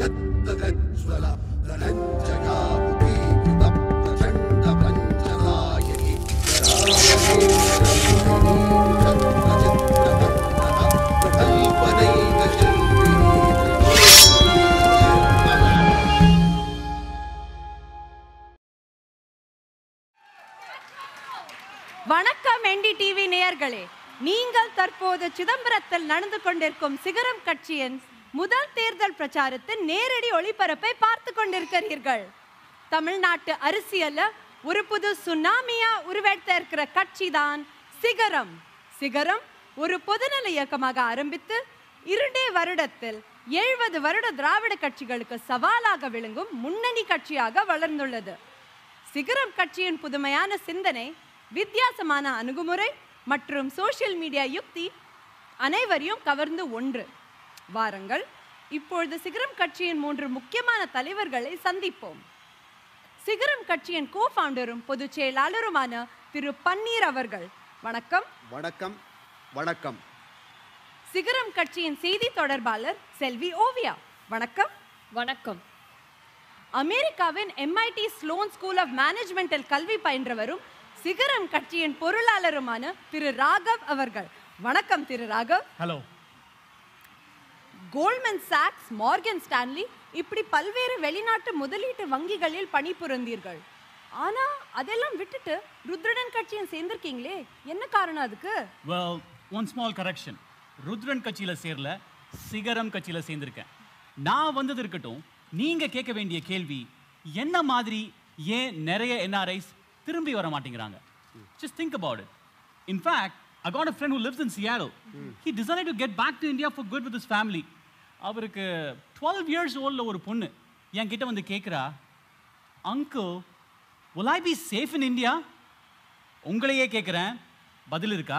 வணக்கம் NDTV நேயர்களே, நீங்கள் தற்போது சிதம்பரத்தில் நடந்து கொண்டிருக்கும் சிகரம் கட்சியின் முதல் தேர்தல் பிரச்சாரத்தின் நேரடி ஒளிபரப்பை பார்த்து கொண்டிருக்கிறீர்கள். தமிழ்நாட்டு அரசியல்ல ஒரு புது சுனாமியா உருவெடுத்த இருக்கிற கட்சி தான் சிகரம். சிகரம் ஒரு பொதுநல இயக்கமாக ஆரம்பித்து 2 வருடத்தில் 70 வருட திராவிட கட்சிகளுக்கு சவாலாக விளங்கும் முன்னணி கட்சியாக வளர்ந்துள்ளது. சிகரம் கட்சியின் புதுமையான சிந்தனை, வித்தியாசமான அணுகுமுறை மற்றும் சோஷியல் மீடியா யுக்தி அனைவரையும் கவர்ந்து ஒன்று. வாருங்கள், இப்பொழுது சிகரம் கட்சியின் 3 முக்கியமான தலைவர்களை சந்திப்போம். சிகரம் கட்சியின் கோ-ஃபவுண்டரும் பொதுச் செயலாளருமான திரு பன்னீர் அவர்கள், வணக்கம். வணக்கம். வணக்கம். சிகரம் கட்சியின் செய்தி தொடர்பாளர் செல்வி ஓவியா, வணக்கம். வணக்கம். அமெரிக்காவின் MIT ஸ்லோன் ஸ்கூல் ஆஃப் மேனேஜ்மெண்டில் கல்வி பயின்றவரும் சிகரம் கட்சியின் பொருளாளருமான திரு ராகவ் அவர்கள், வணக்கம் திரு ராகவ். ஹலோ. கோல்ட்மேன் சாக்ஸ், மார்கன் ஸ்டான்லி இப்படி பல்வேறு வெளிநாட்டு முதலீட்டு வங்கிகளில் பணிபுரிந்தீர்கள். ஆனா அதெல்லாம் விட்டுட்டு ருத்ரன் கட்சியை சேர்ந்திருக்கீங்களே, என்ன காரணம் அதுக்கு? Well, one small correction. Rudran கட்சியில சேரல, சிகரம் கட்சியில சேர்ந்திருக்கேன். நான் வந்தது இருக்கட்டும், நீங்க கேட்க வேண்டிய கேள்வி, என்ன மாதிரி ஏன் நிறைய NRIs திரும்பி வர மாட்டேங்கிறாங்க? Just think about it. In fact, I got a friend who lives in Seattle. He decided to get back to India for good with his family. அவருக்கு 12 years old ஒரு பொண்ணு என்கிட்ட வந்து கேட்குறா, uncle, will I be safe in India? உங்களையே கேட்குறேன், பதில் இருக்கா?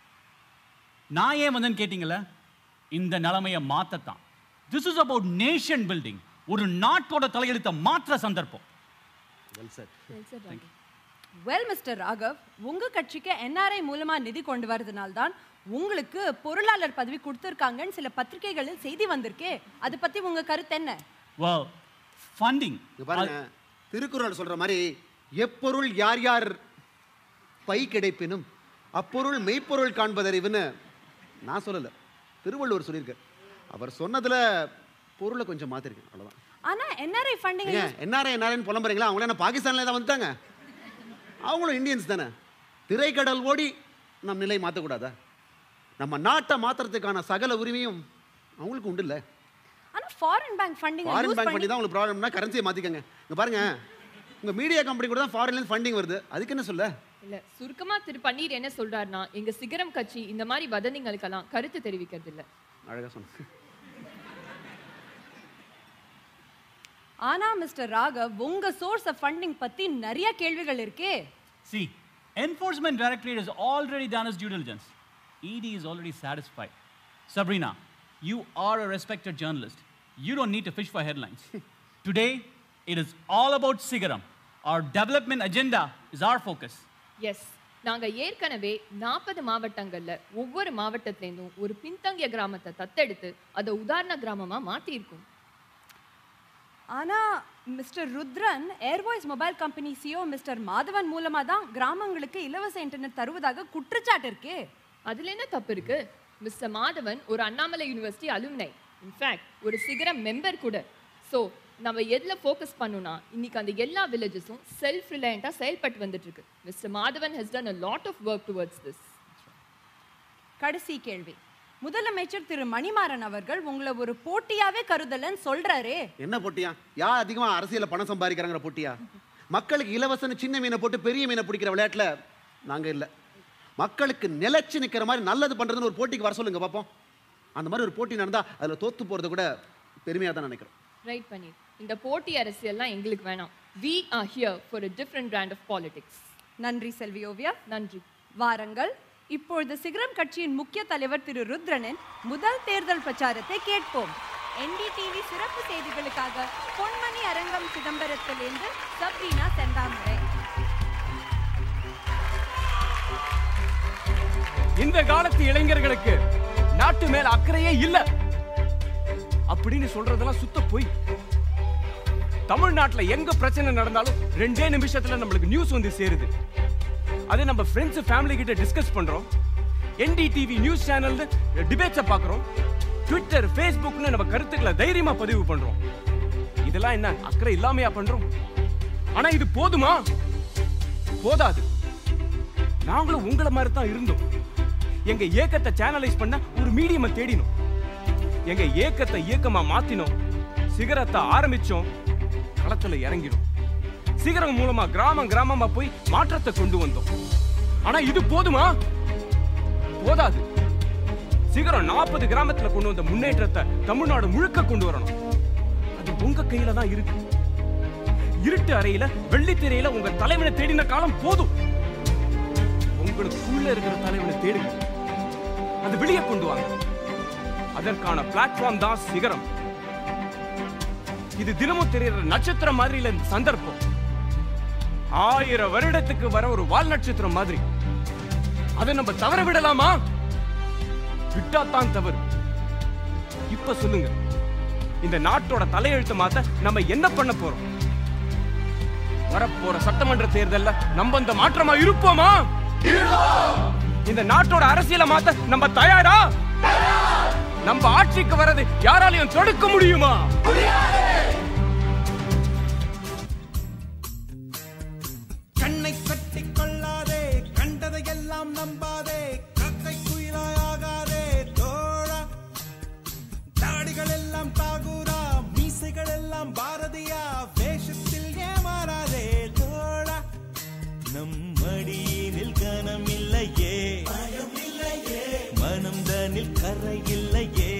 நான் ஏன் வந்தேன்னு கேட்டீங்களே, இந்த நிலைமையை மாற்றத்தான். This is about nation building. ஒரு நாட்டோட தலையெழுத்த மாற்ற சந்தர்ப்பம். Well said. Thank you. Well, Mr. Raghav, உங்க கட்சிக்கு NRI மூலமா நிதி கொண்டு வரதுனால தான் உங்களுக்கு பொருளாளர் பதவி கொடுத்திருக்காங்கன்னு சில பத்திரிகைகளில் செய்தி வந்திருக்கே, அது பத்தி உங்க கருத்து என்ன? Well, funding. பாருங்க, திருக்குறள் சொல்ற மாதிரி எப்பொருள் யார் யார் பை கிடைப்பினும் அப்பொருள் மெய்ப்பொருள் காண்பதறிவுன்னு நான் சொல்லல, திருவள்ளுவர் சொல்லியிருக்கார். அவர் சொன்னதுல பொருளை கொஞ்சம் மாத்திருக்கேன், அவ்வளவுதான். ஆனா NRI ஃபண்டிங் NRIன்னு புலம்புறீங்களா? அவங்க என்ன பாகிஸ்தான்ல தான் வந்துட்டாங்க? அவங்களும் இந்தியன்ஸ் தானே. திரைக்கடல் ஓடி நம் நிலை மாற்றக்கூடாதா? நம்ம நாட்டை மாற்றுறதுக்கான சகல உரிமையும் அவங்களுக்கு உண்டு இல்லை. ஆனால் ஃபாரின் பேங்க் ஃபண்டிங் பண்ணி தான் உங்களுக்கு ப்ராப்ளம்னா கரன்சியை மாற்றிக்கங்க. இங்கே பாருங்க, உங்கள் மீடியா கம்பெனி கூட தான் ஃபாரின்லேருந்து ஃபண்டிங் வருது, அதுக்கு என்ன சொல்ல? இல்லை, சுருக்கமாக திரு பன்னீர் என்ன சொல்கிறாருன்னா, எங்கள் சிகரம் கட்சி இந்த மாதிரி வதந்திகளுக்கெல்லாம் கருத்து தெரிவிக்கிறது இல்லை. அழகாக சொன்னேன். ஆனா மிஸ்டர் ராகவ், உங்க சோர்ஸ் ஆஃப் ஃபண்டிங் பத்தி நிறைய கேள்விகள் இருக்கே. See, Enforcement Directorate has already done its due diligence. ED is already satisfied. Sabrina, you are a respected journalist. You don't need to fish for headlines. Today, it is all about Sigaram. Our development agenda is our focus. Yes, நாங்கள் ஏற்கனவே 40 மாவட்டங்களில் ஒவ்வொரு மாவட்டத்திலேருந்தும் ஒரு பின்தங்கிய கிராமத்தை தத்தெடுத்து அதை உதாரண கிராமமாக மாற்றியிருக்கோம். ஆனா mister Rudran Airways mobile company CEO mister Madhavan மூலமா தான் கிராமங்களுக்கு இலவச இன்டர்நெட் தருவதாக குற்றச்சாட்டு இருக்கே, அதுல என்ன தப்பு இருக்கு? மிஸ்டர் மாதவன் ஒரு அண்ணாமலை யூனிவர்சிட்டி அலுமினை, இன்ஃபேக்ட் ஒரு சிகரம் மெம்பர் கூட. ஸோ நம்ம எதில் ஃபோக்கஸ் பண்ணோம்னா, இன்னைக்கு அந்த எல்லா வில்லேஜஸும் செல்ஃப் ரிலையண்ட்டாக செயல்பட்டு வந்துட்டு இருக்கு. Mister Madhavan has done a lot of work towards this. கடைசி கேள்வி, முதலமைச்சர் திரு மணிமாறன் அவர்கள் உங்களை ஒரு போட்டியாவே கருதலன்னு சொல்றாரே, என்ன போட்டியா? யார் அதிகமா அரசியல பணம் சம்பாதிக்கிறாங்கிற போட்டியா? மக்களுக்கு இலவச சின்ன மீனை போட்டு பெரிய மீனை பிடிக்கிற விளையாட்டுல நாங்க இல்ல. மக்களுக்கு நிலைச்சு நிக்கிற மாதிரி நல்லது பண்றதுன்னு ஒரு போட்டிக்கு வர சொல்லுங்க பாப்போம். அந்த மாதிரி ஒரு போட்டி நடந்தா அதுல தோத்து போறது கூட பெருமையா தான் நினைக்கிறோம். ரைட் பண்ணி, இந்த போட்டி அரசியல்லாம் எங்களுக்கு வேணாம். We are here for a different brand of politics. நன்றி செல்வி ஓவியா. நன்றி. வாருங்கள், இப்பொழுது சிகரம் கட்சியின் முக்கிய தலைவர் திரு ருத்ரனின் முதல் தேர்தல் பிரச்சாரத்தை கேட்போம். NDTV சிறப்பு செய்திகளுக்காக பொன்மணி அரங்கம் சிதம்பரத்திலிருந்து சப்ரீனா செந்தாமரை. இந்த காலத்து இளைஞர்களுக்கு நாட்டு மேல் அக்கறையே இல்ல. அப்படின்னு சொல்றதெல்லாம் சுத்த போய். தமிழ்நாட்டுல எங்க பிரச்சனை நடந்தாலும் 2 நிமிஷத்துல நம்மளுக்கு நியூஸ் வந்து சேருது. அதே நம்ம ஃப்ரெண்ட்ஸ் ஃபேமிலி கிட்ட டிஸ்கஸ் பண்றோம். NDTV நியூஸ் சேனல்ல டிபேட்ஸை பார்க்குறோம். ட்விட்டர் ஃபேஸ்புக்னு நம்ம கருத்துக்களை தைரியமா பதிவு பண்றோம். இதெல்லாம் என்ன அக்கறை இல்லாமையா பண்றோம்? ஆனா இது போதுமா? போதாது. நாங்களும் உங்களை மாதிரி தான் இருந்தோம். எங்க ஏக்கத்தை சேனலைஸ் பண்ண ஒரு மீடியமை தேடினோம். எங்க ஏக்கத்தை இயக்கமா மாத்தினோம். சிகரத்தை ஆரம்பிச்சோம், களத்துல இறங்கினோம். சிகரம் மூலமா கிராமமா போய் மாற்றத்தை கொண்டு வந்தோம். ஆனா இது போதுமா? போதாது. சிகரம் 40 கிராமத்துல கொண்டு வந்த முன்னேற்றத்தை தமிழ்நாடு முழுக்க கொண்டு வரணும். அது உங்க கையில தான் இருக்கு. இருட்டு அறையில வெள்ளித்திரையில உங்க தலைவனை தேடின காலம் போதும். உங்களுக்குள்ள இருக்கிற தலைவனை தேடுங்க. அது வெளியே கொண்டு வாங்க. அதற்கான பிளாட்ஃபார்ம் தான் சிகரம். இது தினமும் தெரியுற நட்சத்திரம் மாதிரி இல்ல. இந்த சந்தர்ப்பம் 1000 வருடத்துக்கு வர ஒரு வால் நட்சத்திரம் மாதிரி. அதை நம்ம தவற விடலாமா? விட்டாத்தான் தவறு. இப்ப சொல்லுங்க, இந்த நாட்டோட தலையெழுத்து மாத்த நம்ம என்ன பண்ண போறோம்? வரப்போற சட்டமன்ற தேர்தல்ல நம்ம இந்த மாற்றமா இருப்போமா? இந்த நாட்டோட அரசியலை மாத்த நம்ம தயாரா? நம்ம ஆட்சிக்கு வரது யாராலையும் தடுக்க முடியுமா? கண்ணை கட்டி கொள்ளாதே, கண்டதையெல்லாம் நம்பாதே, கக்கை குயிலாயாகாதே தோழா. தாடிகள் எல்லாம் தாகூரா, மீசைகள் எல்லாம் பாரதியா, வேஷத்தில் ஏமாறாதே தோழா. நம்மடியினில் கனம் இல்லையே, மனம் தனில் கரை இல்லையே,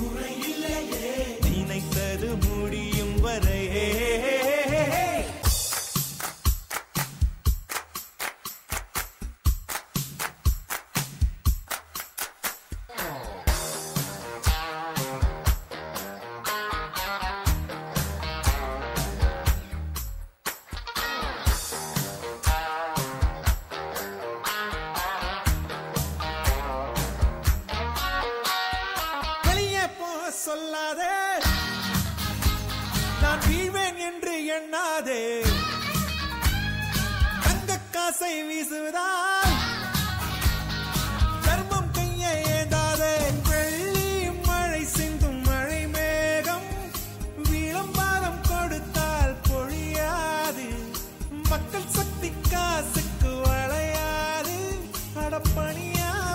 நினைத்தது முடியும் வரை. சொல்லாதே, நான் வீழ்வேன் என்று எண்ணாதே. தங்க காசை வீசுவதால் தர்மம் கையை ஏந்தாதே. வெள்ளி மழை சிந்தும் மழை மேகம் விளம்பரம் கொடுத்தால் பொழியாது. மக்கள் சக்தி காசுக்கு வளையாது, அடப்பணியாது.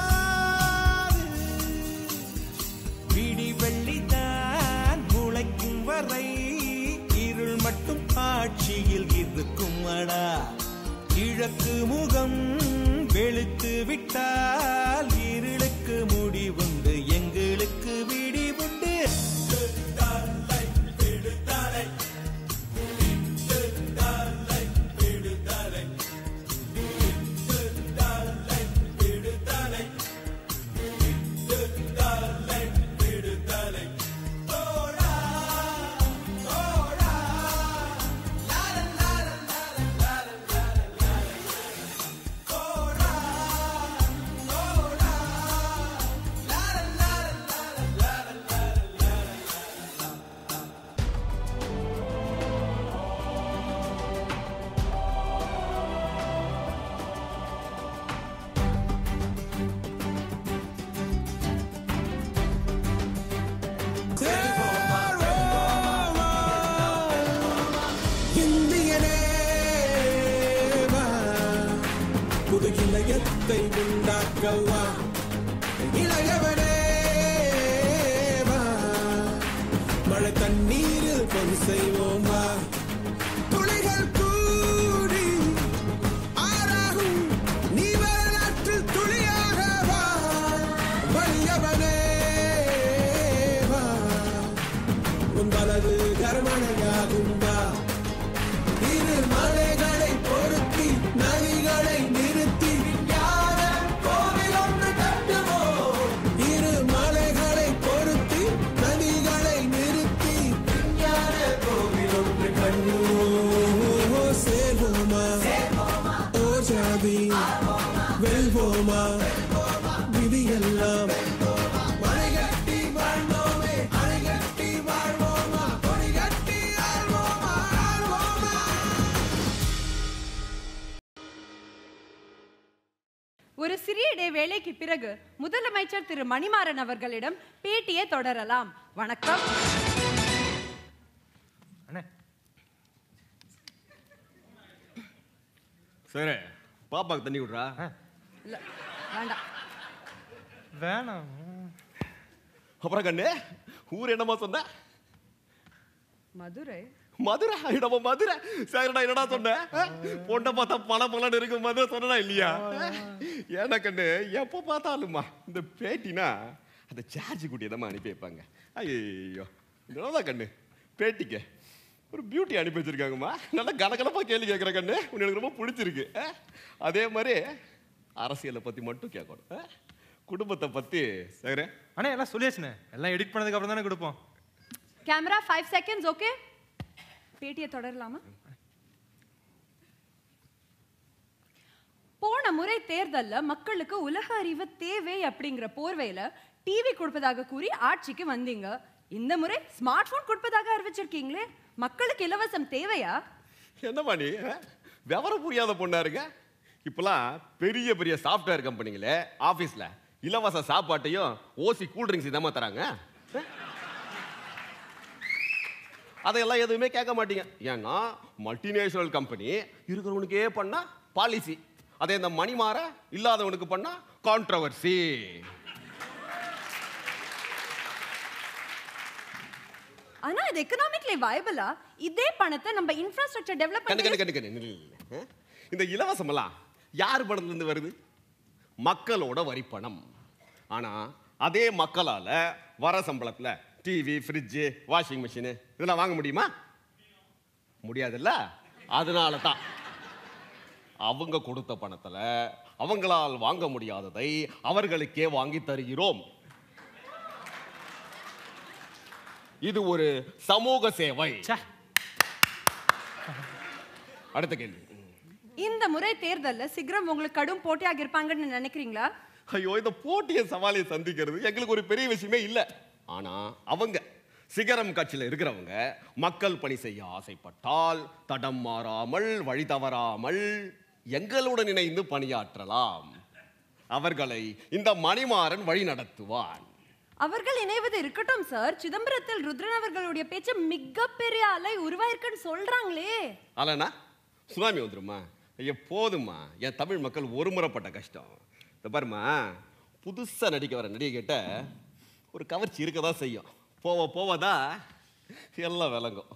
விடி வெள்ளிதான் முளைக்கும் வரை இருள் மட்டும் ஆட்சியில் இருக்கும் அடா. கிழக்கு முகம் வெளுத்து விட்டால் இருளுக்கு முடிவுண்டு, எங்களுக்கு விடிவுண்டு. இளையத்தை உண்டாக்கவா, இளையவனே வா. மழை தண்ணீரில் பொன் செய்வோமா, துளிகள் கூடி ஆறாகும், நீ வரலாற்றில் துளியாக வா. வலியவனே வா, உங்களது கர்மனையாகும் வா. இரு மலைகளை பொருத்தி நதிகளை நிறுத்தி கோவில் ஒன்று கட்டுவோம். இரு மலைகளை பொருத்தி நதிகளை நிறுத்தி கோவில் ஒன்று கட்டுவோம். சேர்வோமா ஓ ஜாதி, வெல்வோமா விதியெல்லாம். மழை கட்டி வாழ்ந்தோமே, அணை கட்டி சிறிய இடைவேளைக்கு பிறகு முதலமைச்சர் திரு மணிமாறன் அவர்களிடம் பேட்டியை தொடரலாம். வணக்கம். சரி, பாப்பாக்கு தண்ணி விடுறா. இல்ல வேண்டாம். வேணாம். அப்புறம் கண்ணு, ஊர் என்னமா சொன்ன? மதுரை. மதுரை இடமா? மதுரை சரிடா. என்னடா சொன்ன? பொண்ணை பார்த்தா பல பலன்னு இருக்கு. மதுரை சொன்னா இல்லையா? ஏன்னா கண்ணு, எப்போ பார்த்தாலுமா இந்த பேட்டினா அந்த சார்ஜ் குட்டியதமா அனுப்பி வைப்பாங்க. ஐயோ, என்னதான் கண்ணு பேட்டிக்கு ஒரு பியூட்டி அனுப்பி வச்சிருக்காங்கம்மா. நல்லா கலகலப்பா கேள்வி கேட்குற கண்ணு, உனக்கு ரொம்ப பிடிச்சிருக்கு. அதே மாதிரி அரசியலை பற்றி மட்டும் கேட்கணும், குடும்பத்தை பற்றி. சரி அண்ணே, எல்லாம் சொல்லியாச்சுண்ணே. எல்லாம் எடிட் பண்ணதுக்கு அப்புறம் தானே கொடுப்போம். Camera 5 seconds. ஓகே, பேட்டியை தொடரலாமா? போன முறை தேர்தல்ல மக்களுக்கு உலக அறிவு தேவை அப்படிங்கிற போர்வையில டிவி கொடுப்பதாக கூறி ஆட்சிக்கு வந்தீங்க. இந்த முறை ஸ்மார்ட் போன் கொடுப்பதாக அறிவிச்சிருக்கீங்களே, மக்களுக்கு இலவசம் தேவையா? என்னம்மா நீ விவரம் புரியாத பொண்ணா இருக்க? இப்பெல்லாம் பெரிய பெரிய சாஃப்ட்வேர் கம்பெனிங்களே ஆபீஸ்ல இலவச சாப்பாட்டையும் ஓசி கூல்ட்ரிங்க்ஸ் இதாம தராங்க. அதையெல்லாம் எதுவுமே கேட்க மாட்டீங்க. ஏன்னா மல்டிநேஷனல் கம்பெனி இருக்கிறவனுக்கே பண்ணா பாலிசி, அதே இந்த மணிமாற இல்லாதவனுக்கு பண்ணா கான்ட்ரவர்சி. ஆனா இது எக்கனாமிக்லி வயபிளா? இதே பணத்தை நம்ம இன்ஃப்ராஸ்ட்ரக்சர் டெவலப் பண்ணி இந்த இலவசம் எல்லாம் யார் பணத்துல இருந்து வருது? மக்களோட வரி பணம். ஆனா அதே மக்களால வர சம்பளத்துல டிவி, ஃப்ரிட்ஜு, வாஷிங் மிஷின் இதெல்லாம் வாங்க முடியுமா? முடியாதுல்ல. அதனால தான் அவங்க கொடுத்த பணத்துல அவங்களால் வாங்க முடியாததை அவர்களுக்கே வாங்கி தருகிறோம். இது ஒரு சமூக சேவை. அடுத்த கேள்வி. இந்த முறை தேர்தல்ல சிகரம் உங்களுக்கு கடும் போட்டியாக இருப்பாங்கன்னு நினைக்கிறீங்களா? ஐயோ, இந்த போட்டிய சவாலை சந்திக்கிறது எங்களுக்கு ஒரு பெரிய விஷயமே இல்லை. ஆனா அவங்க சிகரம் கட்சியில் இருக்கிறவங்க மக்கள் பணி செய்ய ஆசைப்பட்டால் தடம் மாறாமல் வழி தவறாமல் எங்களுடன் இணைந்து பணியாற்றலாம். அவர்களை இந்த மணிமாறன் வழி நடத்துவான். அவர்கள் இணைவது இருக்கட்டும் சார், சிதம்பரத்தில் ருத்ரன் அவர்களுடைய பேச்சு மிகப்பெரிய அலை உருவாயிருக்குன்னு சொல்றாங்களே. அலனா சுனாமி வந்துருமா? ஐயா போதுமா, என் தமிழ் மக்கள் ஒரு முறைப்பட்ட கஷ்டம். இந்த பாருமா, புதுசா நடிக்க வர நடிகை கிட்ட ஒரு கவர்ச்சி இருக்கதான் செய்யும். போவ போவதான் எல்லாம் விளங்கும்.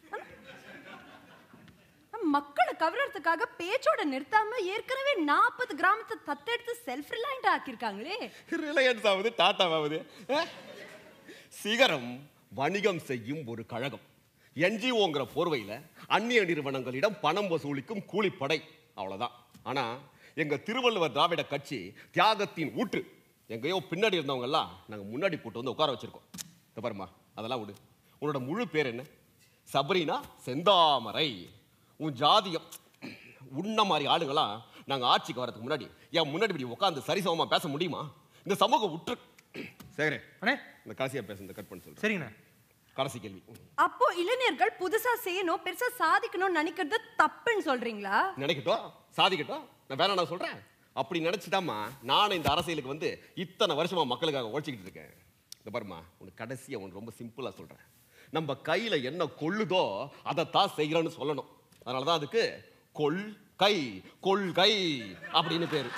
மக்களை கவர்றதுக்காக பேச்சோட நிறுத்தாம ஏற்கனவே 40 கிராமத்தை தத்தெடுத்து செல்ஃப் ரிலையன்ட் ஆக்கியிருக்காங்களே. ரிலையன்ஸ் ஆகுது, டாடா ஆகுது. சிகரம் வணிகம் செய்யும் ஒரு கழகம். என்ஜிஓங்கிற போர்வையில் அந்நிய நிறுவனங்களிடம் பணம் வசூலிக்கும் கூலிப்படை, அவ்வளவுதான். ஆனா எங்க திருவள்ளுவர் திராவிட கட்சி தியாகத்தின் ஊற்று. எங்கேயோ பின்னாடி இருந்தவங்க எல்லாம் நாங்க முன்னாடி போட்டு வந்து உட்கார வச்சிருக்கோம். பாருமா, அதெல்லாம் விடு. உன்னோட முழு பேர் என்ன? சபரினா செந்தாமரை. உன் ஜாதியம் உன்ன மாதிரி ஆளுங்களாம் நாங்க ஆட்சிக்கு வரதுக்கு முன்னாடி என் முன்னாடி இப்படி உட்காந்து சரிசமமா பேச முடியுமா? இந்த சமூக உற்று. சரி அண்ணே, இந்த கடைசியா பேச இந்த கட் பண்ண சொல்லு. சரிங்கண்ணா. கடைசி கேள்வி. அப்போ இளைஞர்கள் புதுசா செய்யணும், பெருசா சாதிக்கணும்னு நினைக்கிறது தப்புன்னு சொல்றீங்களா? நினைக்கட்டும், சாதிக்கட்டும். நான் வேணா நான் சொல்றேன். அப்படி நினைச்சுதாம்மா நான் இந்த அரசியலுக்கு வந்து இத்தனை வருஷமா மக்களுக்காக உழைச்சிக்கிட்டு இருக்கேன். இந்த பாருமா, உனக்கு கடைசியா ஒன்று ரொம்ப சிம்பிளா சொல்றேன். நம்ம கையில என்ன கொள்ளுதோ அதைத்தான் செய்யறோன்னு சொல்லணும். அதனாலதான் அதுக்கு கொள்கை கொள்கை அப்படின்னு பேரு.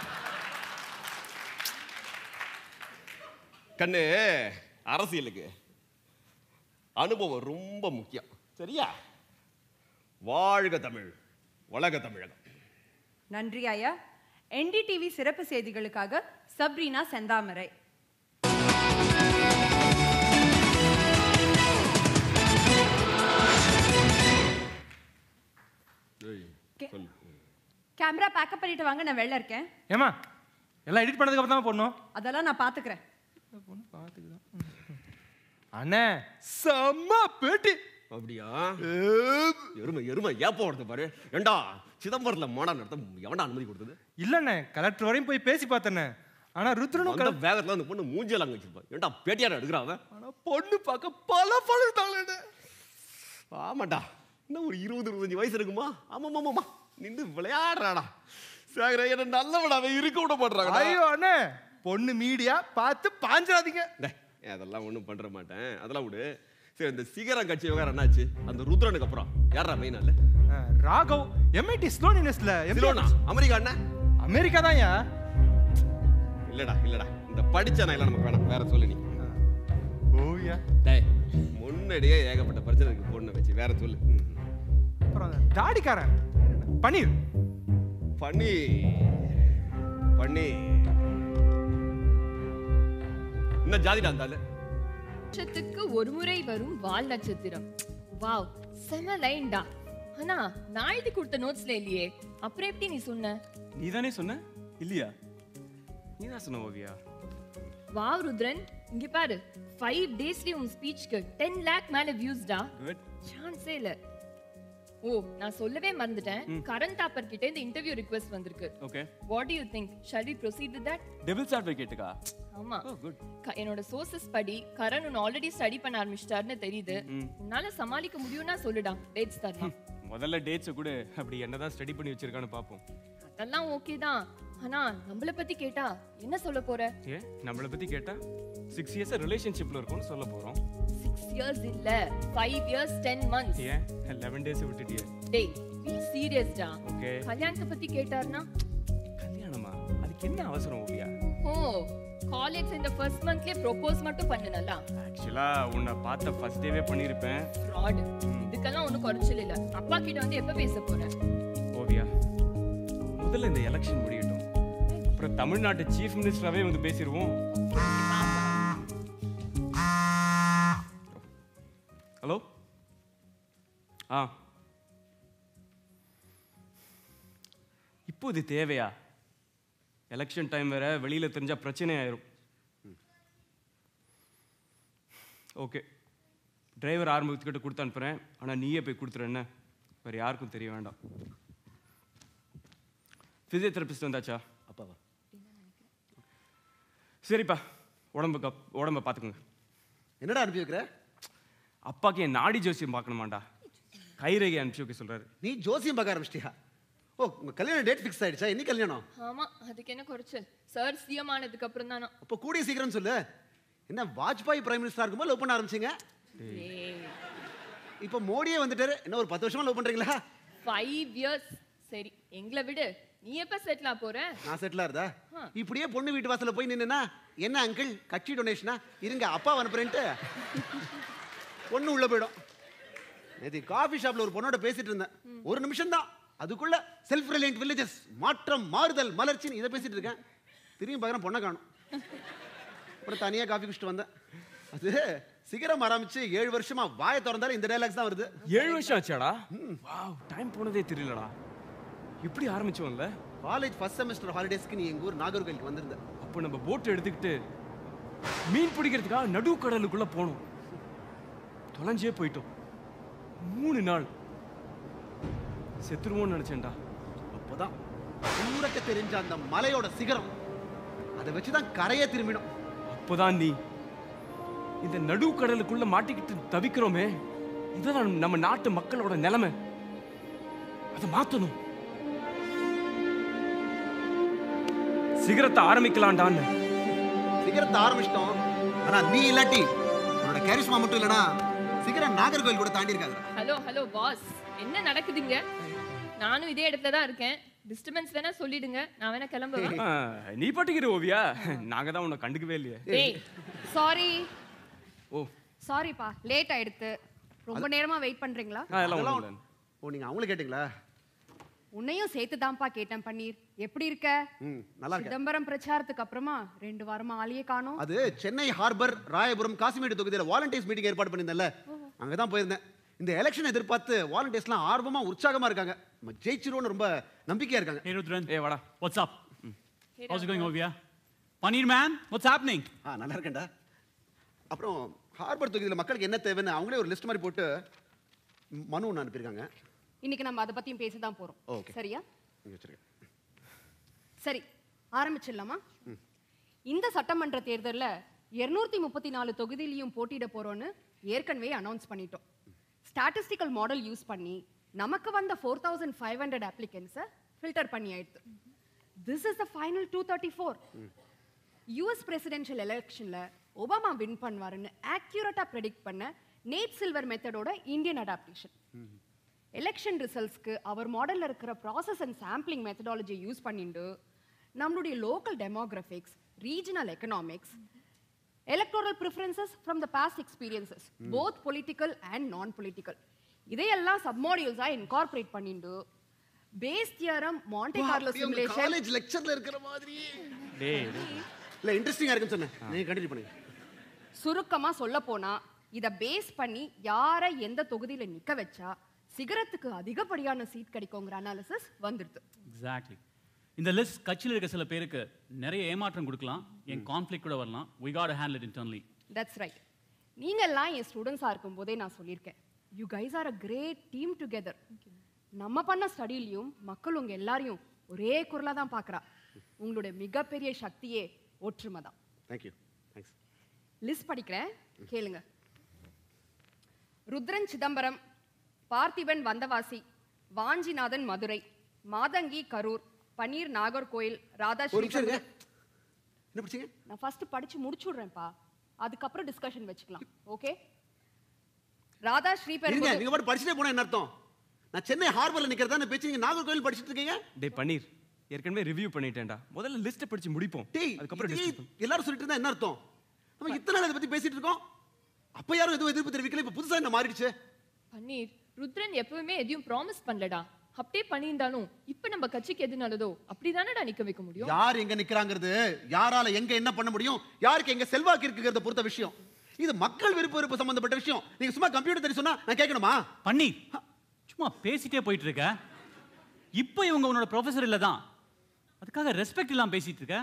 கண்ணு, அரசியலுக்கு அனுபவம் ரொம்ப முக்கியம். சரியா? வாழ்க தமிழ், வளக தமிழகம். நன்றி ஐயா. NDTV சிறப்பு செய்திகளுக்காக சப்ரீனா செந்தாமரை. கேமரா பேக்கப் பண்ணிட்டு வாங்க, நான் வெளில இருக்கேன். ஏமா, எல்லாம் எடிட் பண்ணதுக்கு அப்புறம் தான் போடணும். அதெல்லாம் நான் பாத்துக்கிறேன். அண்ணே, செம்ம பேட்டி. அப்படியா? எருமை எருமை ஏப்ப வருது பாரு. ஏண்டா சிதம்பரத்துல மாடா நடத்த எவன்டா அனுமதி கொடுத்தது? இல்லண்ணே, கலெக்டர் வரையும் போய் பேசி பார்த்தேன்னே. ஆனா ருத்ரனும் அந்த வேகத்துல அந்த பொண்ணு மூஞ்சில அங்க வச்சிருப்பா. ஏண்டா பேட்டியார எடுக்கிறாங்க? ஆனா பொண்ணு பார்க்க பல பழுத்தாளே. ஆமாடா, இன்னும் ஒரு 20-25 வயசு இருக்குமா? ஆமாமாமா, நின்று விளையாடுறாடா. சேகர என்ன நல்லவன் அவன் இருக்க விட மாட்டாங்க. ஐயோ அண்ணே, பொண்ணு மீடியா பார்த்து பாஞ்சிடாதீங்க. அதெல்லாம் ஒண்ணும் பண்ற மாட்டேன், அதெல்லாம் விடு. சரி, இந்த சிகரம் கட்சி விவகாரம் என்னாச்சு? அந்த ருத்ரனுக்கு அப்புறம் யாரா மெயின் ஆளு? ராகவ் MIT ஸ்லோன் யூனிவர்சிட்டில சிலோனா அமெரிக்கா அண்ணா? அமெரிக்கா தான்யா. இல்லடா இந்த படிச்ச நான் நமக்கு வேணாம், வேற சொல்லு நீ. ஓயா டேய், முன்னாடியே ஏகப்பட்ட பிரச்சனை இருக்கு பொண்ணை வச்சு, வேற சொல்லு. அப்புறம் தாடிக்காரன் பன்னீர். என்ன ஜாதிடா அந்த ஆளு? வருஷத்துக்கு ஒரு முறை வரும் வால் நட்சத்திரம். வாவ், செம லைன்டா. ஆனா நான் எழுதி கொடுத்த நோட்ஸ்ல இல்லையே, அப்புறம் எப்படி நீ சொன்ன? நீ தானே சொன்ன இல்லையா? நீ தான் சொன்ன ஓவியா. வாவ் ருத்ரன், இங்க பாரு, 5 டேஸ்லயே உன் ஸ்பீச்க்கு 10 lakh மேல வியூஸ்டா. சான்ஸே இல்ல. ஓ, நான் சொல்லவே மறந்துட்டேன், கரண் தாப்பர் கிட்ட இந்த இன்டர்வியூ ரிக்வெஸ்ட் வந்திருக்கு. Okay, what do you think? Shall we proceed with that? Devil's அட்வொகேட்டுக்கா? ஆமா. Oh good. என்னோட சோர்சஸ் படி கரண் உன்னை ஆல்ரெடி ஸ்டடி பண்ண ஆரம்பிச்சிட்டாருன்னு தெரியுது. உன்னால சமாளிக்க முடியும்னா சொல்லுடா, டேட்ஸ் தரலாம். முதல்ல டேட்ஸ் கூட அப்படி என்னதான் ஸ்டடி பண்ணி வச்சிருக்கான்னு பாப்போம். அதெல்லாம் ஓகே தான், ஆனா நம்மள பத்தி கேட்டா என்ன சொல்ல போற? நம்மள பத்தி கேட்டா 6 இயர்ஸ் ரிலேஷன்ஷிப்ல இருக்கும்னு சொல்ல போறோம். 6 இயர்ஸ் இல்ல, 5 இயர்ஸ் 10 months. 11 டேஸ் விட்டுட்டியே. டேய், பீ சீரியஸ் டா. ஓகே, கல்யாணத்தை பத்தி கேட்டார்னா? கல்யாணமா? அதுக்கு என்ன அவசரம் ஓவியா? ஓ, காலேஜ் இந்த ஃபர்ஸ்ட் மந்த்லயே ப்ரோபோஸ் மட்டும் பண்ணனல. ஆக்சுவலா உன்னை பார்த்த ஃபர்ஸ்ட் டேவே பண்ணிருப்பேன். ஃப்ராட். இதுக்கெல்லாம் ஒண்ணும் குறைச்சல் இல்ல. அப்பா கிட்ட வந்து எப்ப பேச போற? ஓவியா, முதல்ல இந்த எலெக்ஷன் முடியட்டும், அப்புறம் தமிழ்நாட்டு சீஃப் மினிஸ்டராவே வந்து பேசிடுவோம். ஹலோ. இப்போ இது தேவையா? எலெக்ஷன் டைம் வேற, வெளியில தெரிஞ்சா பிரச்சனை ஆயிரும். ஓகே, டிரைவர் ஆரம்பத்துக்கிட்ட கொடுத்து அனுப்புறேன், ஆனா நீயே போய் கொடுத்துரு, என்ன வேற யாருக்கும் தெரிய வேண்டாம். பிசியோதெரபிஸ்ட் வந்தாச்சா? அப்பாவா? சரிப்பா, உடம்ப பார்த்துக்குங்க. என்னடா அனுப்பி வைக்கிற? அப்பாக்கு என் நாடி ஜோசியம் பார்க்கணுமாண்டா, கைரேகை அனுப்பிச்சு வைக்க சொல்றாரு. நீ ஜோசியம் பார்க்க ஆரம்பிச்சிட்டியா? ஓ, உங்க கல்யாணம் டேட் ஃபிக்ஸ் ஆயிடுச்சா? என்ன கல்யாணம்? ஆமா, அதுக்கு என்ன குறைச்சல்? சார் சிஎம் ஆனதுக்கு அப்புறம் தானா? அப்போ கூடிய சீக்கிரம் சொல்லு. என்ன வாஜ்பாய் பிரைம் மினிஸ்டரா இருக்கும்போது லவ் பண்ண ஆரம்பிச்சீங்க, இப்போ மோடியே வந்துட்டாரு, என்ன ஒரு 10 வருஷமா லவ் பண்றீங்களா? 5 இயர்ஸ். சரி, எங்களை விடு, நீ எப்ப செட்டில் ஆ போற? நான் செட்டில் ஆறதா? இப்படியே பொண்ணு வீட்டு வாசல்ல போய் நின்னா, என்ன அங்கிள் கட்சி டொனேஷனா, இருங்க அப்பா அனுப்புறேன்ட்டு பொண்ணு உள்ள போயிடும். நேற்று காஃபி ஷாப்ல ஒரு பொண்ணோட பேசிட்டு இருந்தேன், ஒரு நிமிஷம் தான், அதுக்குள்ள செல்ஃப் ரிலையன்ட் வில்லேஜஸ், மாற்றம், மாறுதல், மலர்ச்சின்னு இதை பேசிட்டு இருக்கேன். திரும்பி பார்க்குறேன், பொண்ணை காணும். அப்புறம் தனியாக காஃபி குடிச்சிட்டு வந்தேன். அது சிகரம் ஆரம்பிச்சு 7 வருஷமா வாயை திறந்தாலும் இந்த டைலாக்ஸ் தான் வருது. 7 வருஷம் ஆச்சாடா? வாவ், டைம் போனதே தெரியலடா. எப்படி ஆரம்பிச்சோம்ல? காலேஜ் ஃபர்ஸ்ட் செமஸ்டர் ஹாலிடேஸ்க்கு நீ எங்க ஊர் நாகர்கோயிலுக்கு வந்திருந்த. அப்போ நம்ம போட் எடுத்துக்கிட்டு மீன் பிடிக்கிறதுக்காக நடு கடலுக்குள்ள போனோம். தொலைஞ்சே போயிட்டோம். 3 நாள் செத்துருவோம்னு நினைச்சேன்டா. அப்போதான் தூரக்க தெரிஞ்ச அந்த மலையோட சிகரம், அதை வச்சுதான் கரையே திரும்பினோம். அப்போதான் நீ இந்த நடு கடலுக்குள்ள மாட்டிக்கிட்டு தவிக்கிறோமே, இதுதான் நம்ம நாட்டு மக்களோட நிலைமை, அதை மாத்தணும். சிகரத்தை ஆரம்பிக்கலாம்டான்னு. சிகரத்தை ஆரம்பிச்சிட்டோம், ஆனா நீ இல்லாட்டி உன்னோட கேரிஸ்மா மட்டும் இல்லனா சிகரம் நாகர்கோயில் கூட தாண்டி இருக்காது. ஹலோ பாஸ், என்ன நடக்குதுங்க? நானும் இதே இடத்துல தான் இருக்கேன். டிஸ்டர்பன்ஸ் வேணா சொல்லிடுங்க, நான் வேணா கிளம்புவேன். நீ பாட்டுக்கிற ஓவியா, நாங்க தான் உன்னை கண்டுக்கவே இல்லையே. ஏய், சாரி. ஓ சாரிப்பா, லேட் ஆயிடுத்து. ரொம்ப நேரமா வெயிட் பண்றீங்களா? அதெல்லாம் ஓ, நீங்க அவங்கள கேட்டீங்களா? உன்னையும் சேர்த்து தான்ப்பா கேட்டேன். பன்னீர், எப்படி இருக்க? நல்லா இருக்கு. சிதம்பரம் பிரச்சாரத்துக்கு அப்புறமா 2 வாரமா ஆளியே காணோம். அது சென்னை ஹார்பர், ராயபுரம், காசிமேடு தொகுதியில வாலண்டியர்ஸ் மீட்டிங் ஏற்பாடு பண்ணியிருந்தேன்ல, அங்கதான் போயிருந்தேன். இந்த எலெக்ஷன் எதிர்பார்த்து வாலண்டியர்ஸ்லாம் ஆர்வமா உற்சாகமா இருக்காங்க. நம்ம ஜெயிச்சிருவோம்னு ரொம்ப நம்பிக்கையா இருக்காங்க. Hey Rudran. Hey, வாடா. What's up? How's it going, Ovia? Paneer man, what's happening? நல்லா இருக்கேன்டா. அப்புறம் ஹார்பர் தொகுதியில மக்களுக்கு என்ன தேவைன்னு அவங்களே ஒரு லிஸ்ட் மாதிரி போட்டு மனு ஒன்று அனுப்பியிருக்காங்க. இன்னைக்கு நம்ம அதை பத்தியும் பேச தான் போறோம். ஓகே, சரியா? வச்சிருக்கேன். சரி, ஆரம்பிச்சிடலாமா? இந்த சட்டமன்ற தேர்தல்ல 234 தொகுதியிலையும் போட்டியிட போறோம்னு ஏற்கனவே அனௌன்ஸ் பண்ணிட்டோம். ஸ்டாட்டிஸ்டிக்கல் மாடல் யூஸ் பண்ணி நமக்கு வந்த 4500 அப்ளிகன்ஸை ஃபில்டர் பண்ணி ஆயிடுது. This is the final 234. US presidential electionல ஒபாமா வின் பண்ணுவாருன்னு ஆக்யூரேட்டா ப்ரெடிக்ட் பண்ண நேட் சில்வர் மெத்தடோட இந்தியன் அடாப்டேஷன். எலெக்ஷன் ரிசல்ட்ஸ்க்கு அவர் மாடல்ல இருக்கிற process and sampling methodology use பண்ணிட்டு நம்மளுடைய local demographics, regional economics, electoral preferences from the past experiences, both political and non-political. இதையெல்லாம் சப்மாடியூல்ஸா இன்கார்பரேட் பண்ணிட்டு Bayes theorem, Monte Carlo simulation, college லெக்சர்ல இருக்கிற மாதிரி இல்ல இன்ட்ரஸ்டிங்கா இருக்குன்னு சொன்னேன். நீங்க கண்டினியூ பண்ணுங்க. சுருக்கமா சொல்ல போனா இத பேஸ் பண்ணி யாரை எந்த தொகுதியில நிக்க வச்சா சிகரத்துக்கு அதிகப்படியான சீட் கிடைக்குங்கிற அனாலிசிஸ் வந்துருது. எக்ஸாக்ட்லி. இந்த லிஸ்ட் கட்சியில் இருக்க சில பேருக்கு நிறைய ஏமாற்றம் கொடுக்கலாம், என் கான்ஃப்ளிக்ட் கூட வரலாம். we got to handle it internally. That's right. நீங்க எல்லாம் என் ஸ்டூடெண்ட்ஸா இருக்கும்போதே நான் சொல்லியிருக்கேன், you guys are a great team together. நம்ம பண்ண ஸ்டடிலையும் மக்கள் உங்க எல்லாரையும் ஒரே குரலா தான் பார்க்கறா. உங்களுடைய மிகப்பெரிய சக்தியே ஒற்றுமை தான். Thank you. Thanks. லிஸ்ட் படிக்கிறேன், கேளுங்க. ருத்ரன் சிதம்பரம், பார்த்திபன் வந்தவாசி, வாஞ்சிநாதன் மதுரை, மாதங்கி கரூர், பன்னீர் நாகர்கோயில், ராதா ஸ்ரீபதி. என்ன படிச்சீங்க? நான் ஃபர்ஸ்ட் படிச்சு முடிச்சுடுறேன்ப்பா, அதுக்கப்புறம் டிஸ்கஷன் வச்சுக்கலாம். ஓகே? ராதா ஸ்ரீபதி. நீங்க பாட்டு படிச்சிட்டே போனா என்ன அர்த்தம்? நான் சென்னை ஹார்பர்ல நிக்கிறதா நான் பேச்சு, நீங்க நாகர்கோயில் படிச்சிட்டு இருக்கீங்க. டேய் பன்னீர், ஏற்கனவே ரிவ்யூ பண்ணிட்டேன்டா. முதல்ல லிஸ்ட் படிச்சு முடிப்போம், அதுக்கப்புறம் டிஸ்கஸ். எல்லாரும் சொல்லிட்டு இருந்தா என்ன அர்த்தம்? நம்ம இத்தனை நாள் இத பத்தி பேசிட்டு இருக்கோம், அப்ப யாரும் எதுவும் எதிர்ப்பு தெரிவிக்கல, இப்ப புதுசா என்ன மாறிடுச்சு? பன்னீர், ருத்ரன் எப்பவுமே எதையும் ப்ராமிஸ் பண்ணலடா. அப்படியே பண்ணியிருந்தாலும் இப்ப நம்ம கட்சிக்கு எது நல்லதோ அப்படிதானடா நிக்க வைக்க முடியும். யார் எங்க நிக்கிறாங்கிறது, யாரால எங்க என்ன பண்ண முடியும், யாருக்கு எங்க செல்வாக்கு இருக்குங்கிறத பொறுத்த விஷயம். இது மக்கள் விருப்ப சம்பந்தப்பட்ட விஷயம். நீங்க சும்மா கம்ப்யூட்டர் தெரியும் சொன்னா நான் கேட்கணுமா? பண்ணி சும்மா பேசிட்டே போயிட்டு இருக்க. இப்போ இவங்க உன்னோட ப்ரொஃபசர் இல்ல தான், அதுக்காக ரெஸ்பெக்ட் இல்லாம பேசிட்டு இருக்க.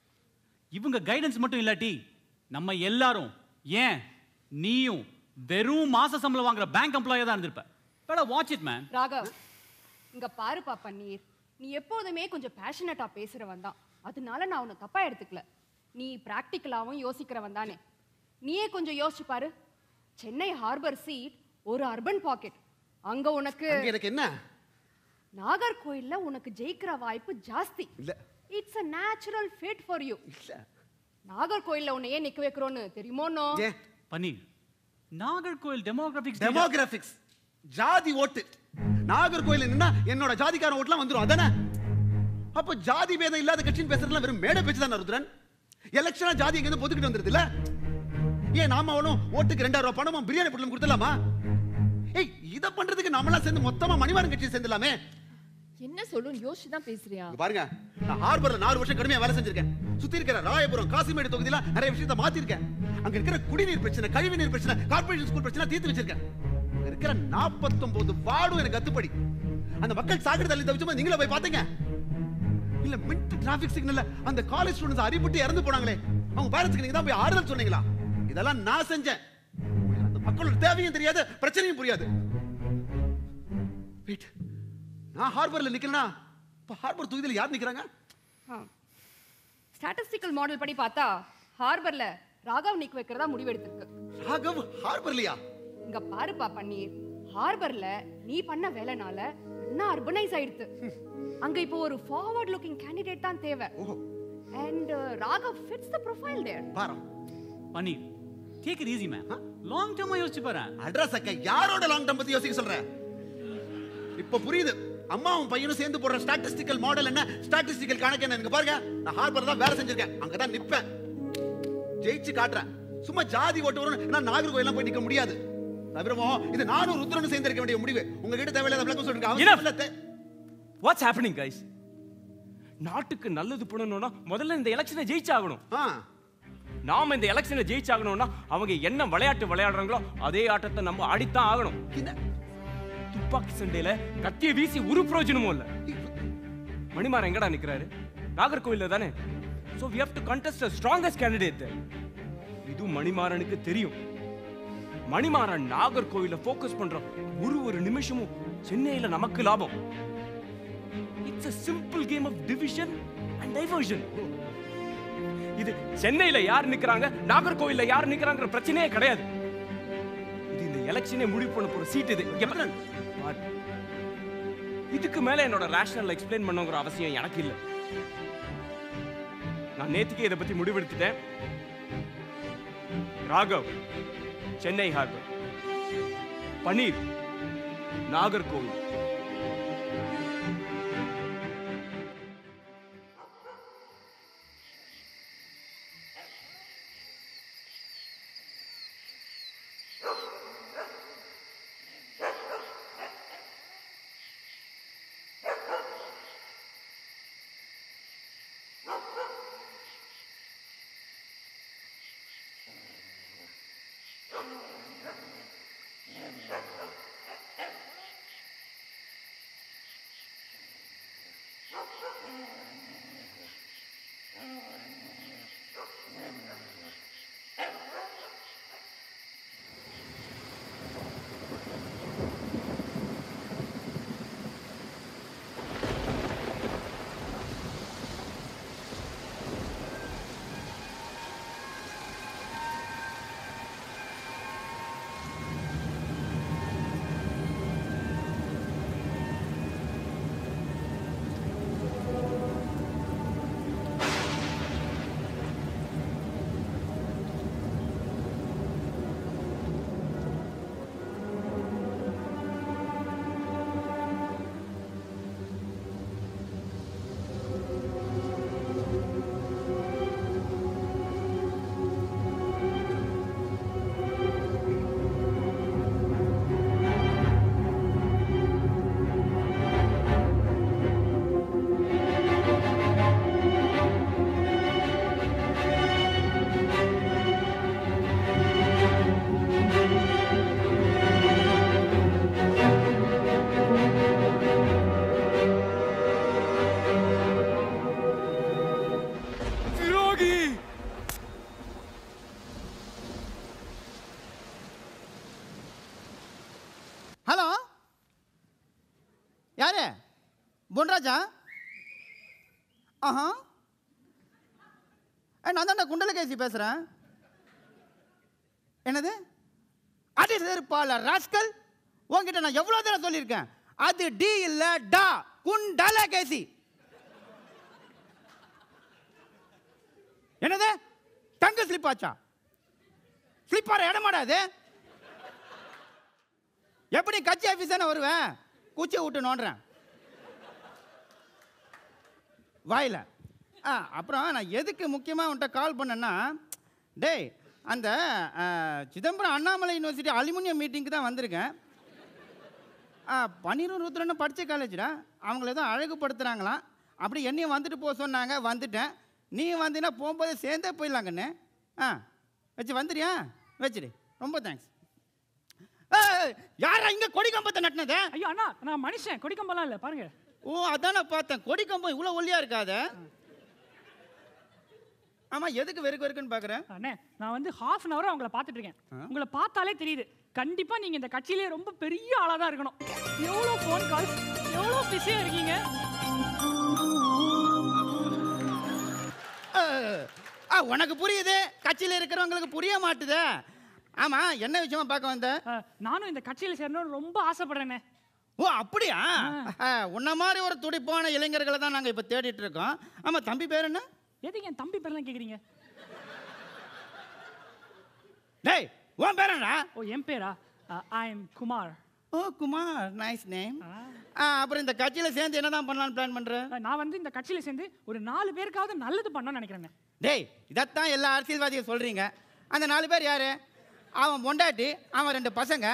இவங்க கைடன்ஸ் மட்டும் இல்லாட்டி நம்ம எல்லாரும், ஏன் நீயும் வெறும் மாச சம்பளம் வாங்குற பேங்க் எம்ப்ளாயா தான் இருந்திருப்ப. better watch it man. Raghav, இங்க பாருப்பா பன்னீர், நீ எப்போதுமே கொஞ்சம் பேஷனட்டா பேசுறவன் தான், அதனால நான் உன்னை தப்பா எடுத்துக்கல. நீ பிராக்டிக்கலாவும் யோசிக்கிறவன் தானே. நீயே கொஞ்சம் யோசிச்சு பாரு. சென்னை ஹார்பர் சீட் ஒரு அர்பன் பாக்கெட். அங்க உனக்கு எனக்கு என்ன, நாகர்கோயில்ல உனக்கு ஜெயிக்கிற வாய்ப்பு ஜாஸ்தி. இல்ல, it's a natural fit for you. இல்ல, நாகர்கோயில்ல உன்னை ஏன் நிக்க வைக்கிறோன்னு தெரியுமோனோ? பண்ணி, நாகர்கோயில் டெமோகிராபிக்ஸ் ஜாதி ஓட்டு. நாகர்கோயில் நின்னா என்னோட ஜாதிக்கார ஓட்டுலாம் வந்துரும், அதானே? அப்ப ஜாதி பேதம் இல்லாத கட்சின்னு பேசுறதுலாம் வெறும் மேடை பேச்சு தான் ருத்ரன். எலெக்ஷனா ஜாதி எங்க இருந்து பொதுக்கிட்டு வந்துருது இல்ல? ஏன் நாம அவனும் ஓட்டுக்கு 2000 ரூபாய் பணமும் பிரியாணி பொட்டலம் கொடுத்துலாமா? ஏய், இத பண்றதுக்கு நம்மளா சேர்ந்து மொத்தமா மணிமாறன் கட்சி சேர்ந்துலாமே. என்ன சொல்லும் யோசிச்சு தான் பேசுறியா? பாருங்க, நான் ஹார்பர்ல 4 வருஷம் கடுமையா வேலை செஞ்சிருக்கேன். சுத்தி இருக்கிற ராயபுரம், காசிமேடு தொகுதியில நிறைய விஷயத்தை மாத்திருக்கேன். அங்க இருக்கிற குடிநீர் பிரச்சனை, கழிவு நீர் பிரச்சனை, கார்ப்பரேஷன் ஸ்கூல் பிரச்சனை தீர்த்து வச்சிருக்கேன். அங்க இருக்கிற 49 வார்டும் எனக்கு கத்துப்படி. அந்த மக்கள் சாக்கடை தள்ளி தவிச்சோம், நீங்களே போய் பாத்தீங்க இல்ல? மின்ட் டிராபிக் சிக்னல்ல அந்த காலேஜ் ஸ்டூடண்ட்ஸ் அடிபட்டு இறந்து போனாங்களே, அவங்க பேரண்ட்ஸ்க்கு நீங்க தான் போய் ஆறுதல் சொன்னீங்களா? இதெல்லாம் நான் செஞ்சேன். அந்த மக்களோட தேவையும் தெரியாது, பிரச்சனையும் புரியாது. வெயிட், நான் ஹார்பர்ல நிக்கலனா இப்ப ஹார்பர் தொகுதியில யார் நிக்கறாங்க? ஸ்டாட்டிஸ்டிக்கல் மாடல் படி பார்த்தா ஹார்பர்ல ராகவ் நிக்க வைக்கிறதா முடிவெடுத்திருக்கு. ராகவ் ஹார்பர்லயா? இங்க பாருப்பா பன்னீர், ஹார்பர்ல நீ பண்ண வேலைனால என்ன அர்பனைஸ் ஆயிடுது. அங்க இப்போ ஒரு ஃபார்வர்ட் லுக்கிங் கேண்டிடேட் தான் தேவை. and Raghav fits the profile there. பாரு பண்ணி, take it easy man. Long டர்மா யோசிச்சு பாரு. அட்ரஸ் அக்க யாரோட லாங் டர்ம் பத்தி யோசிக்க சொல்ற? இப்ப புரியுது. அம்மாவும் பையனும் சேர்ந்து போடுற ஸ்டாட்டிஸ்டிக்கல் மாடல் என்ன, ஸ்டாட்டிஸ்டிக்கல் கணக்கு என்ன. பாருங்க, நான் ஹார்பர்ல தான் வேலை செஞ்சிருக்கேன், அங்கதான் நிப்பேன், ஜெயிச்சு காட்டுறேன். சும்மா ஜாதி ஓட்டு வரும், நான் நாகர்கோயிலாம் போய் நிக்க முடியாது. தவிரமோ இது நானும் ருத்ரனும் சேர்ந்து இருக்க வேண்டிய முடிவு. உங்ககிட்ட தேவையில்லாத விளக்கம் சொல்றீங்க. What's happening guys? நாட்டுக்கு நல்லது பண்ணணும்னா முதல்ல இந்த எலெக்ஷனை ஜெயிச்சாகணும். நாம இந்த எலெக்ஷனை ஜெயிச்சாகணும்னா அவங்க என்ன விளையாட்டு விளையாடுறாங்களோ அதே ஆட்டத்தை நம்ம ஆடித்தான் ஆகணும். துப்பாக்கி சண்டையில கத்திய வீசி ஒரு பிரயோஜனமும் இல்ல. மணிமாறன் எங்கடா நிக்கிறாரு? நாகர்கோயில்ல தானே. So we have to contest the strongest candidate there. இது மணிமாறனுக்கு தெரியும். மணிமாறன் நாகர்கோயில ஃபோக்கஸ் பண்ற ஒரு நிமிஷமும் சென்னையில நமக்கு லாபம். It's a simple game of division and diversion. இது சென்னையில யார் நிக்கறாங்க, நாகர்கோயில்ல யார் நிக்கறாங்கற பிரச்சனையே கிடையாது. இது இந்த எலெக்ஷனே முடிவு பண்ண போற சீட் இது. இதுக்கு மேல என்னோட ரேஷனல் எக்ஸ்பிளைன் பண்ணனும்ங்கற அவசியம் எனக்கு இல்ல. நான் நேத்துக்கே இதை பத்தி முடிவெடுத்துட்டேன். ராகவ் சென்னை ஹார்பர், பன்னீர் நாகர்கோவில். யாரு? பொன்ராஜா? ஆஹா, நான் தான் குண்டலகேசி பேசுறேன். என்னது? அது இருப்பால ராஸ்கல், உங்ககிட்ட நான் எவ்வளவு தடவை சொல்லியிருக்கேன், அது டி இல்ல டா, குண்டலகேசி. என்னது? டங்கு ஸ்லிப் ஆச்சா? ஸ்லிப் ஆற இடமாடாது. எப்படி கட்சி ஆபீஸ் தானே வருவேன், குச்சி விட்டு நோண்டுறேன் வாயில. அப்புறம் நான் எதுக்கு முக்கியமாக உன்ட்ட கால் பண்ணேன்னா, டேய் அந்த சிதம்பரம் அண்ணாமலை யூனிவர்சிட்டி அலுமினியம் மீட்டிங்க்கு தான் வந்திருக்கேன். பன்னீரும் ருத்ரன்னு படித்த காலேஜ்டா, அவங்கள எதுவும் அழகுபடுத்துகிறாங்களாம். அப்படி என்னையும் வந்துட்டு போக சொன்னாங்க, வந்துட்டேன். நீ வந்தீங்கன்னா போகும்போது சேர்ந்தே போயிடலாங்கண்ணே. வச்சு வந்துடுறியா? வச்சுடு, ரொம்ப தேங்க்ஸ். யாரா இங்கே கொடி கம்பத்தை நட்டினது? ஐயோ அண்ணா, நான் மனுஷன், கொடி கம்பெல்லாம் இல்லை பாருங்க. ஓ அதான் நான் பார்த்தேன், கொடி கம்பம் இவ்வளோ ஒல்லியா இருக்காத. ஆமா, எதுக்கு வெறுக்கு வெறுக்குன்னு பார்க்குறேன்? அண்ணே, நான் வந்து ஹாஃப் அன் ஹவராக உங்களை பார்த்துட்டு இருக்கேன். உங்களை பார்த்தாலே தெரியுது, கண்டிப்பாக நீங்கள் இந்த கட்சியிலே ரொம்ப பெரிய ஆளாக தான் இருக்கணும். எவ்வளோ ஃபோன் கால்ஸ், எவ்வளோ பிஸியாக இருக்கீங்க. உனக்கு புரியுது, கட்சியில் இருக்கிறவங்களுக்கு புரிய மாட்டுது. ஆமா, என்ன விஷயமா பார்க்க வந்த? நானும் இந்த கட்சியில் சேரணும்னு ரொம்ப ஆசைப்படுறேனே. ஓ அப்படியா? உன்ன மாதிரி ஒரு துடிப்பான இளைஞர்களை தான் நாங்கள் இப்போ தேடிட்டு இருக்கோம். ஆமா, தம்பி பேர் என்ன? எதுக்கு என் தம்பி பேர்லாம் கேட்குறீங்க? டேய், உன் பேர் என்ன? ஓ என் பேரா? I am Kumar. Oh Kumar, nice name. அப்புறம் இந்த கட்சியில் சேர்ந்து என்னதான் பண்ணலான்னு பிளான் பண்ணுறேன்? நான் வந்து இந்த கட்சியில் சேர்ந்து ஒரு 4 பேருக்காவது நல்லது பண்ணணும்னு நினைக்கிறேன். டேய், இதைத்தான் எல்லா அரசியல்வாதியும் சொல்கிறீங்க. அந்த 4 பேர் யாரு? அவன் பொண்டாட்டி, அவன் 2 பசங்க,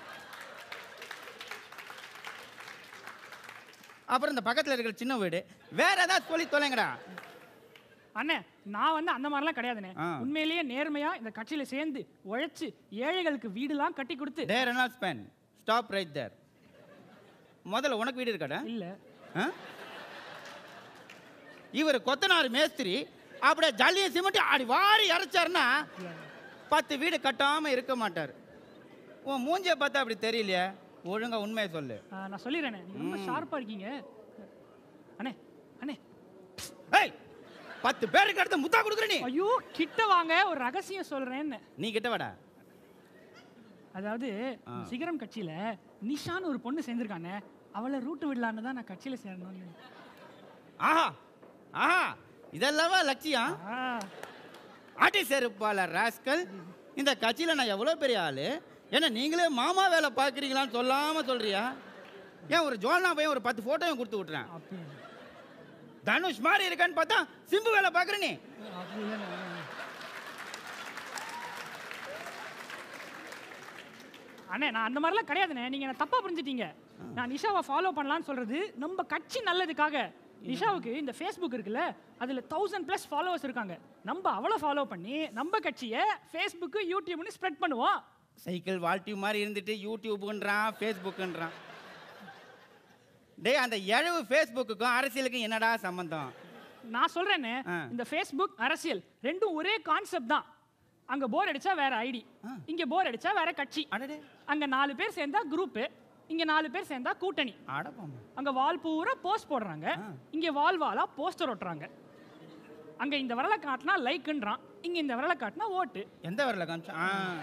அப்புறம் இந்த பக்கத்தில் இருக்கிற சின்ன வீடு. வேற ஏதாவது சொல்லி தொலைங்கடா. அண்ணே, நான் வந்து அந்த மாதிரிலாம் கிடையாதுண்ணே. உண்மையிலேயே நேர்மையா இந்த கட்சியில சேர்ந்து உழைச்சு ஏழைகளுக்கு வீடுலாம் கட்டி கொடுத்து. They're not spend, stop right there. முதல்ல உனக்கு வீடு இருக்காடா? இல்ல. இவர் கொத்தனார் மேஸ்திரி, அப்படியே ஜல்லியை சிமெண்ட் ஆடி வாரி இறைச்சாருன்னா 10 வீடு கட்டாம இருக்க மாட்டார். உன் மூஞ்சியை பார்த்தா அப்படி தெரியலையே, ஒழுங்கா உண்மையை சொல்லு. நான் சொல்லிடுறேன், நீங்க ரொம்ப ஷார்ப்பா இருக்கீங்க. அண்ணே அண்ணே, ஏய் 10 பேருக்கு அடுத்து முத்தா கொடுக்குற நீ. ஐயோ கிட்ட வாங்க, ஒரு ரகசியம் சொல்றேன்னு. நீ கிட்ட வாடா. அதாவது சிகரம் கட்சியில நிஷான்னு ஒரு பொண்ணு சேர்ந்திருக்கானே, அவளை ரூட்டு விடலான்னு தான் நான் கட்சியில சேரணும்னு. ஆஹா ஆஹா, இதெல்லாமா லட்சியம்? ஆட்டி செருப்பாளர் ராஸ்கல், இந்த கட்சியில் நான் எவ்வளோ பெரிய ஆள், ஏன்னா நீங்களே மாமா வேலை பார்க்குறீங்களான்னு சொல்லாமல் சொல்கிறியா? ஏன் ஒரு ஜோல்னா பையன் ஒரு 10 ஃபோட்டோவும் கொடுத்து விட்றேன். தனுஷ் மாதிரி இருக்கான்னு பார்த்தா சிம்பு வேலை பார்க்குற நீ. அண்ணே நான் அந்த மாதிரிலாம் கிடையாதுண்ணே, நீங்கள் என்ன தப்பாக புரிஞ்சுட்டீங்க. நான் நிஷாவை ஃபாலோ பண்ணலான்னு சொல்கிறது நம்ம கட்சி நல்லதுக்காக. நிஷாவுக்கு இந்த ஃபேஸ்புக் இருக்குல்ல, அதில் 1000+ ஃபாலோவர்ஸ் இருக்காங்க. நம்ம அவளை ஃபாலோ பண்ணி நம்ம கட்சியை ஃபேஸ்புக்கு யூடியூப்னு ஸ்ப்ரெட் பண்ணுவோம். சைக்கிள் வால்டியூப் மாதிரி இருந்துட்டு யூடியூப்புன்றான் ஃபேஸ்புக்குன்றான். டேய், அந்த எழவு ஃபேஸ்புக்குக்கும் அரசியலுக்கும் என்னடா சம்பந்தம்? நான் சொல்கிறேன்னு, இந்த ஃபேஸ்புக் அரசியல் ரெண்டும் ஒரே கான்செப்ட் தான். அங்கே போர் அடித்தா வேற ஐடி, இங்கே போர் அடித்தா வேற கட்சி. அங்கே 4 பேர் சேர்ந்தா குரூப்பு, இங்கே 4 பேர் சேர்ந்தா கூட்டணி. அங்கே வால் பூரா போஸ்ட் போடுறாங்க, இங்கே வாலா போஸ்டர் ஒட்டுறாங்க. அங்கே இந்த விரலை காட்டினா லைக்குன்றான், இங்கே இந்த விரலை காட்டினா ஓட்டு. எந்த விரலை காமிச்சா?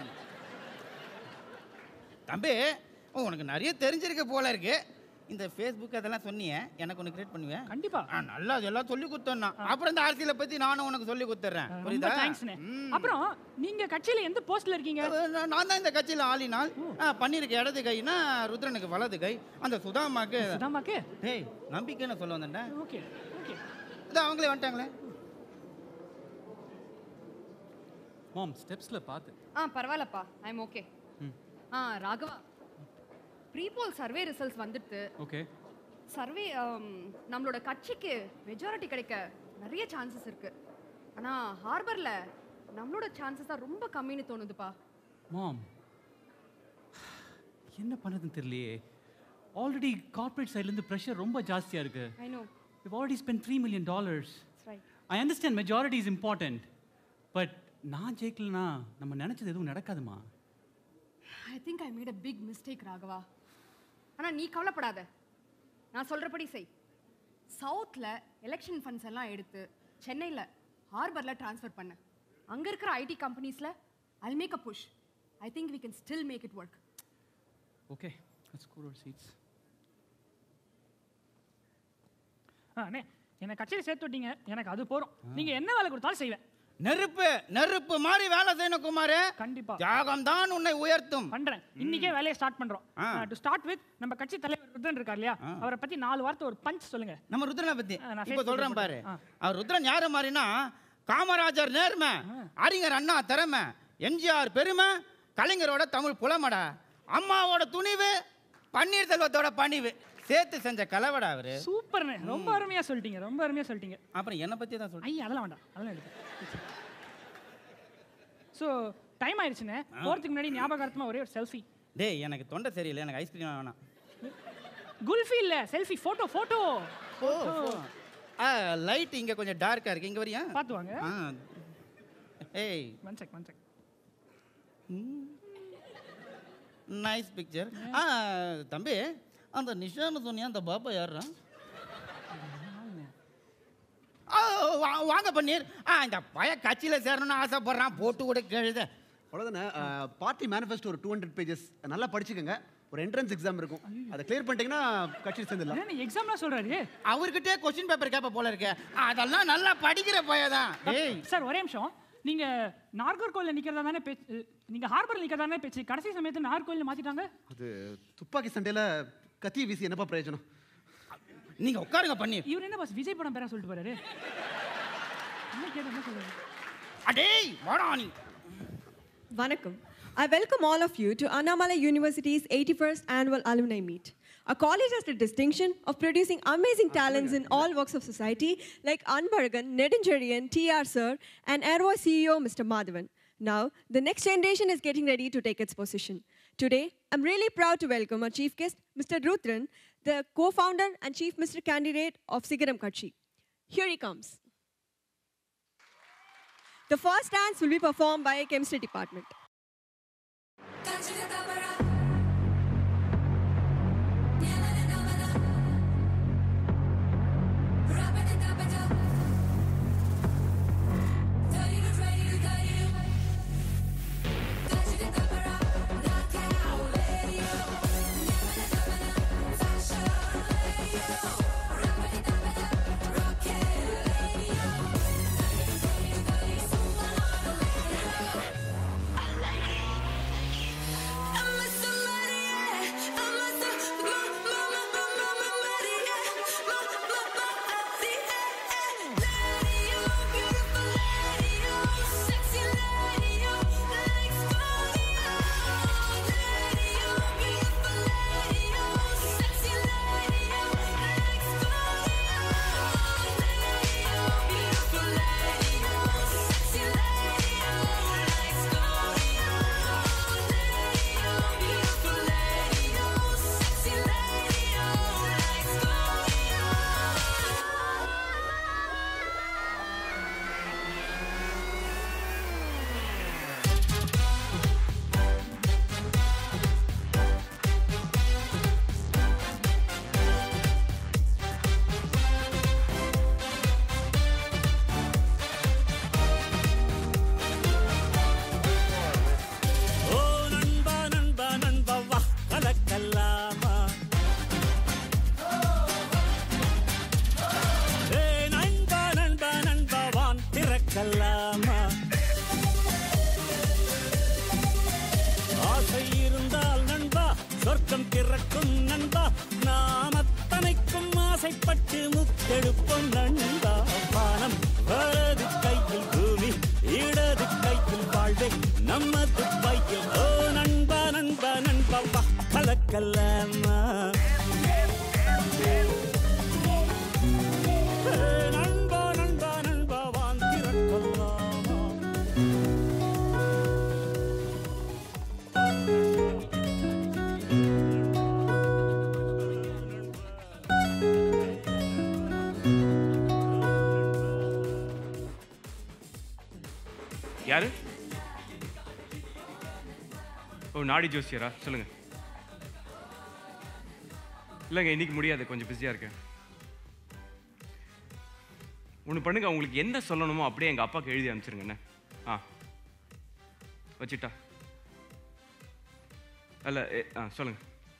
தம்பி, உனக்கு நிறைய தெரிஞ்சிருக்க போல இருக்கு. இந்த ஃபேஸ்புக் அதெல்லாம் சொன்னியே, எனக்கு ஒன்று கிரியேட் பண்ணுவேன். கண்டிப்பா. நல்லா அதெல்லாம் சொல்லி கொடுத்தோன்னா அப்புறம் இந்த அரசியலை பற்றி நானும் உனக்கு சொல்லி கொடுத்துட்றேன். புரியுதா? அப்புறம் நீங்க கட்சியில எந்த போஸ்ட்ல இருக்கீங்க? நான் தான் இந்த கட்சியில் ஆளினால் பண்ணிருக்க இடது கைனா ருத்ரனுக்கு வலது கை, அந்த சுதாமாக்கு டேய் நம்பிக்கைன்னு சொல்ல வந்தேன்டா. ஓகே ஓகே, இதான் அவங்களே வந்துட்டாங்களே. மாம் ஸ்டெப்ஸ்ல பாத்து. பரவாயில்லப்பா, ஐ எம் ஓகே. ராகவா, ப்ரீபோல் சர்வே ரிசல்ட்ஸ் வந்துட்டு. ஓகே. சர்வே நம்மளோட கட்சிக்கு மெஜாரிட்டி கிடைக்க நிறைய சான்சஸ் இருக்கு. ஆனா ஹார்பர்ல நம்மளோட சான்சஸ் தான் ரொம்ப கம்மின்னு தோணுதுப்பா. மாம், என்ன பண்ணதுன்னு தெரியலையே. ஆல்ரெடி கார்ப்பரேட் சைடுல இருந்து பிரஷர் ரொம்ப ஜாஸ்தியா இருக்கு. I know. We've already spent $3 million. That's right. I understand majority is important, but நான் ஜெயிக்கலனா நம்ம நினைச்சது எதுவும் நடக்காதுமா. I think I made a big mistake, Raghava. ஆனா நீ கவலைப்படாத, நான் சொல்றபடி செய். சவுத்ல எலெக்ஷன் ஃபண்ட்ஸ் எல்லாம் எடுத்து சென்னையில் ஹார்பர்ல ட்ரான்ஸ்ஃபர் பண்ண. அங்க இருக்கிற ஐடி கம்பெனிஸ்ல I'll make a push. I think we can still make it work. Okay, let's go to our seats. அண்ணே, என்ன கட்சியில் சேர்த்து விட்டீங்க, எனக்கு அது போறோம். நீங்க என்ன வேலை கொடுத்தாலும் செய்வேன். நெருப்பு மாதிரி வேலை செய்யணும் குமாரே. கண்டிப்பா. தியாகம் தான் உன்னை உயர்த்தும். பண்றேன். இன்னைக்கே வேலையை ஸ்டார்ட் பண்றோம். டு ஸ்டார்ட் வித் நம்ம கட்சி தலைவர் ருத்ரன் இருக்கார் இல்லையா, அவரை பத்தி 4 வார்த்தை ஒரு பஞ்ச் சொல்லுங்க. நம்ம ருத்ரனை பத்தி இப்ப சொல்றேன் பாரு. அவர் ருத்ரன் யாரு மாதிரினா, காமராஜர் நேர்மை, அறிஞர் அண்ணா திறமை, எம்ஜிஆர் பெருமை, கலைஞரோட தமிழ் புலமடா, அம்மாவோட துணிவு, பன்னீர் செல்வத்தோட பணிவு சேர்த்து செஞ்ச கலவடா அவரு. சூப்பர்ண்ணே, ரொம்ப அருமையா சொல்லிட்டீங்க, ரொம்ப அருமையா சொல்லிட்டீங்க. அப்புறம் என்ன பத்தி தான் சொல்றேன். ஐயா அதெல்லாம் வேண்டாம், அதெல்லாம் எடுத்து. ஸோ டைம் ஆயிடுச்சுண்ணே, போகிறதுக்கு முன்னாடி ஞாபகார்த்தமாக ஒரே ஒரு செல்ஃபி. டேய், எனக்கு தொண்டை சரியில்லை, எனக்கு ஐஸ்கிரீம் வேணாம். குல்ஃபி இல்லை, செல்ஃபி, ஃபோட்டோ. லைட் இங்கே கொஞ்சம் டார்க்காக இருக்கு, இங்கே வரியா பார்த்து வாங்க. ஏய் ஒன் செக் நைஸ் பிக்சர். தம்பி, அந்த நிஷான்னு சொன்னியா, அந்த பாப்பா யாரா? வாங்க பன்னீர். இந்த பய கட்சியில் சேரணும்னு ஆசைப்படுறான், போட்டு கூட கேளுத. அவ்வளோதானே. பார்ட்டி மேனிஃபெஸ்டோ ஒரு 200 pages நல்லா படிச்சுக்கோங்க. ஒரு என்ட்ரன்ஸ் எக்ஸாம் இருக்கும், அதை கிளியர் பண்ணிட்டீங்கன்னா கட்சியில் சேர்ந்துடலாம். எக்ஸாம்லாம் சொல்றாரு, அவர்கிட்டே கொஸ்டின் பேப்பர் கேட்ப போல இருக்கு. அதெல்லாம் நல்லா படிக்கிற பையதான். சார் ஒரே நிமிஷம், நீங்க நாகர்கோயிலில் நிக்கிறதா தானே பேச்சு, நீங்க ஹார்பர்ல நிக்கிறதா தானே பேச்சு, கடைசி சமயத்தில் நாகர்கோயிலில் மாத்திட்டாங்க. அது துப்பாக்கி சண்டையில கத்திய வீசி என்னப்பா பிரயோஜனம்? நீங்க உட்காருங்க பண்ணி. இவர் என்ன பாஸ் விஜய் படம் பேரா சொல்லிட்டு போறாரு. அடேய் வாடானி. வணக்கம். I welcome all of you to Annamalai University's 81st annual alumni meet. Our college has the distinction of producing amazing talents in all walks of society like Anbaragan, Nedinjarian, TR Sir, and Airvoice CEO Mr. Madhavan. Now, the next generation is getting ready to take its position. Today, I'm really proud to welcome our chief guest, Mr. Rudran, the co-founder and chief minister candidate of Sigaram Katchi. Here he comes. The first dance will be performed by a chemistry department. ஆசை இருந்தால் நண்பா சொர்க்கம் திறக்கும் நண்பா, நாம் அத்தனைக்கும் ஆசைப்பட்டு முத்தெடுப்போம் நண்பா. வானம் வலது கையில் பூமி, இடது கையில் வாழ்வே நமது பையில். ஓ நண்பா நண்பா நண்பா வா கலக்கலாமா, நண்பா நண்பா நண்பா வாந்திரக்கலாமா. யாரு? ஓ, நாடி ஜோசியரா? சொல்லுங்க. இல்லைங்க, இன்னைக்கு முடியாது, கொஞ்சம் பிஸியாக இருக்கேன். ஒன்று பண்ணுங்க, உங்களுக்கு என்ன சொல்லணுமோ அப்படியே எங்கள் அப்பாவுக்கு எழுதி அனுப்பிச்சிருங்கண்ணே. வச்சுட்டா? அல்ல, சொல்லுங்க.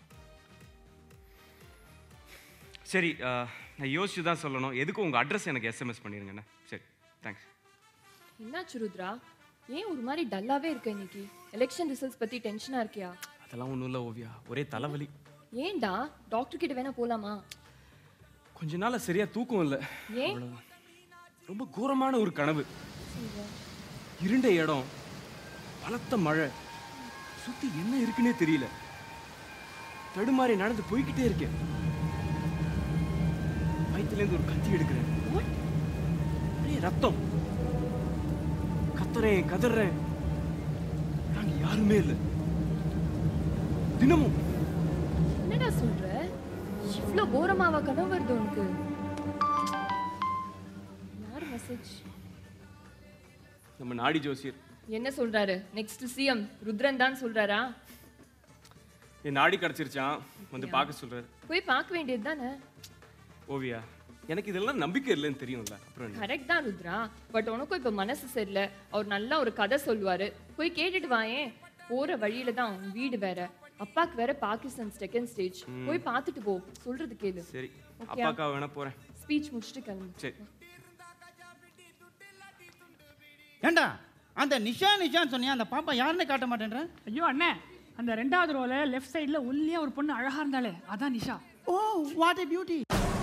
சரி, நான் யோசிச்சு தான் சொல்லணும். எதுக்கும் உங்கள் அட்ரஸ் எனக்கு SMS பண்ணிடுங்கண்ணே. சரி, தேங்க்ஸ். என்னாச்சு ருத்ரா, ஏன் ஒரு மாதிரி டல்லாவே இருக்க இன்னைக்கு? எலெக்ஷன் ரிசல்ட்ஸ் பத்தி டென்ஷனா இருக்கியா? அதெல்லாம் ஒன்றும் இல்லை ஓவியா, ஒரே தலைவலி. ஏன்டா, டாக்டர் கிட்ட வேணா போலாமா? கொஞ்ச நாள் சரியா தூக்கம் இல்லை. ஏன்? ரொம்ப கோரமான ஒரு கனவு. இருண்ட இடம், பலத்த மழை, சுத்தி என்ன இருக்குன்னே தெரியல. தடுமாறி நடந்து போய்கிட்டே இருக்கேன். வயிற்றுலேருந்து ஒரு கத்தி எடுக்கிறேன், ரத்தம். கத்துறேன், கதறேன், நாங்க யாருமே இல்லை. தினமும் என்னடா சொல்ற? இவ்ளோ கோரமாவா கனவு வருது உனக்கு? யார் மெசேஜ்? நம்ம நாடி ஜோசியர். என்ன சொல்றாரு? நெக்ஸ்ட் சிஎம் ருத்ரன் தான் சொல்றாரா? என் நாடி கிடைச்சிருச்சான், வந்து பார்க்க சொல்றாரு. போய் பார்க்க வேண்டியது தானே? ஓவியா, எனக்கு இதெல்லாம் நம்பிக்கை இல்லைன்னு தெரியும்ல. அப்புறம் கரெக்ட் தான் ருத்ரா, பட் உனக்கும் இப்ப மனசு சரியில்லை. அவர் நல்லா ஒரு கதை சொல்லுவாரு, போய் கேட்டுட்டு வாயேன். போற வழியில தான் வீடு வேற, அப்பாக்கு வேற பார்க்கின்சன் செகண்ட் ஸ்டேஜ். போய் பார்த்துட்டு போ, சொல்றது கேளு. சரி, அப்பாக்கா வேணா போறேன். ஸ்பீச் முடிச்சிட்டு கிளம்பு. சரி. ஏண்டா அந்த நிஷான்னு சொன்னியா, அந்த பாப்பா யாருன்னு காட்ட மாட்டேன்ற? ஐயோ அண்ணே, அந்த 2வது ரோல லெஃப்ட் சைடுல ஒல்லியா ஒரு பொண்ணு அழகா இருந்தாலே, அதான் Nisha. Oh, what a beauty.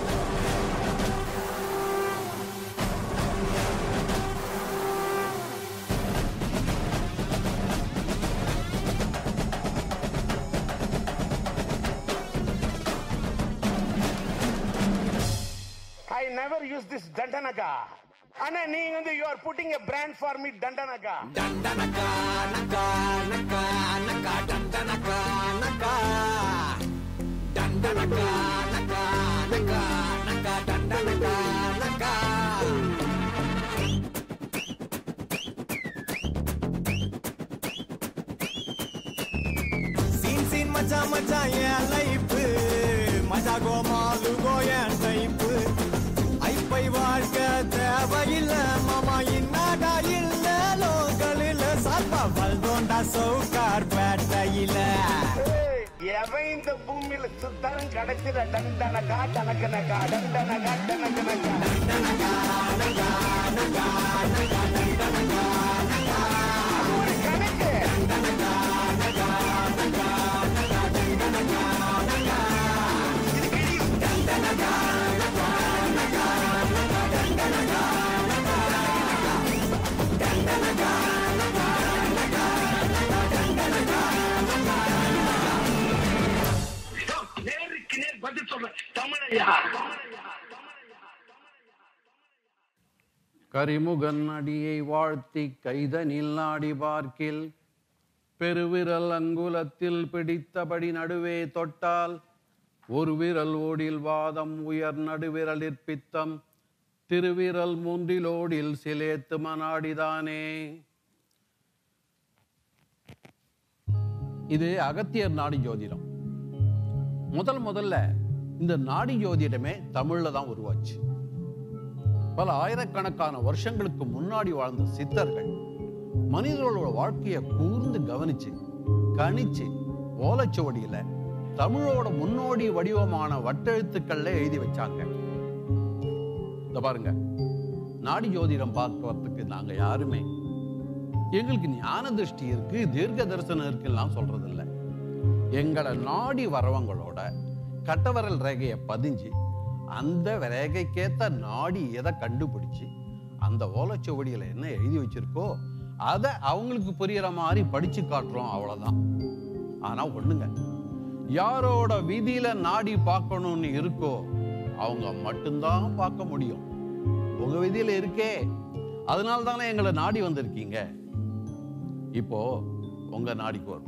I never use this Dandanaka. Anna, you are putting a brand for me, Dandanaka. Dandanaka, naka, naka, naka, Dandanaka, naka. Dandanaka, naka, naka, naka, Dandanaka, naka. Scene, macha, macha, yeah, life. Macha go malu go yeah, type. ஐப்பை வாழ்க்க தேவையில்லை மாமா, இன்னாடா இல்ல லோக்கலில் சாப்பா வல்தோண்டா சவுக்கார் பேட்டையில. எவன் இந்த பூமியில சுத்தரம் கிடைச்சிட டண்டனகா டனக்கனகா டண்டனகா டனக்கனகா டண்டனகா நகா நகா நகா டண்டனகா நகா. ஒரு கணக்கு. டண்டனகா நகா நகா நகா டண்டனகா நகா. இது கிழியும். டண்டனகா நகா நகா நகா டண்டனகா நகா நகா டண்டனகா நகா நகா நகா டண்டனகா நகா. நேருக்கு நேர் பதில் சொல்ற தமிழையா. கரிமுகன் அடியை வாழ்த்தி கைதனில் நாடி பார்க்கில் பெருவிரல் அங்குலத்தில் பிடித்தபடி நடுவே தொட்டால் ஒரு விரல் ஓடில் வாதம் உயர் நடுவிரலிற் பித்தம் திருவிரல் மூன்றிலோடில் சிலேத்து மனாடிதானே. இது அகத்தியர் நாடி ஜோதிடம். முதல்ல இந்த நாடி ஜோதிடமே தமிழ்ல தான் உருவாச்சு. பல ஆயிரக்கணக்கான வருஷங்களுக்கு முன்னாடி வாழ்ந்த சித்தர்கள் மனிதர்களோட வாழ்க்கையை கூர்ந்து கவனிச்சு கணிச்சு ஓலைச்சுவடியில தமிழோட முன்னோடி வடிவமான வட்டெழுத்துக்கள்ல எழுதி வச்சாங்க. இந்த பாருங்க, நாடி ஜோதிடம் பார்க்கறதுக்கு நாங்க யாருமே எங்களுக்கு ஞான திருஷ்டி இருக்கு, தீர்க்க தரிசனம் இருக்குலாம் சொல்றது இல்லை. எங்களை நாடி வரவங்களோட கட்டவரல் ரேகையை பதிஞ்சு அந்த ரேகைக்கேத்த நாடி எதை கண்டுபிடிச்சு அந்த ஓலைச்சுவடியில் என்ன எழுதி வச்சிருக்கோ அதை அவங்களுக்கு புரியுற மாதிரி படிச்சு காட்டுறோம், அவ்வளவுதான். ஆனா ஒண்ணுங்க, யாரோட விதியில நாடி பார்க்கணும்னு இருக்கோ அவங்க மட்டும்தான் பார்க்க முடியும். உங்க விதியில இருக்கே, அதனால தானே எங்களை நாடி வந்திருக்கீங்க. இப்போ உங்க நாடிக்கு வரும்.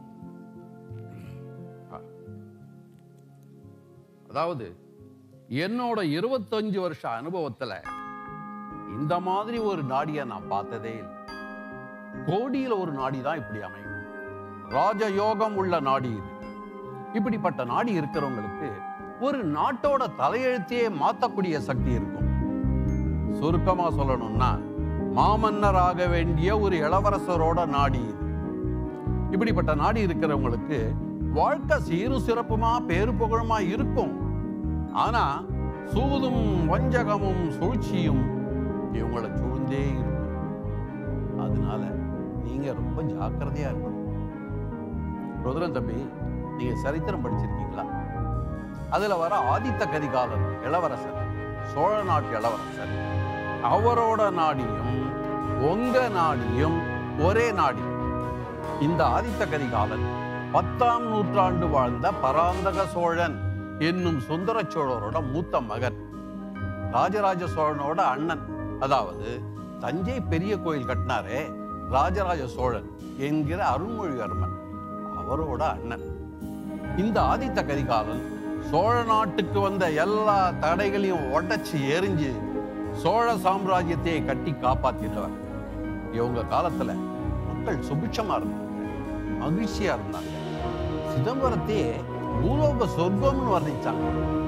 அதாவது என்னோட 25 வருஷ அனுபவத்துல இந்த மாதிரி ஒரு நாடியை நான் பார்த்ததே இல்லை. கோடியில ஒரு நாடி தான் இப்படி அமையும். ராஜயோகம் உள்ள நாடி இது. இப்படிப்பட்ட நாடி இருக்கிறவங்களுக்கு ஒரு நாட்டோட தலையெழுத்தையே மாற்றக்கூடிய சக்தி இருக்கும். சுருக்கமா சொல்லணும்னா மாமன்னராக வேண்டிய ஒரு இளவரசரோட நாடி இது. இப்படிப்பட்ட நாடி இருக்கிறவங்களுக்கு வாழ்க்கை சீரும் சிறப்புமா பேரு புகழுமா இருக்கும். ஆனா சூதும் வஞ்சகமும் சூழ்ச்சியும் இவங்களை சூழ்ந்தே இருக்கும். அதனால நீங்க ரொம்ப ஜாக்கிரதையா இருக்கணும். ருத்ரன் தம்பி, நீங்க சரித்திரம் படிச்சிருக்கீங்களா? அதுல வர ஆதித்த கரிகாலன் இளவரசர், சோழ நாட்டு இளவரசர், அவரோட நாடியும் உங்க நாடியும் ஒரே நாடி. இந்த ஆதித்த கரிகாலன் 10ஆம் நூற்றாண்டு வாழ்ந்த பராந்தக சோழன் என்னும் சுந்தர சோழரோட மூத்த மகன். ராஜராஜ சோழனோட அண்ணன், அதாவது தஞ்சை பெரிய கோயில் கட்டினாரே ராஜராஜ சோழன் என்கிற அருண்மொழிவர்மன், அவரோட அண்ணன். இந்த ஆதித்த கரிகாலன் சோழ நாட்டுக்கு வந்த எல்லா தடைகளையும் உடைச்சு எரிஞ்சு சோழ சாம்ராஜ்யத்தை கட்டி காப்பாத்தினவர். இவங்க காலத்துல மக்கள் சுபிட்சமா இருந்தாங்க, மகிழ்ச்சியா இருந்தாங்க. சிதம்பரத்தையே பூலோக சொர்க்கம்னு வர்ணிச்சாங்க.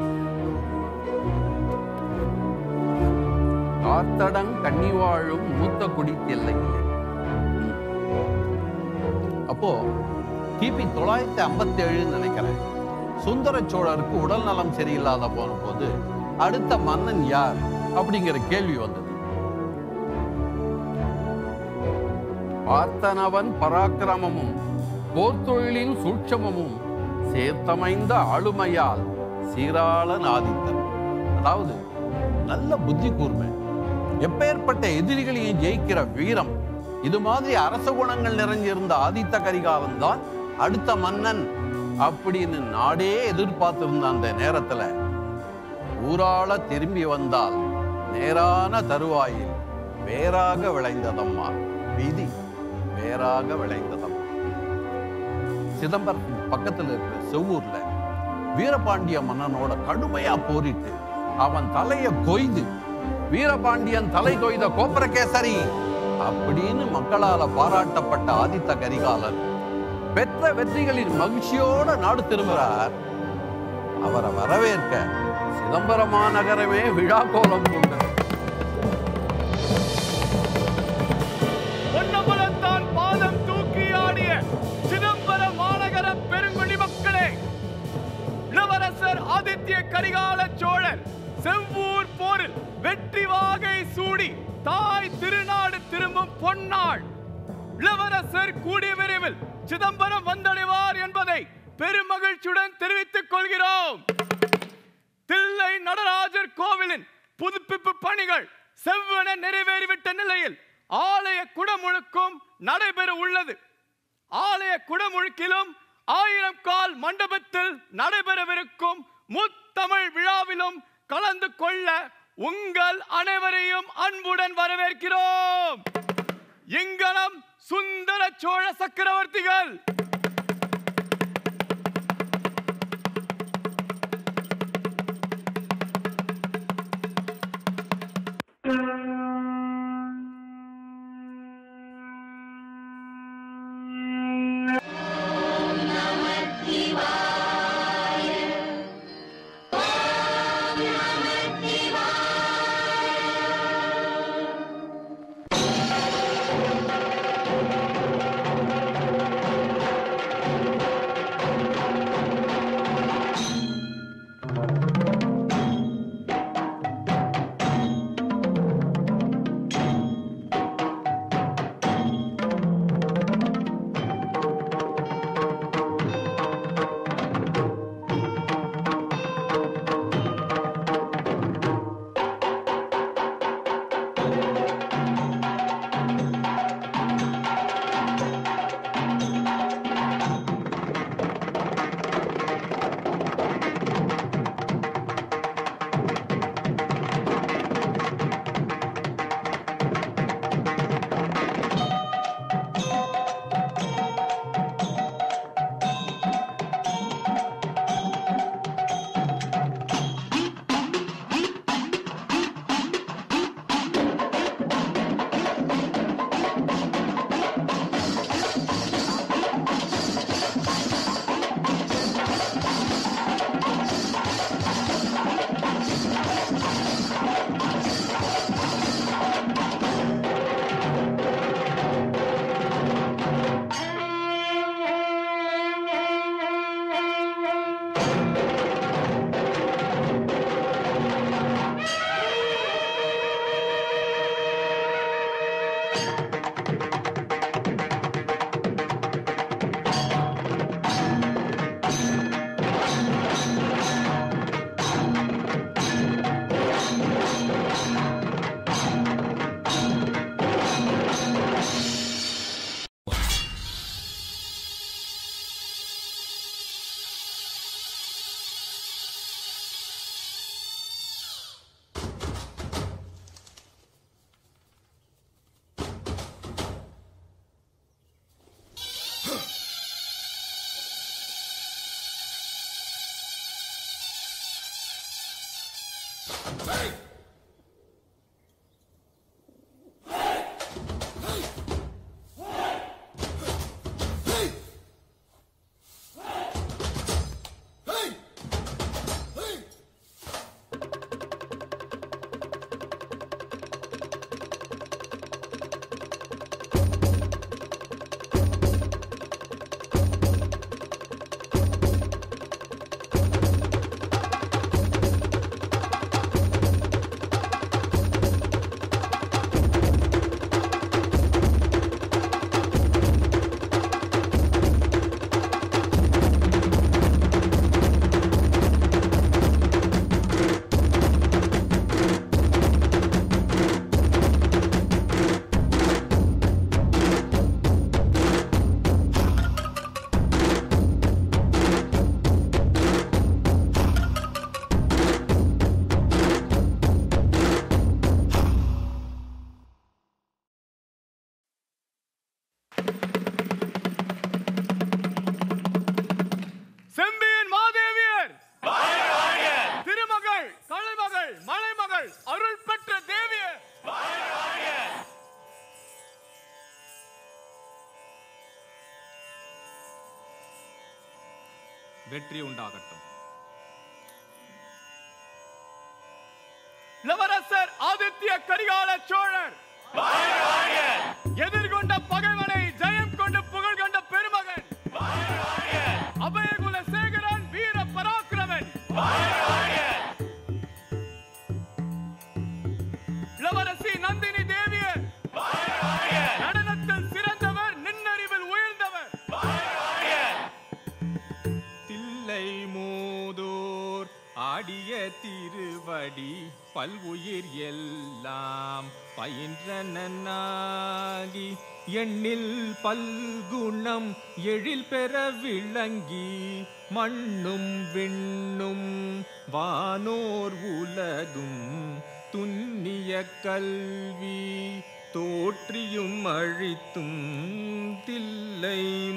காத்தடங் கண்ணி வாழும் மூத்த குடி தில்லையிலே. அப்போ கிபி 957 நினைக்கிறேன், சுந்தர சோழருக்கு உடல் நலம் சரியில்லாத போன போது அடுத்த மன்னன் யார் அப்படிங்கிற கேள்வி வந்தது. பார்த்தனவன் பராக்கிரமமும் போர்த்தொழிலின் சூட்சமும் சேர்த்தமைந்த ஆளுமையால் சீராளன் ஆதித்தன். அதாவது நல்ல புத்தி கூர்மை, எப்பேற்பட்ட எதிரிகளையும் ஜெயிக்கிற வீரம், இது மாதிரி அரச குணங்கள் நிறைஞ்சிருந்த ஆதித்த கரிகாலன் தான் அடுத்த மன்னன் அப்படின்னு நாடே எதிர்பார்த்திருந்த அந்த நேரத்துல ஊராள திரும்பி வந்தால் நேரான தருவாயில் வேறாக விளைந்ததம்மா விதி, வேறாக விளைந்ததம்மா. சிதம்பரத்தின் பக்கத்துல இருக்கிற செவ்வூர்ல வீரபாண்டிய மன்னனோட கடுமையா போரிட்டு அவன் தலைய கொய்து வீரபாண்டியன் தலை கொய்த கோப்பரகேசரி அப்படின்னு மக்களால பாராட்டப்பட்ட ஆதித்த கரிகாலன் பெற்ற வெற்றிகளின் மகிழ்ச்சியோட நாடு திரும்புகிறார். அவரை வரவேற்க சிதம்பரம் மாநகரமே விழா கோலம் கொண்டது. பொன்னம்பலத்தான் பாதம் தூக்கி ஆடிய சிதம்பரம் மாநகர பெருங்குடி மக்களே, இளவரசர் ஆதித்ய கரிகால சோழர் செவ்வூர் போரில் வெற்றி வாகை சூடி தாய் திருநாடு திரும்பும் பொன்னாள். இளவரசர் கூடிய விரைவில் சிதம்பரம் வந்தடைவார் என்பதை பெருமகிழ்ச்சியுடன் தெரிவித்துக் கொள்கிறோம். தில்லை நடராஜர் கோவிலின் புதுப்பிப்பு பணிகள் செவ்வென நிறைவேறிவிட்ட நிலையில் ஆலய குடமுழுக்கும் நடைபெற உள்ளது. ஆலய குடமுழுக்கிலும் 1000 கால் மண்டபத்தில் நடைபெறவிருக்கும் முத்தமிழ் விழாவிலும் கலந்து கொள்ள உங்கள் அனைவரையும் அன்புடன் வரவேற்கிறோம். இங்கனம் சுந்தர சோழ சக்கரவர்த்திகள். வெற்றி உண்டாகட்டும். இளவரசர் ஆதித்ய கரிகால சோழர் எதிர்கொண்ட பகைவனை ஜெயம் கொண்டு புகழ் கொண்ட பெருமகன் அபயகுல சேகரன் வீர பராக்கிரமன் இளவரசி நந்தினி தேவியர் நடனத்தில் சிறந்தவர், நின்னறிவில் உயர்ந்தவர். தில்லை மூதூர் ஆடிய திருவடி பல்வுயிர் எல்லாம் பயின்றன நாடி எண்ணில் பல்குணம் எழில் பெற விளங்கி மண்ணும் விண்ணும் வானோர் உலகும் துன்னிய கல்வி தோற்றியும் அழித்தும் தில்லை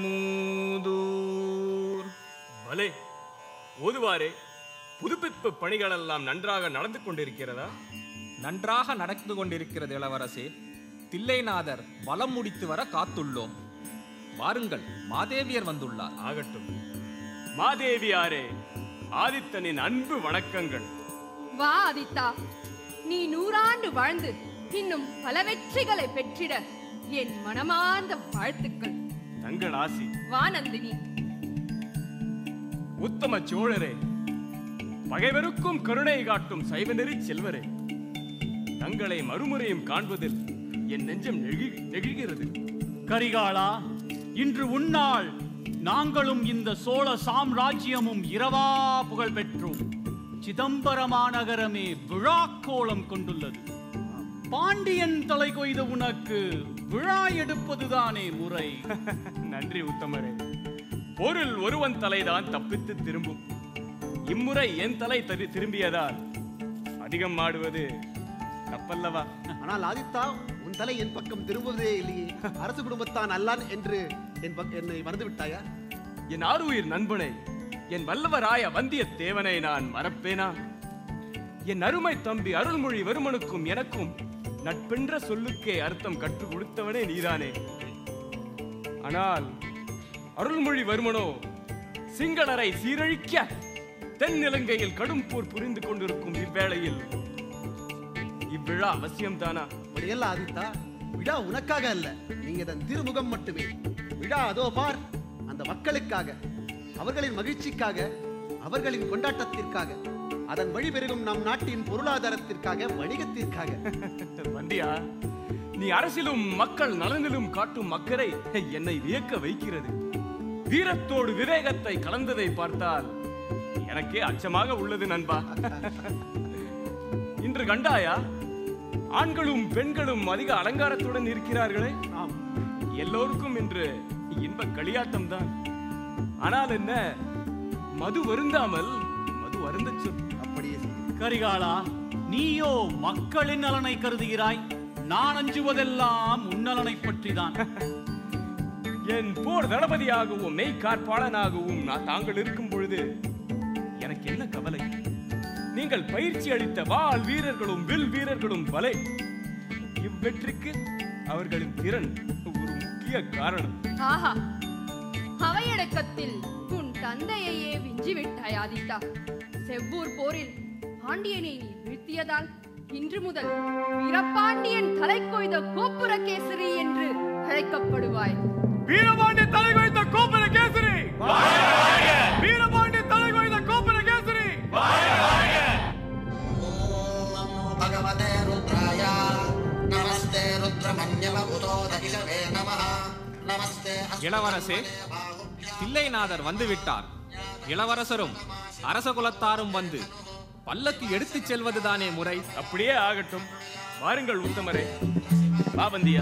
மூதூர். பலே ஓதுவாரே, புதுப்பிப்பு பணிகள் எல்லாம் நன்றாக நடந்து கொண்டிருக்கிறதா? நன்றாக நடந்து கொண்டிருக்கிறது இளவரசே. தில்லைநாதர் வலம் முடித்து வர காத்துள்ளோம். வாருங்கள், மாதேவியர் வந்துள்ளார். ஆகட்டும். மாதேவியாரே, ஆதித்தனின் அன்பு வணக்கங்கள். வா ஆதித்தா, நீ 100 ஆண்டு வாழ்ந்து இன்னும் பல வெற்றிகளை பெற்றிட என் மனமார்ந்த வாழ்த்துக்கள். தங்கள் ஆசி. வா நந்தினி. உத்தம சோழரே, பகைவருக்கும் கருணை காட்டும் சைவநெறி செல்வரே, தங்களை மறுமுறையும் காண்பதில் என் நெஞ்சம் நெகிழ்கிறது. கரிகாலா, இன்று உன்னால் நாங்களும் இந்த சோழ சாம்ராஜ்யமும் இரவா புகழ் பெற்றோம். சிதம்பர மாநகரமே விழாக்கோலம் கொண்டுள்ளது. பாண்டியன் தலை கொய்த உனக்கு விழா எடுப்பதுதானே முறை. நன்றி உத்தமரே. போரில் ஒருவன் தலைதான் தப்பித்து திரும்பும். இம்முறை என் தலை திரும்பியதால் அதிகம் ஆடுவது தப்பல்லவா? ஆனால் ஆதித்தா, உன் தலை என் பக்கம் திரும்புவதே இல்லையே. அரசு குடும்பத்தான் அல்லான் என்று என்னை மறந்து விட்டாயா? என் ஆருயிர் நண்பனை, என் வல்லவராய வந்தியத்தேவனை நான் மறப்பேனா? என் அருமை தம்பி அருள்மொழிவர்மனுக்கும் எனக்கும் நட்பென்ற சொல்லுக்கே அர்த்தம் கற்றுக் கொடுத்தவனே நீதானே. ஆனால் அருள்மொழிவர்மனோ சிங்களரை சீரழிக்க தென்னிலங்கையில் கடும் போர் புரிந்து கொண்டிருக்கும் இவ்வேளையில் இவ்விழா அவசியம்தானா? அப்படியல்ல ஆதித்தா, விழா உனக்காக அல்ல, நீங்க தன் திருமுகம் மட்டுமே. விழா அதோ பார், அந்த மக்களுக்காக, அவர்களின் மகிழ்ச்சிக்காக, அவர்களின் கொண்டாட்டத்திற்காக, அதன் வழி பெருகும் நம் நாட்டின் பொருளாதாரத்திற்காக, வணிகத்திற்காக. வந்தியா, நீ அரசிலும் மக்கள் நலனிலும் காட்டும் அக்கறை என்னை வியக்க வைக்கிறது. வீரத்தோடு விவேகத்தை கலந்ததை பார்த்தால் எனக்கே அச்சமாக உள்ளது நண்பா. இன்று கண்டாயா, ஆண்களும் பெண்களும் அதிக அலங்காரத்துடன் இருக்கிறார்களே. எல்லோருக்கும் இன்று இன்ப களியாட்டம் தான். ஆனால் என்ன, மது வருந்தாமல் மது அருந்த சொல். அப்படியே கரிகாலா, நீயோ மக்களின் நலனை கருதுகிறாய். நான் அஞ்சுவதெல்லாம் உன்னலனை பற்றிதான். என் போர் தளபதியாகவும் மெய்காற்பாளனாகவும் தாங்கள் இருக்கும் பொழுது எனக்கு என்ன கவலை? நீங்கள் பயிற்சி அளித்த வாள் வீரர்களும் வில் வீரர்களும் பலே. இவ்வெற்றிக்கு அவர்களின் திறன் ஒரு முக்கிய காரணம். ஆஹா, அவையடக்கத்தில் உன் தந்தையையே விஞ்சிவிட்டாய் ஆதித்தா. செவ்வூர் போரில் பாண்டியனை நீ வீழ்த்தியதால் இன்று முதல் வீரபாண்டியன் தலை கொய்த கோப்புர கேசரி என்று அழைக்கப்படுவாய். வீரபாண்டிய தலை கொய்த கோப்புர கேசரி, வீரபாண்டிய தலை கொய்த கோப்புர கேசரி. பகவதே ருத்ராய நமஸ்தே ருத்ரமன்யவ உதோதகிஷவே நமஹ நமஸ்தே. இளவரசே, தில்லைநாதர் வந்துவிட்டார். இளவரசரும் அரச குலத்தாரும் வந்து பல்லக்கு எடுத்துச் செல்வதுதானே முறை. அப்படியே ஆகட்டும். வாருங்கள் உத்தமரே. பாபந்தியா,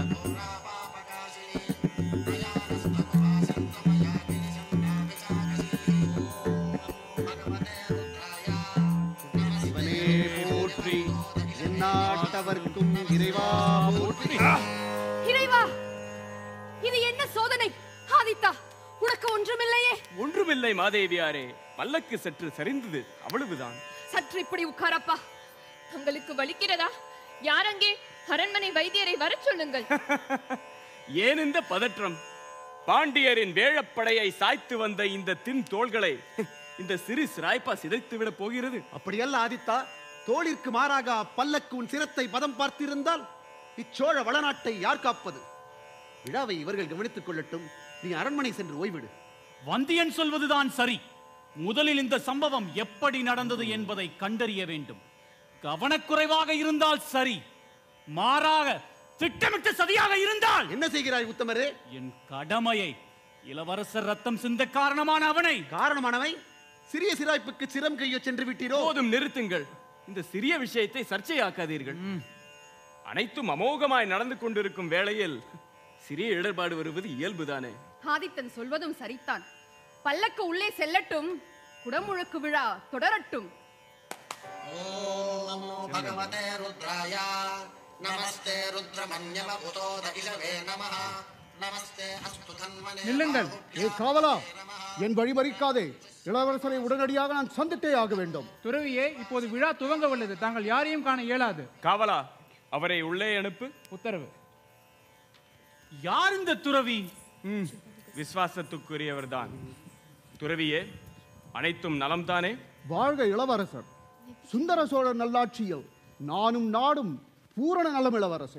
போற்றி, எந்நாட்டவர்க்கும் இறைவா போற்றி. இறைவா, இது என்ன சோதனை? ஆதித்தா, உனக்கு ஒன்றுமில்லையே? ஒன்றுமில்லை மாதேவியாரே, பல்லக்கு சற்று சரிந்தது, அவ்வளவுதான். சற்று இப்படி உட்காரப்பா. தங்களுக்கு வலிக்கிறதா? யாரங்கே? அரண்மனை வைத்தியரை வரச் சொல்லுங்கள். ஏன் இந்த பதற்றம்? பாண்டியரின் வேழப்படையை சாய்த்து வந்த இந்த தின் தோள்களை இந்த சிறு சிராய்ப்பா சிதைத்து விட போகிறது. அப்படியல்ல ஆதித்தா, தோளிற்கு மாறாக பல்லக்கு உன் சிரத்தை பதம் பார்த்திருந்தால் இச்சோழ வளநாட்டை யார் காப்பது? விழாவை இவர்கள் கவனித்துக் கொள்ளட்டும். நீ அரண்மனை சென்று ஓய்விடு. வந்தியன் சொல்வதுதான் சரி. முதலில் இந்த சம்பவம் எப்படி நடந்தது என்பதை கண்டறிய வேண்டும். கவனக்குறைவாக இருந்தால் சரி, மாறாக திட்டமிட்ட சதியாக இருந்தால் என்ன செய்கிறாய் உத்தமரே? என் கடமையை, இளவரசர் ரத்தம் சிந்த காரணமானவை சிறிய சிராய்ப்புக்கு சிரம் கைய சென்று விட்டீரோ? போதும், நிறுத்துங்கள். இந்த சிறிய விஷயத்தை சர்ச்சையாக்காதீர்கள். அனைத்தும் அமோகமாய் நடந்து கொண்டிருக்கும் வேளையில் சிறிய இடர்பாடு வருவது இயல்புதானே. ஆதித்தன் சொல்வதும் சரிதான். பல்லக்கு உள்ளே செல்லட்டும், குடமுழுக்கு விழா தொடரட்டும். ஓம் நமோ பகவதே ருத்ராய நமஸ்தே ருத்ரமன்யவ உதோதகிஷவே நமஹ நமஸ்தே அஸ்து தன்வனே. நில்லுங்கள். ஏ காவலா, என் வழிமறிக்காதே. இளவரசரை உடனடியாக நான் சந்தித்தே ஆக வேண்டும். துறவியே, இப்போது விழா துவங்கவுள்ளது. தாங்கள் யாரையும் காண இயலாது. காவலா, அவரை உள்ளே அனுப்பு. உத்தரவு. யார் இந்த துறவி? விசுவாசத்துக்குரியவர்தான். துறவியே, அனைத்தும் நலம்தானே? வாழ்க இளவரசர். சுந்தர சோழர் நல்லாட்சியில் நானும் நாடும் பூரண நலம் இளவரசே.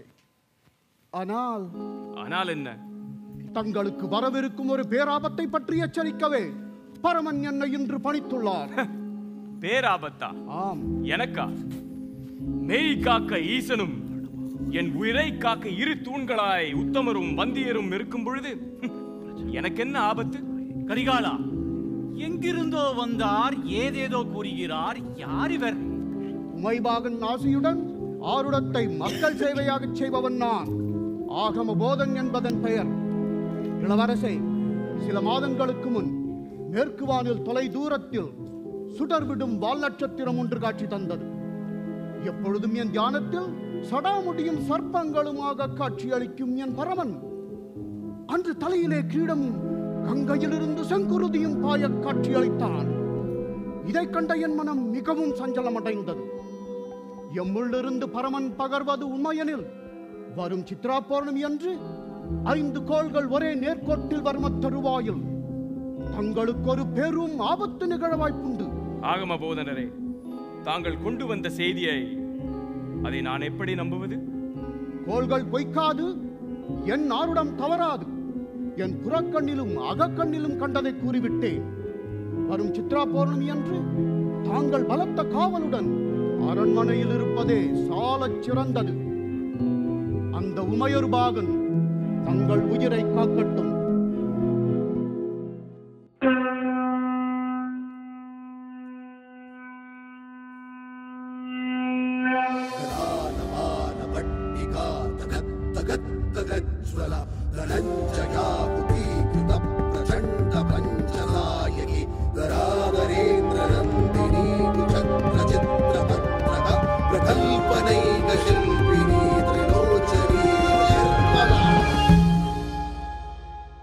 ஆனால் என்ன? தங்களுக்கு வரவிருக்கும் ஒரு பேராபத்தை பற்றி எச்சரிக்கவே பரமன் என்னை இன்று பணித்துள்ளார். பேராபத்தா? ஆம். எனக்கா? மெய் காக்க ஈசனும் என் உயிரை காக்க இரு தூண்களாய் உத்தமரும் வந்தியரும் இருக்கும் பொழுது எனக்கு என்ன ஆபத்து? கரிகாலா, எங்கிருந்தோ வந்தார், ஏதேதோ கூறுகிறார். யார் இவர்? உமைபாகன் ஆசையுடன் ஆருடத்தை மக்கள் சேவையாக செய்பவன் நான். ஆகம போதன் என்பதன் பெயர். இளவரசே, சில மாதங்களுக்கு முன் மேற்கு வானில் தொலை தூரத்தில் சுடர்விடும் வால் நட்சத்திரம் ஒன்று காட்சி தந்தது. எப்பொழுதும் என் தியானத்தில் சடாமுடியும் சர்ப்பங்களுமாக காட்சியளிக்கும் என் பரமன் அன்று தலையிலே கிரீடமும் கங்கையிலிருந்து செங்குருதியும் பாய காட்சியளித்தான். இதை கண்ட என் மனம் மிகவும் சஞ்சலமடைந்தது. எம்முள்ளிருந்து பரமன் பகர்வது உண்மையெனில் வரும் சித்ரா பௌர்ணமி அன்று 5 கோள்கள் ஒரே நேர்கோட்டில் வரும் தருவாயில் தங்களுக்கு ஒரு பெரும் ஆபத்து நிகழ வாய்ப்புண்டு. ஆகம போதனரே, தாங்கள் கொண்டு வந்த செய்தியை அதை நான் எப்படி நம்புவது? கோள்கள் பொய்க்காது, என் ஆருடம் தவறாது. என் புறக்கண்ணிலும் அகக்கண்ணிலும் கண்டதை கூறிவிட்டேன். வரும் சித்ரா பௌர்ணமி அன்று தாங்கள் பலத்த காவலுடன் அரண்மனையில் இருப்பதே சாலச் சிறந்தது. அந்த உமையொரு பாகன் தங்கள் உயிரை காக்கட்டும்.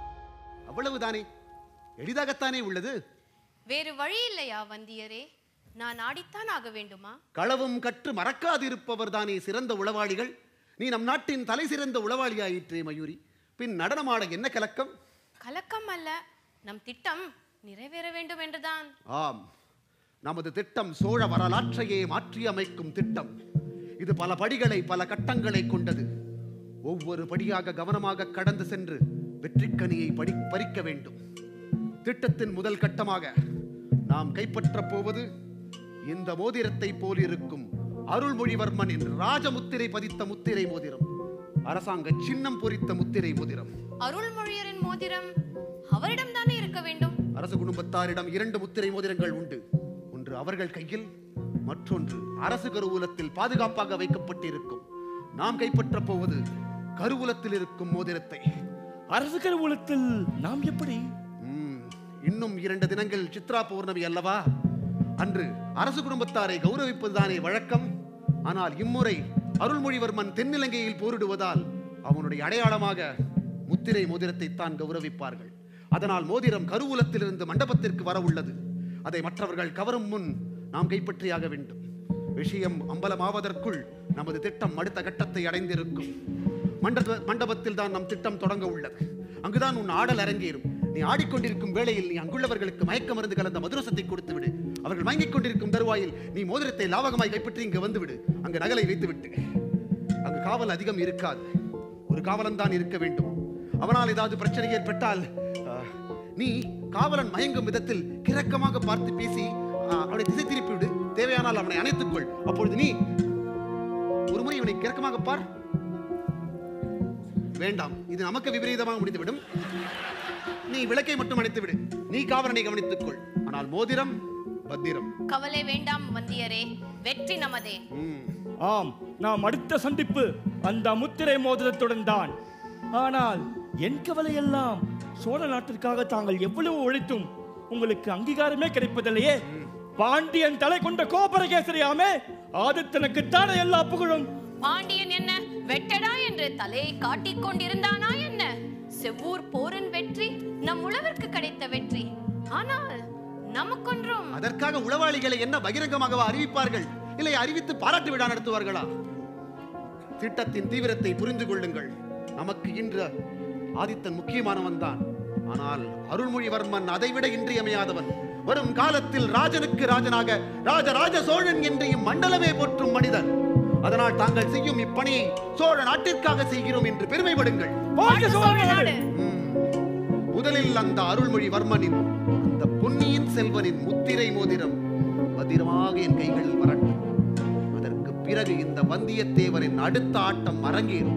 அவ்வளவுதானே? எளிதாகத்தானே உள்ளது. வேறு வழி இல்லையா வந்தியரே? நான் ஆடித்தான் ஆக வேண்டுமா? களவும் கற்று மறக்காதிருப்பவர் தானே சிறந்த உளவாளிகள். நீ நம் நாட்டின் தலை சிறந்த உளவாளியாயிற்றே மயூரி. பின் நடனமாட என்ன கலக்கம்? கலக்கம் அல்ல, நம் திட்டம் நிறைவேற வேண்டும் என்றுதான். ஆம், நமது திட்டம் சோழ வரலாற்றையே மாற்றி அமைக்கும் திட்டம். இது பல படிகளை பல கட்டங்களை கொண்டது. ஒவ்வொரு படியாக கவனமாக கடந்து சென்று வெற்றிக்கனியை பறிக்க வேண்டும். திட்டத்தின் முதல் கட்டமாக நாம் கைப்பற்றப் போவது இந்த மோதிரத்தை போலிருக்கும் அருள்மொழிவர்மனின் ராஜமுத்திரை பதித்த முத்திரை மோதிரம், அரசாங்க சின்னம் பொறித்த முத்திரை மோதிரம். அருள்மொழியரின் மோதிரம் அவரிடம் தானே இருக்க வேண்டும். அரச குடும்பத்தாரிடம் 2 முத்திரை மோதிரங்கள் உண்டு. ஒன்று அவர்கள் கையில், மற்றொன்று அரசு கருவூலத்தில் பாதுகாப்பாக வைக்கப்பட்டிருக்கும். நாம் கைப்பற்றப் போவது கருவூலத்தில் இருக்கும் மோதிரத்தை. அரசு கருவூலத்தில் நாம் எப்படி? இன்னும் 2 தினங்கள் சித்ரா பௌர்ணமி அல்லவா? அன்று அரசு குடும்பத்தாரை கௌரவிப்பதுதானே வழக்கம். ஆனால் இம்முறை அருள்மொழிவர்மன் தென்னிலங்கையில் போரிடுவதால் அவனுடைய அடையாளமாக முத்திரை மோதிரத்தை தான் கௌரவிப்பார்கள். அதனால் மோதிரம் கருவூலத்திலிருந்து மண்டபத்திற்கு வர உள்ளது. அதை மற்றவர்கள் கவரும் முன் நாம் கைப்பற்றியாக வேண்டும். விஷயம் அம்பலமாவதற்குள் நமது திட்டம் அடுத்த கட்டத்தை அடைந்திருக்கும். மண்டபத்தில் தான் நம் திட்டம் தொடங்க உள்ளது. அங்குதான் உன் ஆடல் அரங்கேறும். நீ ஆடிக்கொண்டிருக்கும் வேளையில் நீ அங்குள்ளவர்களுக்கு மயக்க மருந்து கலந்த மதுரசத்தை கொடுத்து விடு. அவர்கள் மயங்கிக் கொண்டிருக்கும் தருவாயில் நீ மோதிரத்தை லாவகமாய் கைப்பற்றி இங்கு வந்துவிடு. அங்கு நகலை வைத்துவிட்டு. அங்கு காவல் அதிகம் இருக்காது. ஒரு காவலன் தான் இருக்க வேண்டும். அவனால் ஏதாவது பிரச்சனை ஏற்பட்டால் நீ காவலன் மயங்கும் விதத்தில் கிரக்கமாக பார்த்து பேசி அவனை திசை திருப்பி விடு. தேவையானால் அவனை அணைத்துக்கொள். அப்பொழுது நீ ஒருமுறை இவனை கிரக்கமாக பார். வேண்டாம், இது நமக்கு விபரீதமாக முடிந்துவிடும். நீ விளக்கை மட்டும் அணைத்து விடு. நீ காவலனை கவனித்துக்கொள். ஆனால் மோதிரம் பத்திரம். கவலை வேண்டாம் வந்தியரே, வெற்றி நமதே. ஆம், நாம் அடுத்த சந்திப்பு அந்த முத்திரை மோதிரத்துடன் தான். ஆனால் என் கவலை எல்லாம் சோழ நாட்டிற்காக தாங்கள் எவ்வளவு உழைத்தும் உங்களுக்கு அங்கீகாரமே கிடைப்பதில்லையே. பாண்டியன் தலை கொண்ட கோபரகேசரியாமே, ஆதித்தனுக்குத்தானே எல்லா புகழும். பாண்டியன் என்ன வெட்டடா என்று தலையை காட்டிக் கொண்டிருந்தானா என்ன? செவ்வூர் போரின் வெற்றி நம் உழவிற்கு கிடைத்த வெற்றி. ஆனால் நமக்கொன்றும். அதற்காக உளவாளிகளை என்ன பகிரங்கமாக அறிவிப்பார்கள்? இல்லை அறிவித்து பாராட்டு விழா நடத்துவார்களா? திட்டத்தின் தீவிரத்தை புரிந்து கொள்ளுங்கள். நமக்கு இன்று ஆதித்தன் முக்கியமானவன் தான். ஆனால் அருள்மொழிவர்மன் அதைவிட இன்றியமையாதவன். வரும் காலத்தில் ராஜனுக்கு ராஜனாக ராஜராஜ சோழன் என்று இம்மண்டலமே போற்றும் மனிதன். அதனால் தாங்கள் செய்யும் இப்பணியை சோழ நாட்டிற்காக செய்கிறோம் என்று பெருமைப்படுங்கள். முதலில் அந்த அருள்மொழிவர்மனின், அந்த பொன்னியின் செல்வனின் முத்திரை மோதிரம் பத்திரமாக என் கைகளில் வரட்டும். அதற்கு பிறகு இந்த வந்தியத்தேவரின் அடுத்த ஆட்டம் அரங்கேறும்.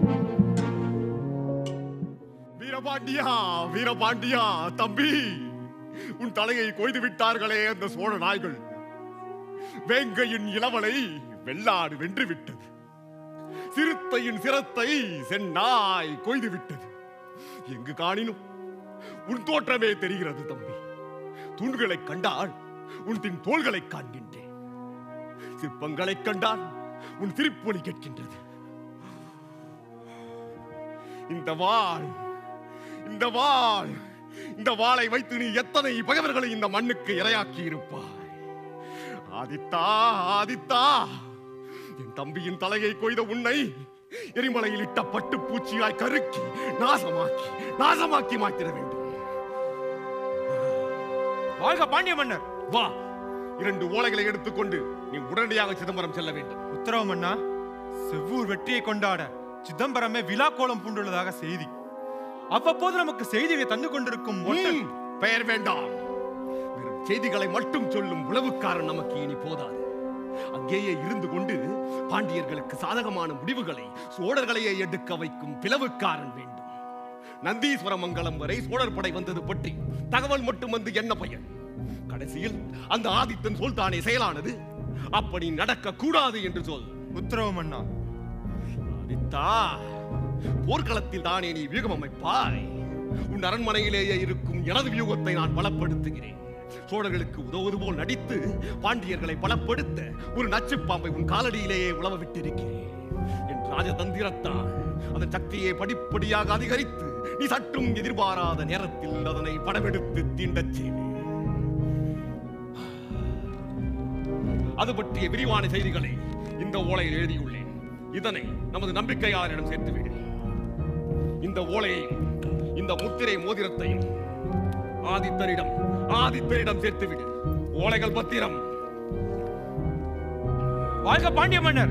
வீரபாண்டியா, வீரபாண்டியா தம்பி, உன் தலையை கொய்து விட்டார்களே அந்த சோழ நாய்கள். வேங்கையின் இளவலை வெள்ளாடு வென்று விட்டது. சிறுத்தையின் சிரத்தை சென்னாய் கொய்து விட்டது. எங்கு காணினும் உன் தோற்றமே தெரிகிறது தம்பி. தூண்களை கண்டால் உன் தின் தோள்களை காண்கின்றேன். சிற்பங்களை கண்டால் உன் திருப்பொலி கேட்கின்றது. இந்த வாள், இந்த வாள், இந்த வாளை வைத்து நீ எத்தனை பகைவர்களை இந்த மண்ணுக்கு இரையாக்கி இருப்பாய். ஆதித்தா, ஆதித்தா, என் தம்பியின் தலையை கொய்த உன்னை எரிமலையில் இட்ட பட்டு பூச்சியாய் கருக்கி நாசமாக்கி நாசமாக்கி மாற்றிட வேண்டும். வாழ்க பாண்டிய மன்னர். வா, 2 ஓலைகளை எடுத்துக்கொண்டு நீ உடனடியாக சிதம்பரம் செல்ல வேண்டும். உத்தரவு மன்னா. செவ்வூர் வெற்றியை கொண்டாட சிதம்பரமே விழா கோலம் பூண்டுள்ளதாக செய்தி. அவ்வப்போது நமக்கு செய்தியை தந்து கொண்டிருக்கும் பெயர் வேண்டாம். வெறும் செய்திகளை மட்டும் சொல்லும் உளவுக்காரன் நமக்கு இனி போதாது. அங்கேயே இருந்து கொண்டு பாண்டியர்களுக்கு சாதகமான முடிவுகளை சோழர்களையே எடுக்க வைக்கும் பிளவுக்காரன் வேண்டும். நந்தீஸ்வர மங்கலம் வரை சோழர் படை வந்தது பற்றி தகவல் மட்டும் வந்து என்ன பயன்? கடைசியில் அந்த ஆதித்தன் சொல் தானே செயலானது. அப்படி நடக்க கூடாது என்று சொல். உத்தரவு மன்னா. ஆதித்தா, போர்க்களத்தில் தானே நீ வியூகம் அமைப்பாய். உன் அரண்மனையிலேயே இருக்கும் எனது வியூகத்தை நான் பலப்படுத்துகிறேன். சோழர்களுக்கு உதவுவது போல் நடித்து பாண்டியர்களை பலப்படுத்த ஒரு நச்சுப்பாம்பை உன் காலடியிலேயே உழவ விட்டிருக்கிறேன். என் ராஜதந்திரத்தால் அதன் சக்தியை படிப்படியாக அதிகரித்து நீ சற்றும் எதிர்பாராத நேரத்தில் அதனை படமெடுத்து தீண்டச் செய்வேன். அது பற்றிய விரிவான செய்திகளை இந்த ஓலையில் எழுதியுள்ளேன். இதனை நமது நம்பிக்கையாளரிடம் சேர்த்துவிடு. இந்த ஓலையையும் இந்த முத்திரை மோதிரத்தையும் ஆதித்தரிடம் சேர்த்துவிடு. ஓலைகள் பத்திரம். வாழ்க பாண்டிய மன்னர்.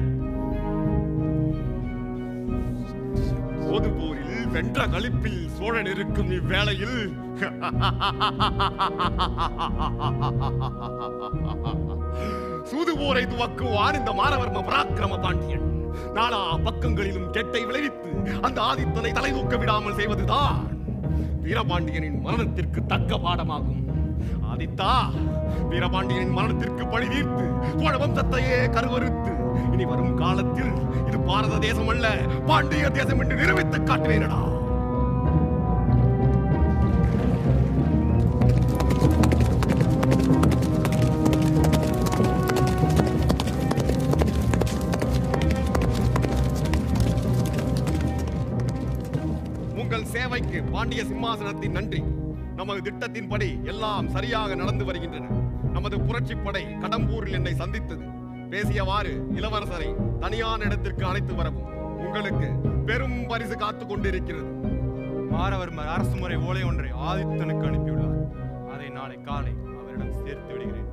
போது போரில் வென்ற களிப்பில் சோழன் இருக்கும் இவ்வேளையில் சூதுபோரை துவக்குவான் இந்த மாரவர்ம பராக்கிரம பாண்டியன். நாலா பக்கங்களிலும் கெட்டை விளைவித்து அந்த ஆதித்தனை தலை தூக்க விடாமல் செய்வதுதான் வீரபாண்டியனின் மரணத்திற்கு தக்க பாடமாகும். ஆதித்தா, வீரபாண்டியனின் மரணத்திற்கு பழி தீர்த்து சோழ வம்சத்தையே கருவறுத்து இனி வரும் காலத்தில் இது பாரத தேசம் அல்ல, பாண்டிய தேசம் என்று நிரூபித்து காட்டுவேனடா. உங்கள் சேவைக்கு பாண்டிய சிம்மாசனத்தின் நன்றி. நமது திட்டத்தின்படி எல்லாம் சரியாக நடந்து வருகின்றன. நமது புரட்சிப்படை கடம்பூரில் என்னை சந்தித்தது. பேசியவாறு இளவரசரை தனியான இடத்திற்கு அழைத்து வரவும் உங்களுக்கு பெரும் பரிசு காத்துக் கொண்டிருக்கிறது. மாரவர்மர் அரசு முறை ஓலை ஒன்றை ஆதித்தனுக்கு அனுப்பியுள்ளார். அதை நாளை காலை அவரிடம் சேர்த்து விடுகிறேன்.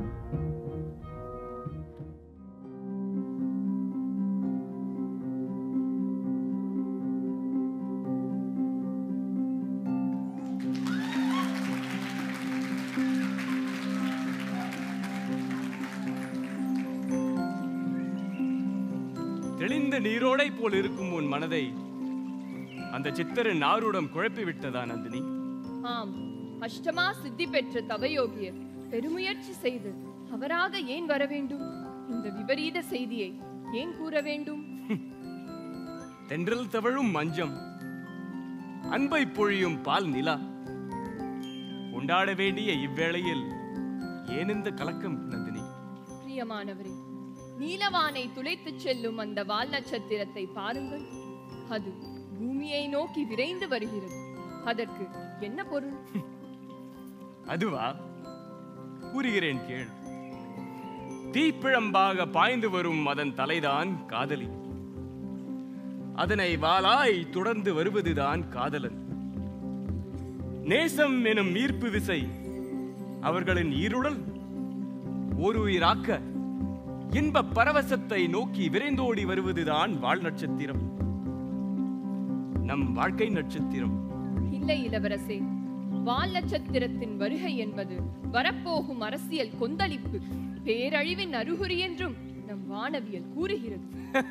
தெளிந்த நீரோடை போல் இருக்கும் உன் மனதை அந்த சித்தரின் ஆரூடம் குழப்பி விட்டதா நந்தினி? ஆம், அஷ்டமா சித்தி பெற்ற தவயோகியர் பெருமுயற்சி செய்து அவராக ஏன் வர வேண்டும்? இந்த விபரீத செய்தியை ஏன் கூற வேண்டும்? தென்றல் தவழும் மஞ்சம், அன்பை பொழியும் பால் நிலா, கொண்டாட வேண்டிய இவ்வேளையில் ஏன் இந்த கலக்கம் நந்தினி? பிரியமானவரே, நீலவானை துளைத்துச் செல்லும் அந்த வால் நட்சத்திரத்தை பாருங்கள். அது பூமியை நோக்கி விரைந்து வருகிறது. அதற்கு என்ன பொருள்? அதுவா? கூறுகிறேன் கேள். தீப்பிழம்பாக பாய்ந்து வரும் அதன் தலைதான் காதலி. அதனை வாளாய் தொடர்ந்து வருவதுதான் காதலன். நேசம் எனும் ஈர்ப்பு விசை அவர்களின் ஈருடல் ஒரு உயிராக்க இன்ப பரவசத்தை நோக்கி விரைந்தோடி வருவதுதான் வால் நட்சத்திரம், நம் வாழ்க்கை நட்சத்திரம். இல்லை இளவரசே, வால் நட்சத்திரத்தின் வருகை என்பது வரப்போகும் அரசியல் கொந்தளிப்பு, பேரழிவின் அறிகுறி என்றும் நம் வானவியல் கூறுகிறது.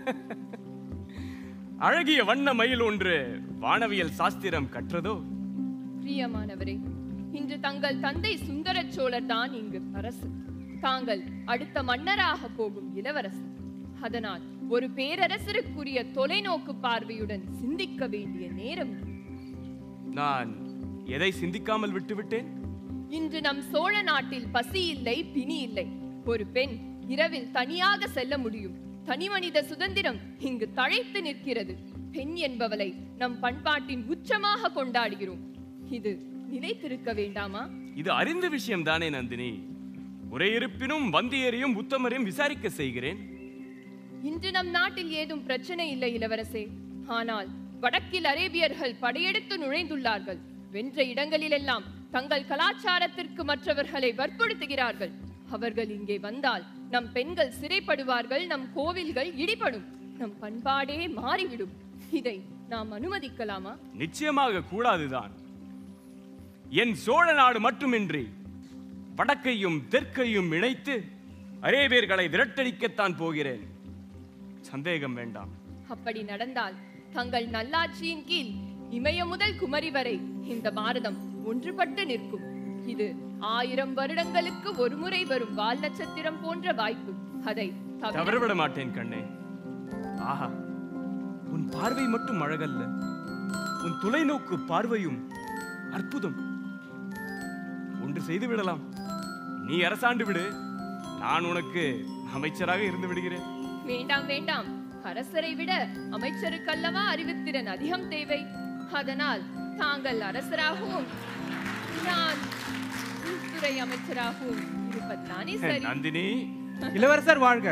அழகிய வண்ண மயில் ஒன்று வானவியல் சாஸ்திரம் கற்றதோ? பிரியமானவரே, இன்று தங்கள் தந்தை சுந்தர சோழர் தான் இங்கு அரசு. தாங்கள் அடுத்த மன்னராக போகும் இளவரசர். அதனால் ஒரு பேரரசருக்குரிய தொலைநோக்கு பார்வையுடன் சிந்திக்க வேண்டிய நேரம். நான் எதை சிந்திக்காமல் விட்டுவிட்டேன்? இன்று நம் சோழ நாட்டில் பசி இல்லை, பிணி இல்லை. ஒரு பெண் இரவில் தனியாக செல்ல முடியும். தனி மனித சுதந்திரம் இங்கு தழைத்து நிற்கிறது. பெண் என்பவளை நம் பண்பாட்டின் உச்சமாக கொண்டாடுகிறோம். இது நிலைத்திருக்க வேண்டாமா? இது அறிந்த விஷயம் தானே நந்தினி. ஒரே இருப்பினும் வந்தியரையும் உத்தமரையும் விசாரிக்க செய்கிறேன். இன்று நம் நாட்டில் ஏதும் பிரச்சனை இல்லை இளவரசே. ஆனால் வடக்கில் அரேபியர்கள் படையெடுத்து நுழைந்துள்ளார்கள். வென்ற இடங்களிலெல்லாம் தங்கள் கலாச்சாரத்திற்கு மற்றவர்களை வற்புறுத்துகிறார்கள். அவர்கள் இங்கே வந்தால் நம் பெண்கள் சிறைப்படுவார்கள், நம் கோவில்கள் இடிபடும், நம் பண்பாடே மாறிவிடும். இதை நாம் அனுமதிக்கலாமா? நிச்சயமாக கூடாதுதான். என் சோழ நாடு மட்டுமின்றி வடக்கையும் தெற்கையும் இணைத்து அரேபியர்களை விரட்டடிக்கத்தான் போகிறேன். சந்தேகம் வேண்டாம். அப்படி நடந்தால் தங்கள் நல்லாட்சியின் கீழ் இமய முதல் குமரி வரை இந்த பாரதம் ஒன்றுபட்டு நிற்கும். இது 1000 வருடங்களுக்கு ஒரு முறை வரும் வால் நட்சத்திரம் போன்ற வாய்ப்பு. அதை தவறவிட மாட்டேன் கண்ணே. ஆஹா, உன் பார்வை மட்டும் அழகல்ல, உன் தொலைநோக்கு பார்வையும் அற்புதம். ஒன்று செய்து விடலாம். நீ அரசாண்டு விடு, நான் உனக்கு அமைச்சராக இருந்து விடுகிறேன். வேண்டாம் வேண்டாம், அரசரை விட அமைச்சருக்கல்லவா அறிவுத்திறன் அதிகம் தேவை. அதனால் தாங்கள் அரசராகவும் நான் உள்துறை அமைச்சராகவும் இருப்பதுதானே சரி. நந்தினி, இளவரசர் வாழ்க.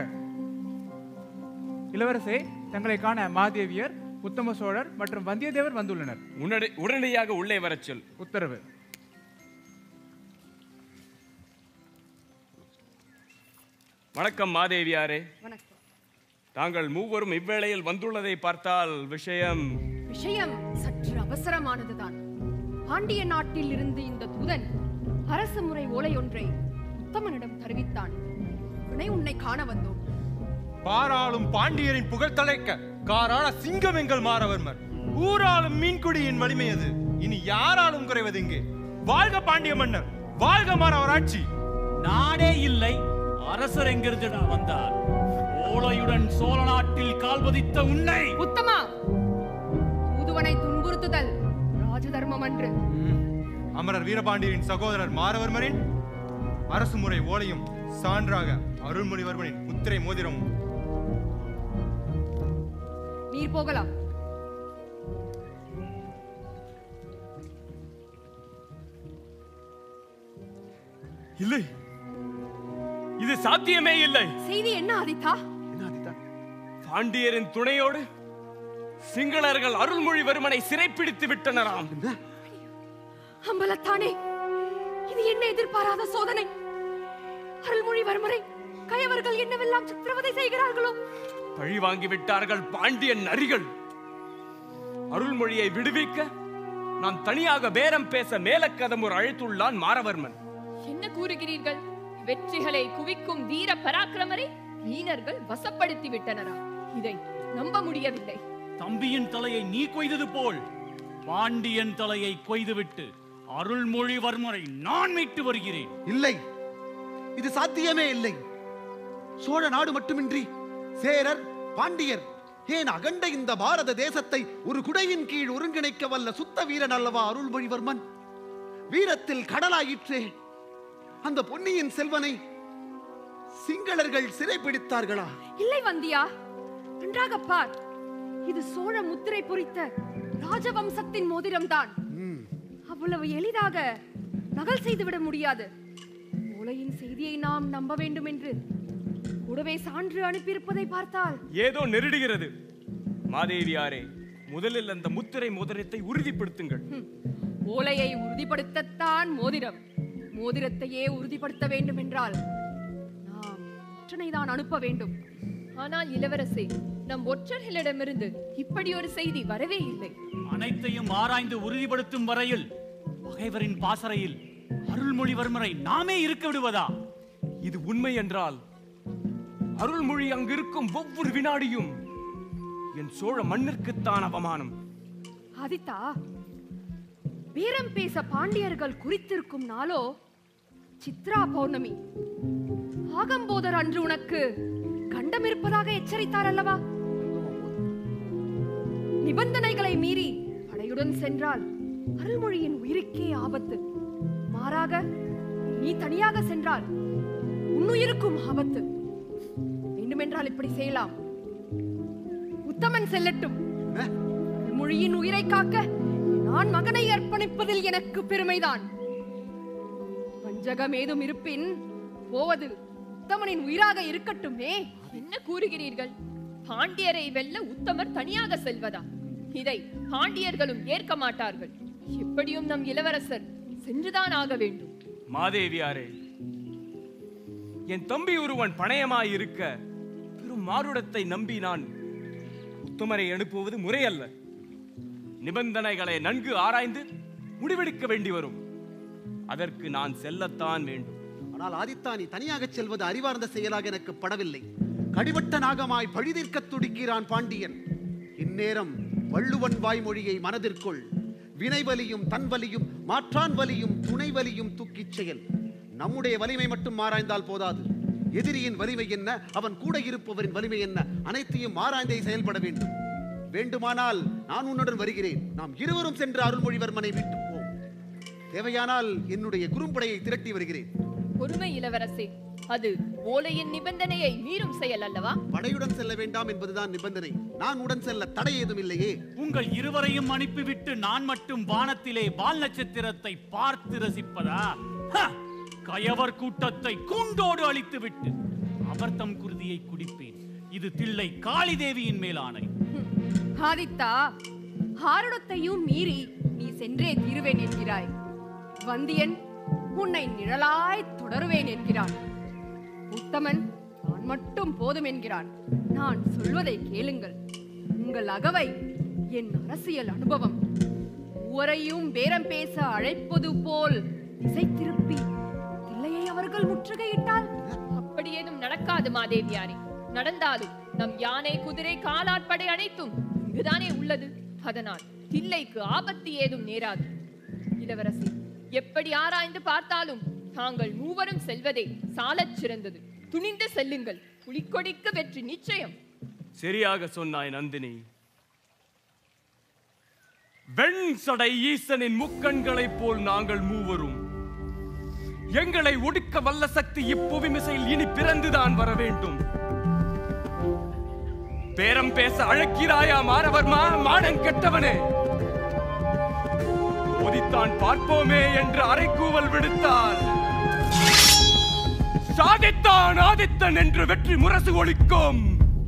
இளவரசே, தங்களை காண மாதேவியர், உத்தம சோழர் மற்றும் வந்தியத்தேவர் வந்துள்ளனர். உடனடியாக உள்ளே வரச் சொல். உத்தரவு. வணக்கம் மாதேவியாரே. வணக்கம். தாங்கள் மூவரும் இவ்வேளையில் வந்துள்ளதை பார்த்தால் விஷயம் சற்று அவசரமானதுதான். பாண்டிய நாட்டில் இருந்து இந்த தூதன் அரசு முறை ஓலை ஒன்றை உத்தமனிடம் தெரிவித்தான். உன்னை காண வந்தோம். பாராளும் பாண்டியரின் புகழ் தலைக்க காராள சிங்கம் எங்கள் மாறவர்மர். ஊராளும் மீன்குடியின் வலிமை அது. இனி யாராலும் குறைவது இங்கே. வாழ்க பாண்டிய மன்னர், வாழ்க மாறவராட்சி. நாடே இல்லை, அரசர் எங்கிருந்து வந்தார்? ஓலையுடன் சோழ நாட்டில் கால்பதித்த உன்னை. உத்தமா, தூதுவனை துன்புறுத்துதல் ராஜதர்மம் அன்று. அமரர் வீரபாண்டியரின் சகோதரர் மாறவர்மரின் அரசு முறை ஓலையும் சான்றாக அருள்மொழிவர்மனின் முத்திரை மோதிரமும். நீர் போகலாம். இல்லை, இது சாத்தியமே இல்லை. செய்தி என்ன ஆதித்தா? பாண்டியரின் துணையோடு சிங்களர்கள் அருள்மொழிவர்மனை சிறைப்பிடித்து விட்டனராம். அம்பலத்தானே, இது என்ன எதிர்பாராத சோதனை! அருள்மொழிவர்மரை கயவர்கள் என்னவெல்லாம் சித்திரவதை செய்கிறார்களோ! பழி வாங்கி விட்டார்கள் பாண்டியன் நரிகள். அருள்மொழியை விடுவிக்க நான் தனியாக பேரம் பேச மேலக்கதமுர் அழைத்துள்ளான் மாறவர்மன். என்ன கூறுகிறீர்கள்? வெற்றிகளை குவிக்கும் வீர பராக்கிரமரை வீணர்கள் வசப்படுத்தி விட்டனரா? இதை நம்ப முடியவில்லை. தம்பியின் தலையை நீ கொய்தது போல் பாண்டியன் தலையை கொய்துவிட்டு அருள்மொழிவர்மரை நான் மீட்டு வருகிறேன். இல்லை, இது சாத்தியமே இல்லை. சோழ நாடு மட்டுமின்றி சேரர், பாண்டியர், ஏன் அகண்ட இந்த பாரத தேசத்தை ஒரு குடையின் கீழ் ஒருங்கிணைக்க வல்ல சுத்த வீரன் அல்லவா அருள்மொழிவர்மன்? வீரத்தில் கடலாயிற்றே. அந்த பொன்னியின் செல்வனை சிங்களர்கள் சிறைப்பிடித்தார்களா? இல்லை வந்தியா, நன்றாக பார். இது சோழ முத்திரை பொறித்த ராஜவம்சத்தின் மோதிரம்தான். அவ்வளவு எளிதாக நகல் செய்துவிட முடியாது. ஓலையின் செய்தியை நாம் நம்ப வேண்டும் என்று கூடவே சான்று அனுப்பியிருப்பதை பார்த்தால் ஏதோ நெருடுகிறது. மாதேவியாரே, முதலில் அந்த முத்திரை மோதிரத்தை உறுதிப்படுத்துங்கள். ஓலையை உறுதிப்படுத்தத்தான் மோதிரம். மோதிரத்தையே உறுதிப்படுத்த வேண்டும் என்றால் நாம் ஒற்றனைதான் அனுப்ப வேண்டும். ஆனால் இளவரசே, நம் ஒற்றர்களிடமிருந்து இப்படி ஒரு செய்தி வரவே இல்லை. அனைத்தையும் ஆராய்ந்து உறுதிப்படுத்தும் வரையில் பகைவரின் பாசறையில் அருள்மொழிவர்மரை நாமே இருக்க விடுவதா? இது உண்மை என்றால் அருள்மொழி அங்கிருக்கும் ஒவ்வொரு வினாடியும் என் சோழ மண்ணிற்குத்தான் அவமானம். ஆதித்தா, வீரம் பேச பாண்டியர்கள் குறித்திருக்கும் நாளோ சித்ரா பௌர்ணமி. ஆகம்போதர் அன்று உனக்கு கண்டம் இருப்பதாக எச்சரித்தார் அல்லவா? நிபந்தனைகளை மீறி படையுடன் சென்றால் அருள்மொழியின் உயிருக்கே ஆபத்து. மாறாக நீ தனியாக சென்றால் உன்னுயிருக்கும் ஆபத்து. வேண்டுமென்றால் இப்படி செய்யலாம். உத்தமன் செல்லட்டும். மொழியின் உயிரை காக்க நான் மகனை அர்ப்பணிப்பதில் எனக்கு பெருமைதான். வஞ்சகம் ஏதும் இருப்பின் போவது உத்தமனின் உயிராக இருக்கட்டுமே. என்ன கூறுகிறீர்கள்? பாண்டியரை வெல்ல உத்தமர் தனியாக செல்வதா? இதை பாண்டியர்களும் ஏற்க மாட்டார்கள். எப்படியும் நம் இளவரசர் சென்றுதான் ஆக வேண்டும். மாதேவியாரே, என் தம்பி ஒருவன் பணயமாயிருக்க பெரும் மாறுடத்தை நம்பி நான் உத்தமரை அனுப்புவது முறையல்ல. நிபந்தனைகளை நன்கு ஆராய்ந்து முடிவெடுக்க வேண்டி வரும். அதற்கு நான் செல்லத்தான் வேண்டும். ஆனால் ஆதித்தா, நீ தனியாக செல்வது அறிவார்ந்த செயலாக எனக்கு படவில்லை. கடிபட்ட நாகமாய் பழிதீர்க்க துடிக்கிறான் பாண்டியன். இந்நேரம் வள்ளுவன் வாய்மொழியை மனதிற்கொள். வினைவலியும் தன்வலியும் மாற்றான் வலியும் துணை வலியும் தூக்கிச் செயல். நம்முடைய வலிமை மட்டும் ஆராய்ந்தால் போதாது. எதிரியின் வலிமை என்ன, அவன் கூட இருப்பவரின் வலிமை என்ன, அனைத்தையும் ஆராய்ந்தே செயல்பட வேண்டும். வேண்டுமானால் நான் உன்னுடன் வருகிறேன். நாம் இருவரும் சென்று அருள்மொழிவர்மனை மீட்டு போம். தேவையானால் என்னுடைய குறும்படையை திரட்டி வருகிறேன். பொறுமை இளவரசே, அது ஓலையின் நிபந்தனையை மீறும் செயல் அல்லவா? படையுடன் செல்ல வேண்டாம் என்பதுதான் நிபந்தனை. நான் உடன் செல்ல தடை ஏதும் இல்லையே. உங்கள் இருவரையும் அனுப்பிவிட்டு நான் மட்டும் வானத்திலே வால் நட்சத்திரத்தை பார்த்து ரசிப்பதா? கயவர் கூட்டத்தை கூண்டோடு அழித்து விட்டு அபர்த்தம் குருதியை குடிப்பேன். இது தில்லை காளி தேவியின் மேலாணை. ஆதித்தா, ஆருடத்தையும் மீறி நீ சென்றே தீருவேன் என்கிறாய். வந்தியன் உன்னை நிழலாய் தொடருவேன் என்கிறான். உத்தமன் நான் மட்டும் போதும் என்கிறான். நான் சொல்வதை கேளுங்கள். உங்கள் அகவை என் அரசியல் அனுபவம். ஒரையும் பேரம் பேச அழைப்பது போல் திசை திருப்பி தில்லையை அவர்கள் முற்றுகையிட்டால் அப்படி ஏதும் நடக்காது மாதேவியாரே. நடந்தாலும் நம் யானை, குதிரை, காலாட்படை அனைத்தும் இங்குதானே உள்ளது. அதனால் தில்லைக்கு ஆபத்து ஏதும் நேராது. இளவரசி, எப்படி ஆராய்ந்து பார்த்தாலும் தாங்கள் மூவரும் செல்வதே சாலச் சிறந்தது. துணிந்து செல்லுங்கள். புலிக்கொடிக்கு வெற்றி நிச்சயம். சரியாக சொன்னாய் நந்தினி. வெண் சடை ஈசனின் முக்கண்களைப் போல் நாங்கள் மூவரும். எங்களை ஒடுக்க வல்ல சக்தி இப்புவிமிசையில் இனி பிறந்துதான் வர வேண்டும். பேரம் பேச அழைக்கிறாயா மாரவர்மா? மானம் கெட்டவனே, ஒதித்தான் பார்ப்போமே என்று அரைக்கூவல் விடுத்தால் சாதித்தான் ஆதித்தன் என்று வெற்றி முரசு ஒலிக்கும்.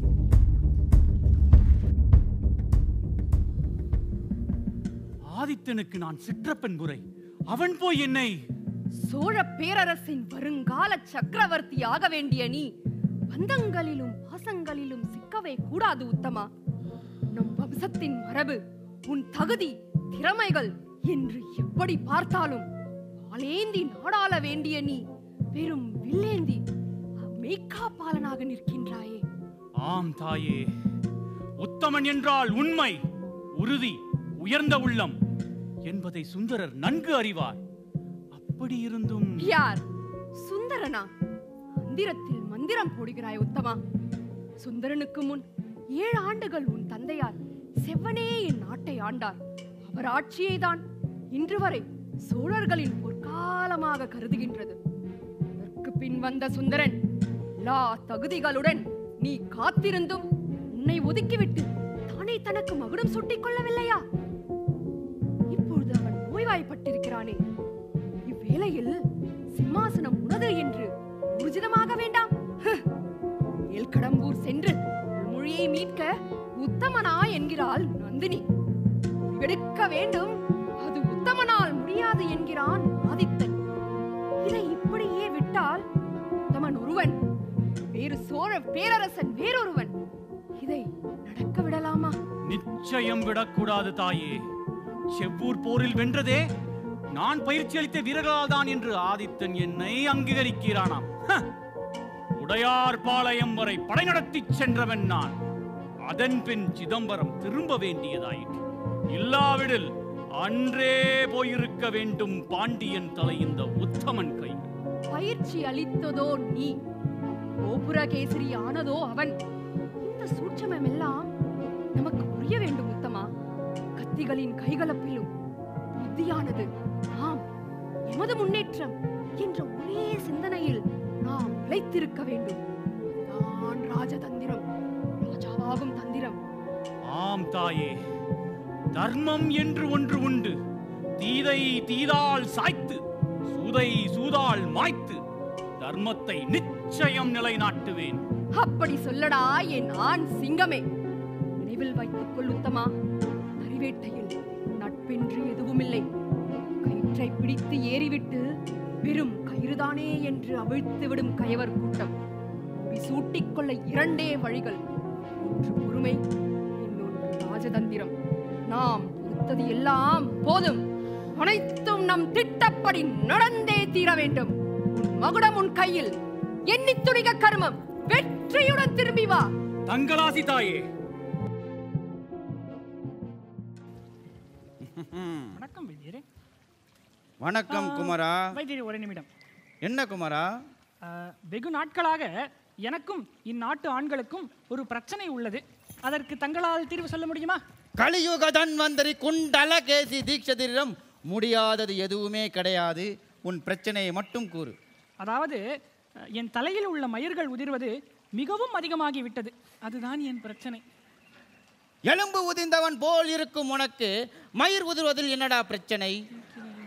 ஆதித்தனுக்கு நான் சிற்றப்பன் முறை, அவன் போய் என்னை சோழ பேரரசின் வருங்கால சக்கரவர்த்தி ஆக வேண்டிய நீ பந்தங்களிலும் பாசங்களிலும் சிக்கவே கூடாது உத்தமா. நம் வம்சத்தின் மரபு, உன் தகுதி, திறமைகள் என்று எப்படி பார்த்தாலும் ஆளேந்தி நாடாள வேண்டிய நீ வெறும் வில்லேந்தி மெய்க்காப்பாளனாக நிற்கின்றாயே. ஆம் தாயே, உத்தமன் என்றால் உண்மை, உறுதி, உயர்ந்த உள்ளம் என்பதை சுந்தரர் நன்கு அறிவார். அப்படி இருந்தும் யார் சுந்தரனா? மந்திரத்தில் மந்திரம் போடுகிறாய் உத்தமா. சுந்தரனுக்கு முன் 7 ஆண்டுகள் உன் தந்தையார் செவ்வனே என் நாட்டை ஆண்டார். அவர் ஆட்சியை தான் இன்று வரை சோழர்களின் பொற்காலமாக கருதுகின்றது. அதற்கு பின் வந்த சுந்தரன் எல்லா தகுதிகளுடன் நீ காத்திருந்தும் உன்னை ஒதுக்கிவிட்டு தானே தனக்கு மகுடம் சூட்டிக் கொள்ளவில்லையா? இப்பொழுது அவன் நோய்வாய்ப்பட்டிருக்கிறானே. இவ்வேளையில் சிம்மாசனம் உனது என்று ஊர்ஜிதமாக வேண்டாம். ஏல்கடம்பூர் சென்று மொழியை மீட்க உத்தமனா என்கிறாள் நந்தினி. எடுக்க வேண்டும், அது உத்தமனால் முடியாது என்கிறான் ஆதித்தன். இதை இப்படியே விட்டால் உத்தமன் ஒருவன், வேறு சோழ பேரரசன் வேறொருவன். இதை நடக்க விடலாமா? நிச்சயம் விடக்கூடாது தாயே. செவ்வூர் போரில் வென்றதே நான் பயிற்சி அளித்த வீரர்களால் தான் என்று ஆதித்தன் என்னை அங்கீகரிக்கிறானாம். உடையார் பாளையம் வரை படை நடத்தி சென்றவன் நான். அதன் பின் சிதம்பரம் திரும்ப வேண்டியதாயிற்று. இல்லாவிடில் அன்றே போயிருக்க வேண்டும் பாண்டியன் தலை இந்த உத்தமன் கை. பயிற்சி அளித்ததோ நீ, கோபுரகேசரி ஆனதோ அவன். இந்த சூட்சமம் எல்லாம் நமக்கு புரிய வேண்டும் உத்தமா. கத்திகளின் கைகலப்பிலும் புத்தியானது நாம், எமது முன்னேற்றம் என்ற ஒரே சிந்தனையில் நாம் நிலைத்திருக்க வேண்டும். அதுதான் ராஜதந்திரம், ராஜாவாகும் தந்திரம். ஆம் தாயே, தர்மம் என்று ஒன்று உண்டு. தீதை தீதால் சாய்த்து, சூதை சூதால் மாய்த்து தர்மத்தை நிச்சயம் நிலைநாட்டுவேன். அப்படி சொல்லடா என் ஆண் சிங்கமே. நினைவில் வைத்துக் கொள் உத்தமா, நரிவேட்டையில் நட்பென்று எதுவுமில்லை. கயிற்றை பிடித்து ஏறிவிட்டு வெறும் கயிறுதானே என்று அவிழ்த்து விடும் கயவர் கூட்டம். சூட்டிக்கொள்ள 2 வழிகள். ஒன்று பொறுமை, இன்னொன்று ராஜதந்திரம். நாம் பொறுத்தது எல்லாம் போதும். அனைத்தும் நம் திட்டப்படி நடந்தே தீர வேண்டும். உன் மகுடம் உன் கையில். எண்ணி துணிக கர்மம். வெற்றியுடன் திரும்பி வா. தங்களாசி தாயே. வணக்கம் வைத்தியரே. வணக்கம் குமரா. வைத்தியரே, ஒரு நிமிடம். என்ன குமரா? வெகு நாட்களாக எனக்கும் இந்நாட்டு ஆண்களுக்கும் ஒரு பிரச்சனை உள்ளது. அதற்கு தங்களால் தீர்வு சொல்ல முடியுமா? கலியுக தன்வந்தரி குண்டல கேசி தீட்சதிரம் முடியாதது எதுவுமே கிடையாது. உன் பிரச்சனையை மட்டும் கூறு. அதாவது என் தலையில் உள்ள மயிர்கள் உதிர்வது மிகவும் அதிகமாகிவிட்டது. அதுதான் என் பிரச்சனை. எலும்பு உதிர்ந்தவன் போல் இருக்கும் உனக்கு மயிர் உதிர்வதில் என்னடா பிரச்சனை?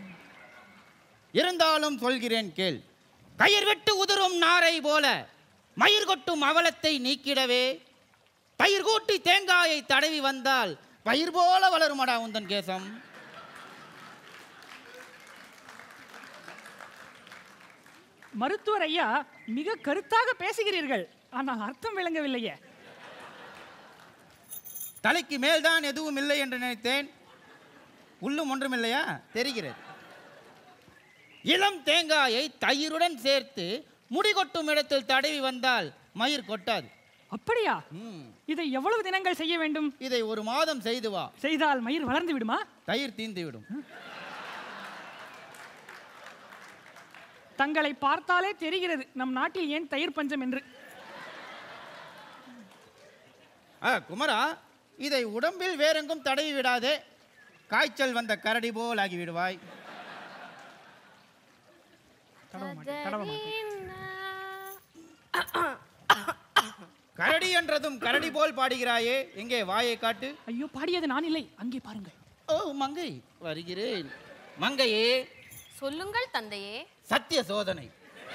இருந்தாலும் சொல்கிறேன் கேள். கயிர் விட்டு உதிரும் நாரை போல மயிர் கொட்டும் அவலத்தை நீக்கிடவே பயிர் கூட்டி தேங்காயை தடவி வந்தால் பயிர் போல வளருமடா உந்தன் கேசம். மருத்துவர் ஐயா, மிக கருத்தாக பேசுகிறீர்கள், ஆனால் அர்த்தம் விளங்கவில்லையே. தலைக்கு மேல்தான் எதுவும் இல்லை என்று நினைத்தேன். உள்ளும் ஒன்றும் இல்லையா? தெரிகிறது. இளம் தேங்காயை தயிருடன் சேர்த்து முடி கொட்டும் இடத்தில் தடவி வந்தால் மயிர் கொட்டாது. அப்படியா? இதை எவ்வளவு தினங்கள் செய்ய வேண்டும்? இதை 1 மாதம் செய்து வா. செய்தால் மயிர் வளர்ந்து விடுமா? தயிர் தீந்து விடும். தங்களை பார்த்தாலே தெரிகிறது நம் நாட்டில் ஏன் தயிர் பஞ்சம் என்று. குமரா, இதை உடம்பில் வேறெங்கும் தடவி விடாதே. காய்ச்சல் வந்த கரடி போல் ஆகி விடுவாய். கரடி என்றதும் கரடி போல் பாடுகிறாயே, எங்கே வாயை காட்டு. ஐயோ, பாடியது நான் இல்லை, அங்கே பாருங்கள். ஓ மங்கை, வருகிறேன். மங்கையே. சொல்லுங்கள் தந்தையே. சத்திய சோதனை.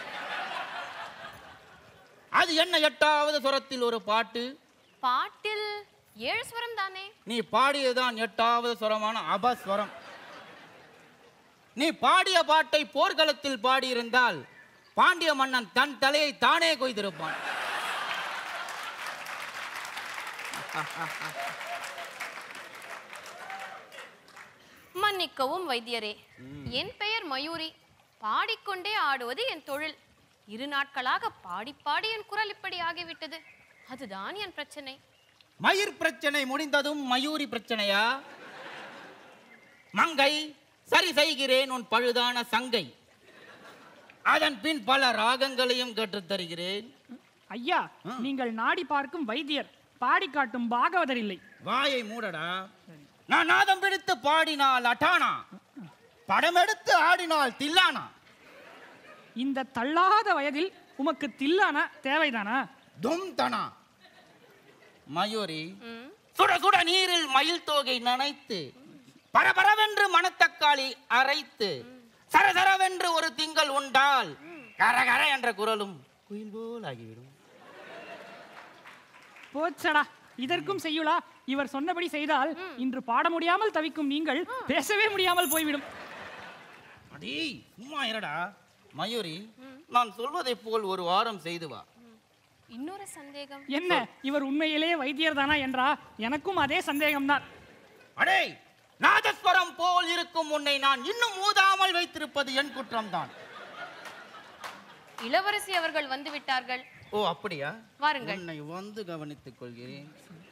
அது என்ன 8வது சுரத்தில் ஒரு பாட்டு? பாட்டில் 7 ஸ்வரம் தானே? நீ பாடியதுதான் 8வது சுரமான அபஸ்வரம். நீ பாடிய பாட்டை போர்க்களத்தில் பாடியிருந்தால் பாண்டிய மன்னன் தன் தலையை தானே கொய்திருப்பான். மன்னிக்கவும் வைத்தியரே, என் பெயர் மயூரி. பாடிக்கொண்டே ஆடுவது என் தொழில். 2 நாட்களாக பாடி பாடி என் குரல் இப்படி ஆகிவிட்டது. அதுதான் என் பிரச்சனை. மயிர் பிரச்சனை முடிந்ததும் மயூரி பிரச்சனையா? மங்கை, சரி செய்கிறேன் உன் பழுதான சங்கை. அதன் பின் பல ராகங்களையும் கற்றுத் தருகிறேன். ஐயா, நீங்கள் நாடி பார்க்கும் வைத்தியர், பாடி காட்டும் பாகவதர் இல்லை. வாயை மூடடா. நான் நாதம் பிடித்து பாடினால் அட்டானா, படம் எடுத்து ஆடினால் தில்லானா. இந்த தள்ளாத வயதில் உமக்கு தில்லானா தேவைதானா? தும் தனா. மயூரி, சுட சுட நீரில் மயில் தோகை நனைத்து, பரபரவென்று மணத்தக்காளி அரைத்து, சரசரவென்று ஒரு திங்கள் உண்டால் கரகர என்ற குரலும் குயில் போல் ஆகிவிடும். போச்சடா, இதற்கும் செய்யுளா? இவர் சொன்னபடி செய்தால் இன்று பாட முடியாமல் தவிக்கும் நீங்கள் பேசவே முடியாமல் போய்விடும். அடி சும்மா இருடா. மயூரி, நான் சொல்வதை போல் 1 வாரம் செய்து வா. இன்னொரு சந்தேகம். என்ன, இவர் உண்மையிலேயே வைத்தியர் தானா என்றா? எனக்கும் அதே சந்தேகம்தான். அடே, நாதஸ்வரம் போல் இருக்கும் உன்னை நான் இன்னும் ஊதாமல் வைத்திருப்பது என் குற்றம்தான். இளவரசி அவர்கள் வந்து விட்டார்கள். ஓ அப்படியா? வாருங்கள். உன்னை வந்து கவனித்துக் கொள்கிறேன்.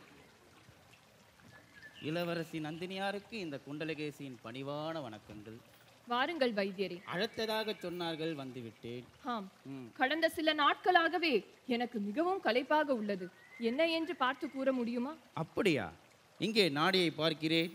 இளவரசி நந்தினியாருக்கு இந்த குண்டலகேசியின் பணிவான வணக்கங்கள். வாருங்கள் வைத்தியரே. அழைத்ததாக சொன்னார்கள், வந்துவிட்டேன். ஆம், கடந்த சில நாட்களாகவே எனக்கு மிகவும் களைப்பாக உள்ளது. என்ன என்று பார்த்து கூற முடியுமா? அப்படியா? இங்கே நாடியை பார்க்கிறேன்.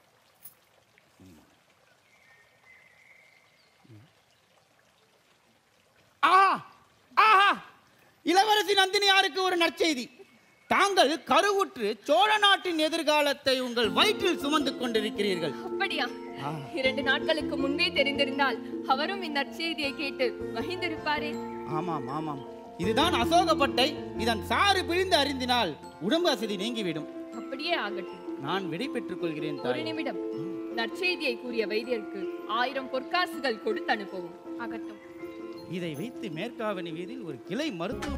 இளவரசி நந்தினியாருக்கு ஒரு நற்செய்தி. தாங்கள் கருவுற்று சோழ நாட்டின் எதிர்காலத்தை உங்கள் வயிற்றில் சுமந்து கொண்டிருக்கிறீர்கள். அப்படியா? 2 நாட்களுக்கு முன்பே தெரிந்திருந்தால் அவரும் இந்த நற்செய்தியை கேட்டு மகிழ்ந்திருப்பாரே. ஆமாம் ஆமாம், இதுதான் அசோகப்பட்டை. இதன் சாறு பிழிந்து அறிந்தினால் உடம்பு அசதி நீங்கிவிடும். அப்படியே ஆகட்டும். நான் விடை பெற்றுக் கொள்கிறேன். ஒரு நிமிடம். நற்செய்தியை கூறிய வைத்தியருக்கு 1000 பொற்காசுகள் கொடுத்து அனுப்பவும். ஆகட்டும். இதை வைத்து மேற்காவணி வீதியில் ஒரு கிளை மருத்துவ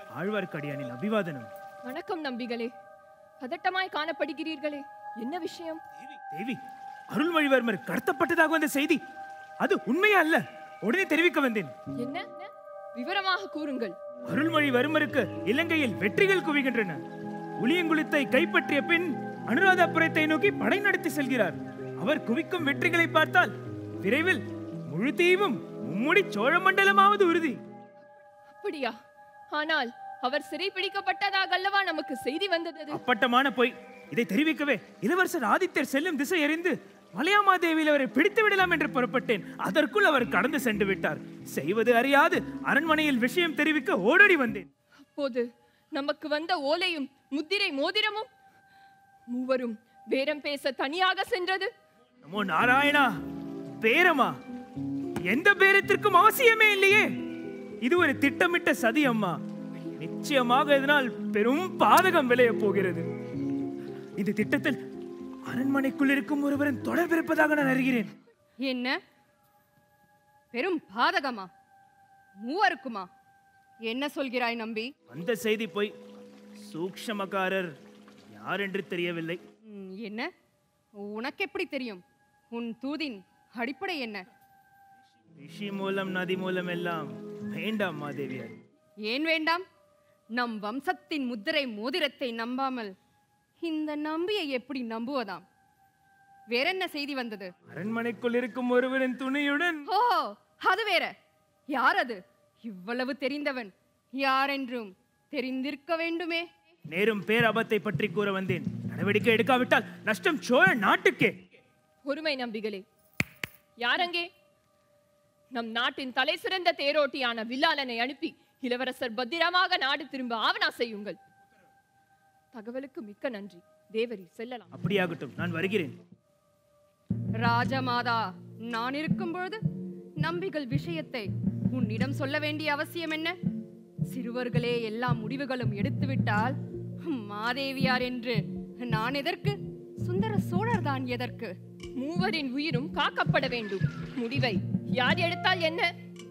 ஆழ்வார்க்கடியானின் அபிவாதனம். வணக்கம் நம்பிகளே. பதட்டமாய் காணப்படுகிறீர்களே, என்ன விஷயம்? தேவி, அருள்மொழிவர்மர் கடத்தப்பட்டதாக வந்த செய்தி அது உண்மையா அல்ல? உடனே தெரிவிக்க வந்தேன். என்ன விவரமாக கூறுங்கள். அருள்மொழிவர்மருக்கு இலங்கையில் வெற்றிகள் குவிகின்றன. உளியங்குளத்தை கைப்பற்றிய பின் அனுராதபுரத்தை நோக்கி படை நடத்தி செல்கிறார். அவர் குவிக்கும் வெற்றிகளை பார்த்தால் விரைவில் முழு தீவும் மும்முடி சோழ மண்டலமாவது உறுதி. அப்படியா? ஆனால் அவர் சிறை பிடிக்கப்பட்டதாக அல்லவா நமக்கு செய்தி வந்தது. அப்பட்டமான பொய். இதை தெரிவிக்கவே இளவரசர் ஆதித்தர் செல்லும் திசை அறிந்து மலையாமாதேவியில் அவரை பிடித்து விடலாம் என்று புறப்பட்டேன். அதற்குள் அவர் கடந்து சென்று விட்டார். செய்வது அறியாது அரண்மனையில் விஷயம் தெரிவிக்க ஓடோடி வந்தேன். அப்போது நமக்கு வந்த ஓலையும் முத்திரை மோதிரமும் மூவரும் பேரம் பேச தனியாக சென்றது. நமோ நாராயணா. பேரமா? எந்த பேரத்திற்கும் அவசியமே இல்லையே. இது ஒரு திட்டமிட்ட சதி அம்மா. நிச்சயமாக இதனால் பெரும் பாதகம் விளைய போகிறது. இந்த திட்டத்தில் அரண்மனைக்குள் இருக்கும் ஒருவரின் தொடர்பு இருப்பதாக நான் அறிகிறேன். என்ன பெரும் பாதகமா? மூவருக்குமா? என்ன சொல்கிறாய் நம்பி? அந்த செய்தி போய் சூக்ஷ்மகாரர் யார் என்று தெரியவில்லை. என்ன உனக்கு எப்படி தெரியும்? உன் தூதின் அடிப்படை என்ன? ரிஷி மூலம் நதி மூலம் எல்லாம் வேண்டாம் மாதேவியார். ஏன் வேண்டாம்? நம் வம்சத்தின் முத்திரை மோதிரத்தை நம்பாமல் இந்த நம்பியை எப்படி நம்புவதாம்? வேறென்ன செய்தி வந்தது? அரண்மனைக்குள் இருக்கும் ஒருவரின் துணையுடன். ஓ, அது வேற. யார் அது? இவ்வளவு தெரிந்தவன் யாரென்றும் தெரிந்திருக்க வேண்டுமே. நேரும் பேராபத்தை பற்றி கூற வந்தேன். நடவடிக்கை எடுக்காவிட்டால் நஷ்டம் சோழ நாட்டுக்கே. பொறுமை நம்பிகளே. யாரங்கே? நம் நாட்டின் தலை சிறந்த தேரோட்டியான வில்லாளனை அனுப்பி இளவரசர் பத்திரமாக நாடு திரும்ப ஆவணா செய்யுங்கள். தகவலுக்கு மிக்க நன்றி. தேவரி செல்லலாம். அப்படியாகட்டும், நான் வருகிறேன். ராஜமாதா, நான் இருக்கும் பொழுது நம்பிகள் விஷயத்தை உன்னிடம் சொல்ல வேண்டிய அவசியம் என்ன? சிறுவர்களே எல்லா முடிவுகளும் எடுத்துவிட்டால் மாதேவியார் என்று நான் எதற்கு? சுந்தர சோழர் தான் எதற்கு? மூவரின் உயிரும் காக்கப்பட வேண்டும். முடிவை யார் எடுத்தால் என்ன?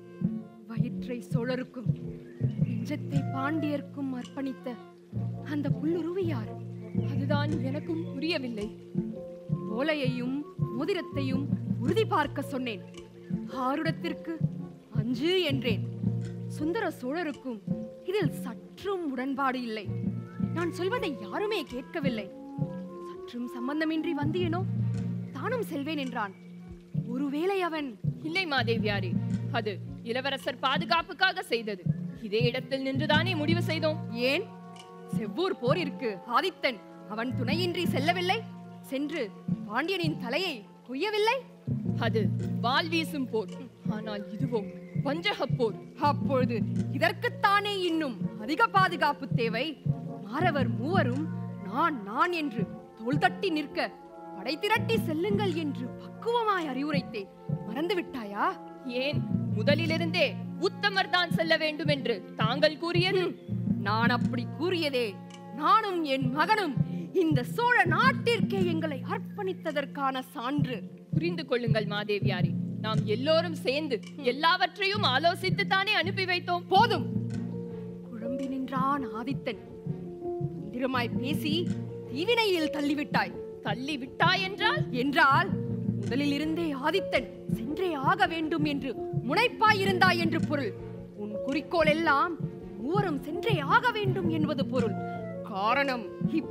வயிற்றை சோழருக்கும் நெஞ்சத்தை பாண்டியர்க்கும் அர்ப்பணித்த அந்த புல்லுருவி யார்? அதுதான் எனக்கும் புரியவில்லை. ஓலையையும் மோதிரத்தையும் உறுதி பார்க்க சொன்னேன். ஆருடத்திற்கு 5 என்றேன். சுந்தர சோழருக்கும் இதில் சற்றும் உடன்பாடு இல்லை. நான் சொல்வதை யாருமே கேட்கவில்லை. சற்றும் சம்பந்தமின்றி வந்தியனோ தானும் செல்வேன் என்றான். ஒருவேளை அவன்... இல்லை மாதேவியாரே, அது இளவரசர் பாதுகாப்புக்காக செய்தது. இதே இடத்தில் நின்றுதானே முடிவு செய்தோம். ஏன்? செவ்வூர் போரிற்கு ஆதித்தன் அவன் துணையின்றி செல்லவில்லை? சென்று பாண்டியனின் தலையை கொய்யவில்லை? அது வாள் வீசும் போர். ஆனால் இதுவோ பஞ்சக போர். அப்பொழுது இதற்குத்தானே இன்னும் அதிக பாதுகாப்பு தேவை. மாறவர் மூவரும் நான் என்று தோள் தட்டி நிற்க படை திரட்டி செல்லுங்கள் என்று பக்குவமாய் அறிவுரைத்தேன். மறந்து விட்டாயா? ஏன் முதலிலிருந்தே உத்தமர் தான் செல்ல வேண்டும் என்று தாங்கள் கூறியது? நான் அப்படி கூறியதே நானும் என் மகனும் இந்த சோழ நாட்டிற்கே எங்களை அர்ப்பணித்ததற்கான சான்று. புரிந்து கொள்ளுங்கள் மாதேவியாரே, நாம் எல்லோரும் சேர்ந்து எல்லாவற்றையும் ஆலோசித்து தானே அனுப்பி வைத்தோம். போதும். குழம்பி நின்றான் ஆதித்தன். மந்திரமாய் பேசி தீவினையில் தள்ளிவிட்டாய். தள்ளிவிட்டாய் என்றால் முதலில் இருந்தே ஆதித்தன் சென்றே ஆக வேண்டும் என்று முனைப்பாயிருந்தாய் என்று பொருள். உன் குறிக்கோள் எல்லாம் மூவரும் சென்றே ஆக வேண்டும் என்பது பொருள். காரணம்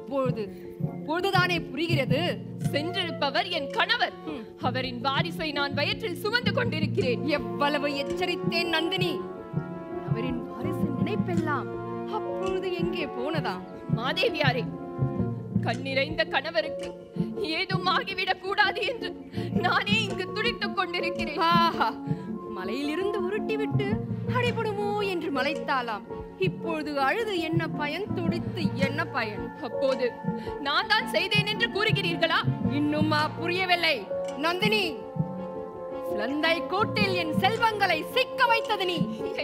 இப்பொழுதுதானே புரிகிறது. சென்றிருப்பவர் என் கணவர். அவரின் வாரிசை நான் வயிற்றில் சுமந்து கொண்டிருக்கிறேன். எவ்வளவு எச்சரித்தேன் நந்தினி. அவரின் வாரிசு நினைப்பெல்லாம் அப்பொழுது எங்கே போனதா? மாதேவியாரே, கண்ணிறைந்த கணவருக்கு ஏதும் ஆகிவிடக் கூடாது என்று நானே இங்கு துடித்துக் கொண்டிருக்கிறேன். ஆஹா, மலையிலிருந்து உருட்டிவிட்டு அடிபடுமோ என்று மலைத்தாலாம். இப்பொழுது அழுது என்ன பயன்? துடித்து என்ன பயன்? அப்போது நான் தான் செய்தேன் என்று கூறுகிறீர்களா? இன்னுமா புரியவில்லை நந்தினி? சிலந்தை கோட்டில் என் செல்வங்களை சிக்க வைத்தது நீ.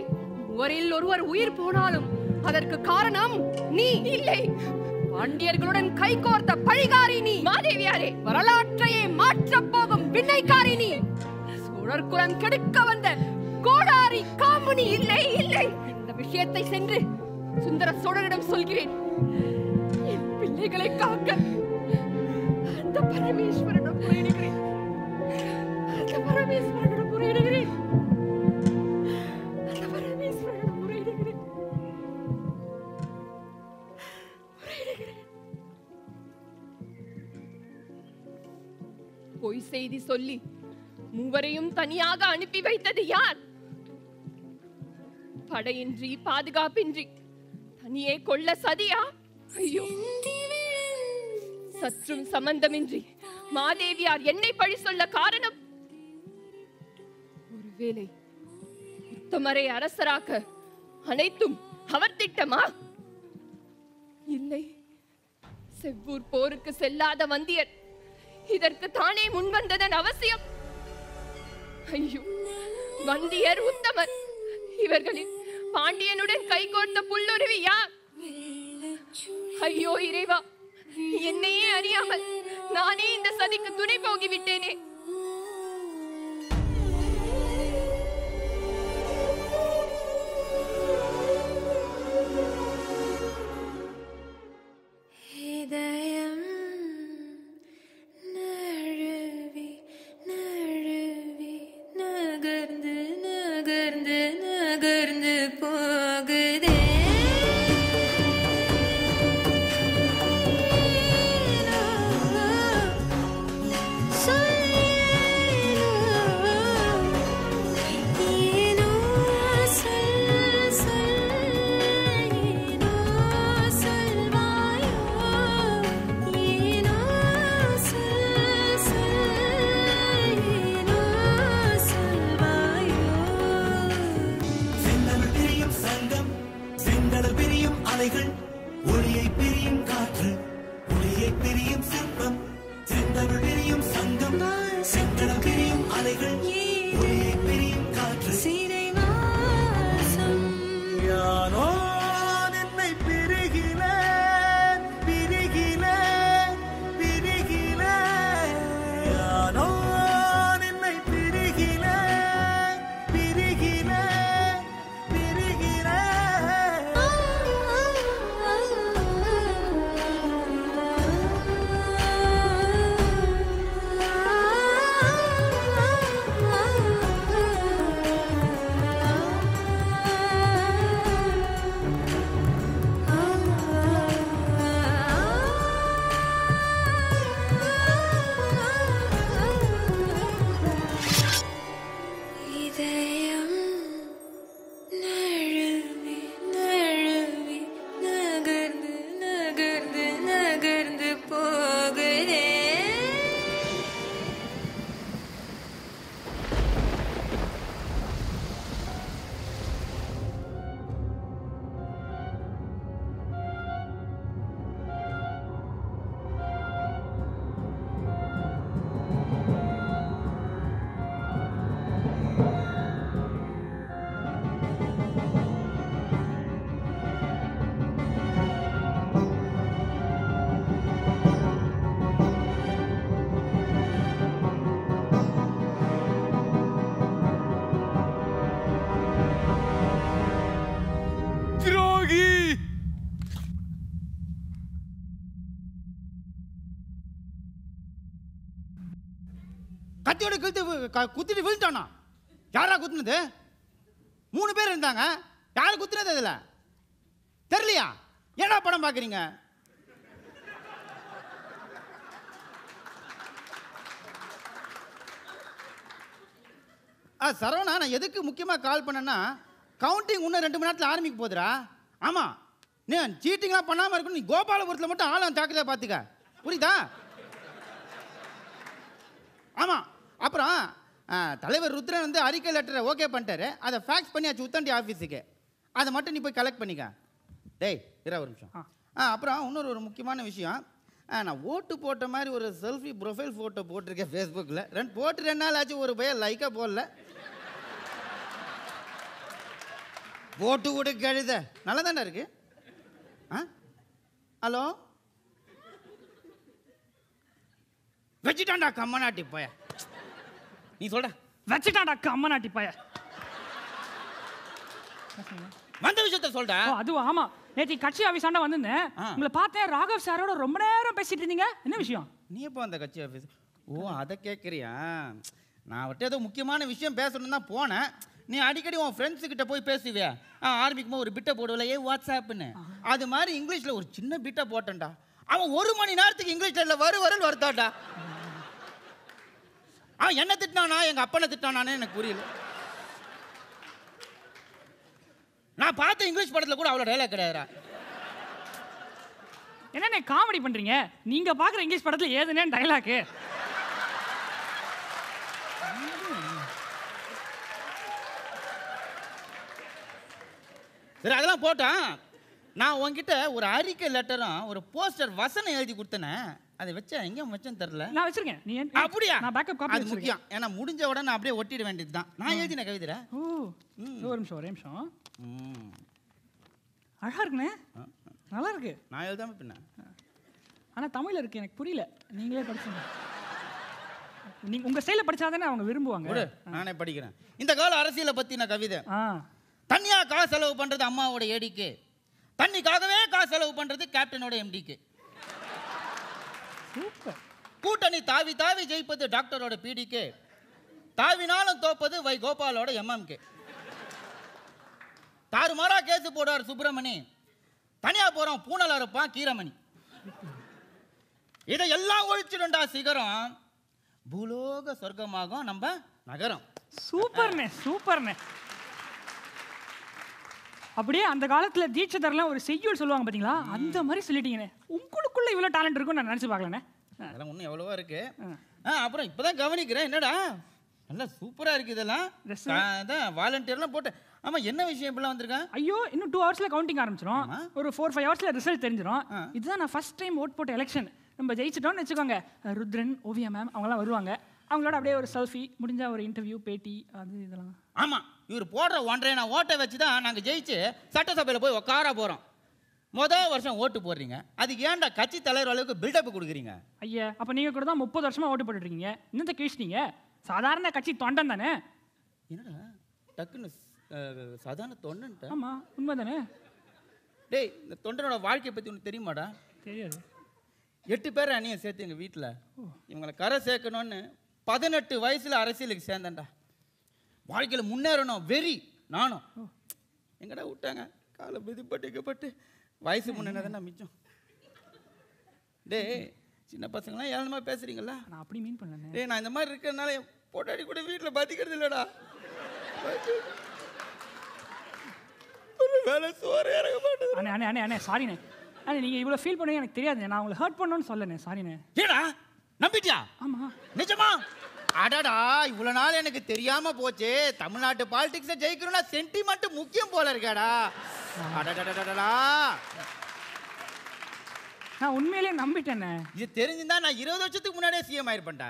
ஒரில் ஒருவர் உயிர் போனாலும் அதற்கு காரணம் நீ இல்லை. பாண்டியர்களுடன் கைகோர்த்த பழிகாரி நீ. மாதேவியாரே, வரலாற்றையே மாற்றப் போகும் விண்ணைக்காரி நீ. சோழர் குலம் கெடுக்க வந்த கோடாரி காமுனி. இல்லை இல்லை, இந்த விஷயத்தை சென்று சுந்தர சோழனிடம் சொல்கிறேன். என் பிள்ளைகளை காக்க அந்த பரமேஸ்வரனிடம் முறையிடுகிறேன். அந்த பரமேஸ்வரனிடம் முறையிடுகிறேன். அந்த பரமேஸ்வரனிடம் முறையிடுகிறேன். பொய் செய்தி சொல்லி மூவரையும் தனியாக அனுப்பி வைத்தது யார்? படையின்றி பாதுகாப்பின்றி தனியே கொள்ள சதியா? ஐயோ, சற்றும் சம்பந்தமின்றி மாதேவியார் என்னை பழி சொல்ல காரணம் ஒருவேளை உத்தமரை அரசராக்க அனைத்தும் அவர் திட்டமா? இல்லை, செவ்வூர் போருக்கு செல்லாத வந்தியர் இதற்கு தானே முன்வந்ததன் அவசியம். ஐயோ, வந்தியர் உத்தமர் இவர்களில் பாண்டியனுடன் கைகோர்த்த புல்லுருவி யார்? ஐயோ இறைவா, என்னையே அறியாமல் நானே இந்த சதிக்கு துணை போகிவிட்டேனே. கத்தியோட குத்திட்டு விழுட்டானா? யாரா குத்துனது? 3 பேர் இருந்தாங்க. யாரு குத்துனது? அதுல தெரியலையா? ஏன்னா படம் பாக்குறீங்க? சரவணா, நான் எதுக்கு முக்கியமா கால் பண்ணேன்னா, கவுண்டிங் இன்னும் 2 மணி நேரத்தில் ஆரம்பிக்க போதுரா. ஆமா, நீ சீட்டிங்லாம் பண்ணாம இருக்கணும். நீ கோபாலபுரத்தில் மட்டும் ஆளும் தாக்குதா பாத்துக்க, புரியுதா? ஆமா, அப்புறம் தலைவர் ருத்ரன் வந்து அறிக்கை லெட்டரை ஓகே பண்ணிட்டாரு. அதை ஃபேக்ஸ் பண்ணியாச்சு உத்தண்டி ஆஃபீஸுக்கு. அதை மட்டும் நீ போய் கலெக்ட் பண்ணிக்க. டேய் இரு ஒரு நிமிஷம். அப்புறம் இன்னொரு ஒரு முக்கியமான விஷயம், நான் ஓட்டு போட்ட மாதிரி ஒரு செல்ஃபி ப்ரொஃபைல் ஃபோட்டோ போட்டிருக்கேன் ஃபேஸ்புக்கில். போட்டு 2 நாள் ஆச்சு, ஒரு பையன் லைக்காக போடல. போட்டு கூட கழுத நல்லா தானே இருக்கு. ஹலோ, வச்சுட்டான்டா கம்மநாட்டி பைய. நீ சொல்ற வச்சுட்டான்டா கம்மநாட்டி பைய. வந்த விஷயத்த சொல்ற. அதுவும் ஆமா, நேத்தி கட்சி ஆஃபீஸாண்ட வந்திருந்தேன். உங்களை பார்த்தேன் ராகவ் சாரோட ரொம்ப நேரம் பேசிட்டு இருந்தீங்க. என்ன விஷயம்? நீ எப்போ அந்த கட்சி ஆஃபீஸ்? ஓ, அதை கேட்குறியா? நான் விட்டு ஏதோ முக்கியமான விஷயம் பேசணும்னு தான் போனேன். நீ அடிக்கடி உன் ஃப்ரெண்ட்ஸுக்கிட்ட போய் பேசுவியா? ஆரம்பிக்கும் போது ஒரு பிட்டை போடுவில்ல, ஏ வாட்ஸ்அப்னு. அது மாதிரி இங்கிலீஷில் ஒரு சின்ன பிட்டை போட்டேன்டா. அவன் 1 மணி நேரத்துக்கு இங்கிலீஷில் வருன்னு வருத்தாட்டா. அவன் என்ன திட்டினானா எங்கள் அப்பனை திட்டானானே எனக்கு புரியல. நான் பார்த்த இங்கிலீஷ் படத்தில் கூட அவ்வளோ டைலாக் கிடையாதுடா. என்னண்ணே காமெடி பண்றீங்க? நீங்க பாக்குற இங்கிலீஷ் படத்துல ஏதுனே டைலாக்? சரி, அதெல்லாம் போட்டான். நான் உன்கிட்ட ஒரு அறிக்கை லெட்டரும் ஒரு போஸ்டர் வசனம் எழுதி கொடுத்தேனே, அதை வச்சேன். எங்கே வச்சேன்னு தெரியல. நான் வச்சிருக்கேன். நீ அப்படியா? நான் பேக்கப் காப்பி அது முக்கியம். ஏன்னா முடிஞ்ச உடனே நான் அப்படியே ஒட்டிட வேண்டியது தான். நான் எழுதின கவிதை. ஓ, ஒரு நிமிஷம். அழகா இருக்குண்ணே, நல்லா இருக்கு. நான் எழுதாம பின்ன. ஆனா தமிழ்ல இருக்கு, எனக்கு புரியல. நீங்களே படிச்சுங்க. நீங்க உங்க ஸ்டைல படிச்சாதானே அவங்க விரும்புவாங்க. நானே படிக்கிறேன். இந்த கால அரசியலை பத்தின கவிதை. தனியா காசு செலவு பண்றது அம்மாவோட ஏடிக்கு, தண்ணிக்காகவே காசு செலவு பண்றது கேப்டனோட எம்டிக்கு. கூட்டணி தாவி தாவி ஜெயிப்பது டாக்டரோட பிடிக்கு, தாவினாலும் தோப்பது வை கோபாலோட எம்எம்கே. தாறுமாறா கேசு போடுவார் சுப்பிரமணி, தனியா போறோம் பூனல் அறுப்பான் கீரமணி. இதையெல்லாம் ஒழிச்சிடுண்டா சிகரம், பூலோக சொர்க்கமாகும் நம்ம நகரம். சூப்பர்ண்ணே, சூப்பர்ண்ணே. அப்படியே அந்த காலத்துல தீட்சிதர்லாம் ஒரு செய்யுள் சொல்லுவாங்க பாத்தீங்களா, அந்த மாதிரி சொல்லிட்டீங்கண்ணே. உங்களுக்குள்ள இவ்வளவு டேலண்ட் இருக்கும் நான் நினைச்சு பார்க்கலண்ணே. அதெல்லாம் ஒன்றும் எவ்வளவா இருக்கு. அப்புறம் இப்போதான் கவனிக்கிறேன், என்னடா நல்லா சூப்பரா இருக்கு இதெல்லாம். அதான் வாலண்டியர்லாம் போட்டு. ஆமா, என்ன விஷயம் இப்பெல்லாம் வந்திருக்கேன்? ஐயோ, இன்னும் 2 ஹவர்ஸ்ல கவுண்டிங் ஆரம்பிச்சிடும். ஒரு 4-5 ஹவர்ஸ்ல ரிசல்ட் தெரிஞ்சிடும். இதுதான் நான் ஃபர்ஸ்ட் டைம் ஓட் போட்ட எலெக்ஷன். நம்ம ஜெயிச்சிட்டோம்னு வச்சுக்கோங்க, ருத்ரன், ஓவியா மேம் அவங்களாம் வருவாங்க. அவங்களோட அப்படியே ஒரு செல்ஃபி, முடிஞ்சா ஒரு இன்டர்வியூ, பேட்டி, அது இதெல்லாம். ஆமா, இவர் போடுற 1.5 நான் ஓட்டை வச்சு தான் நாங்கள் ஜெயிச்சு சட்டசபையில் போய் உட்கார போகிறோம். முதல் வருஷம் ஓட்டு போடுறீங்க, அதுக்கு ஏன்டா கட்சி தலைவர் அளவுக்கு பில்டப் கொடுக்குறீங்க? ஐயா, அப்போ நீங்கள் கூட தான் 30 வருஷமா ஓட்டு போட்டுருக்கீங்க. இன்னும் கீழ்ச்சிட்டீங்க. சாதாரண கட்சி தொண்டன் தானே. என்னடா டக்குன்னு சாதாரண தொண்டன்ட்ட? ஆமாம், உண்மை தானே. டேய், இந்த தொண்டனோட வாழ்க்கையை பற்றி உனக்கு தெரியுமாடா? தெரியாது. 8 பேரை அணியை சேர்த்து எங்கள் வீட்டில் இவங்களை கரை சேர்க்கணும்னு 18 வயசில் அரசியலுக்கு சேர்ந்தேன்டா. வாழ்க்கையில் முன்னேறணும் வெறி நானும். எங்கடா விட்டாங்க, காலை மிதிப்பட்டு வயசு முன்னேறதானே மிச்சம். டேய், சின்ன பசங்களாம் ஏழனமா பேசுறீங்களா? நான் அப்படி மீன் பண்ணேன். டேய், நான் இந்த மாதிரி இருக்கிறதுனால என் பொட்டாடி கூட வீட்டில் பாதிக்கிறது இல்லைடா. வேலை சோறு இறங்க மாட்டேன். அண்ணே அண்ணே அண்ணே சாரிண்ணே. அண்ணே, நீங்கள் இவ்வளோ ஃபீல் பண்ணுவீங்க எனக்கு தெரியாது. நான் உங்களை ஹர்ட் பண்ணணும்னு சொல்லண்ணே. சாரிண்ணே. ஏடா நம்பிட்டியா? ஆமாம். நிஜமா? அடடா, இவ்வளோ நாள் எனக்கு தெரியாம போச்சு. தமிழ்நாட்டு பாலிடிக்ஸை ஜெயிக்கணும்னா சென்டிமெண்ட் முக்கியம் போல இருக்காடா. அடடடடடா, நான் உண்மையிலேயே நம்பிட்டேண்ணே. இது தெரிஞ்சுதான் நான் 20 வருஷத்துக்கு முன்னாடியே சிஎம் ஆயிருப்பேன்டா.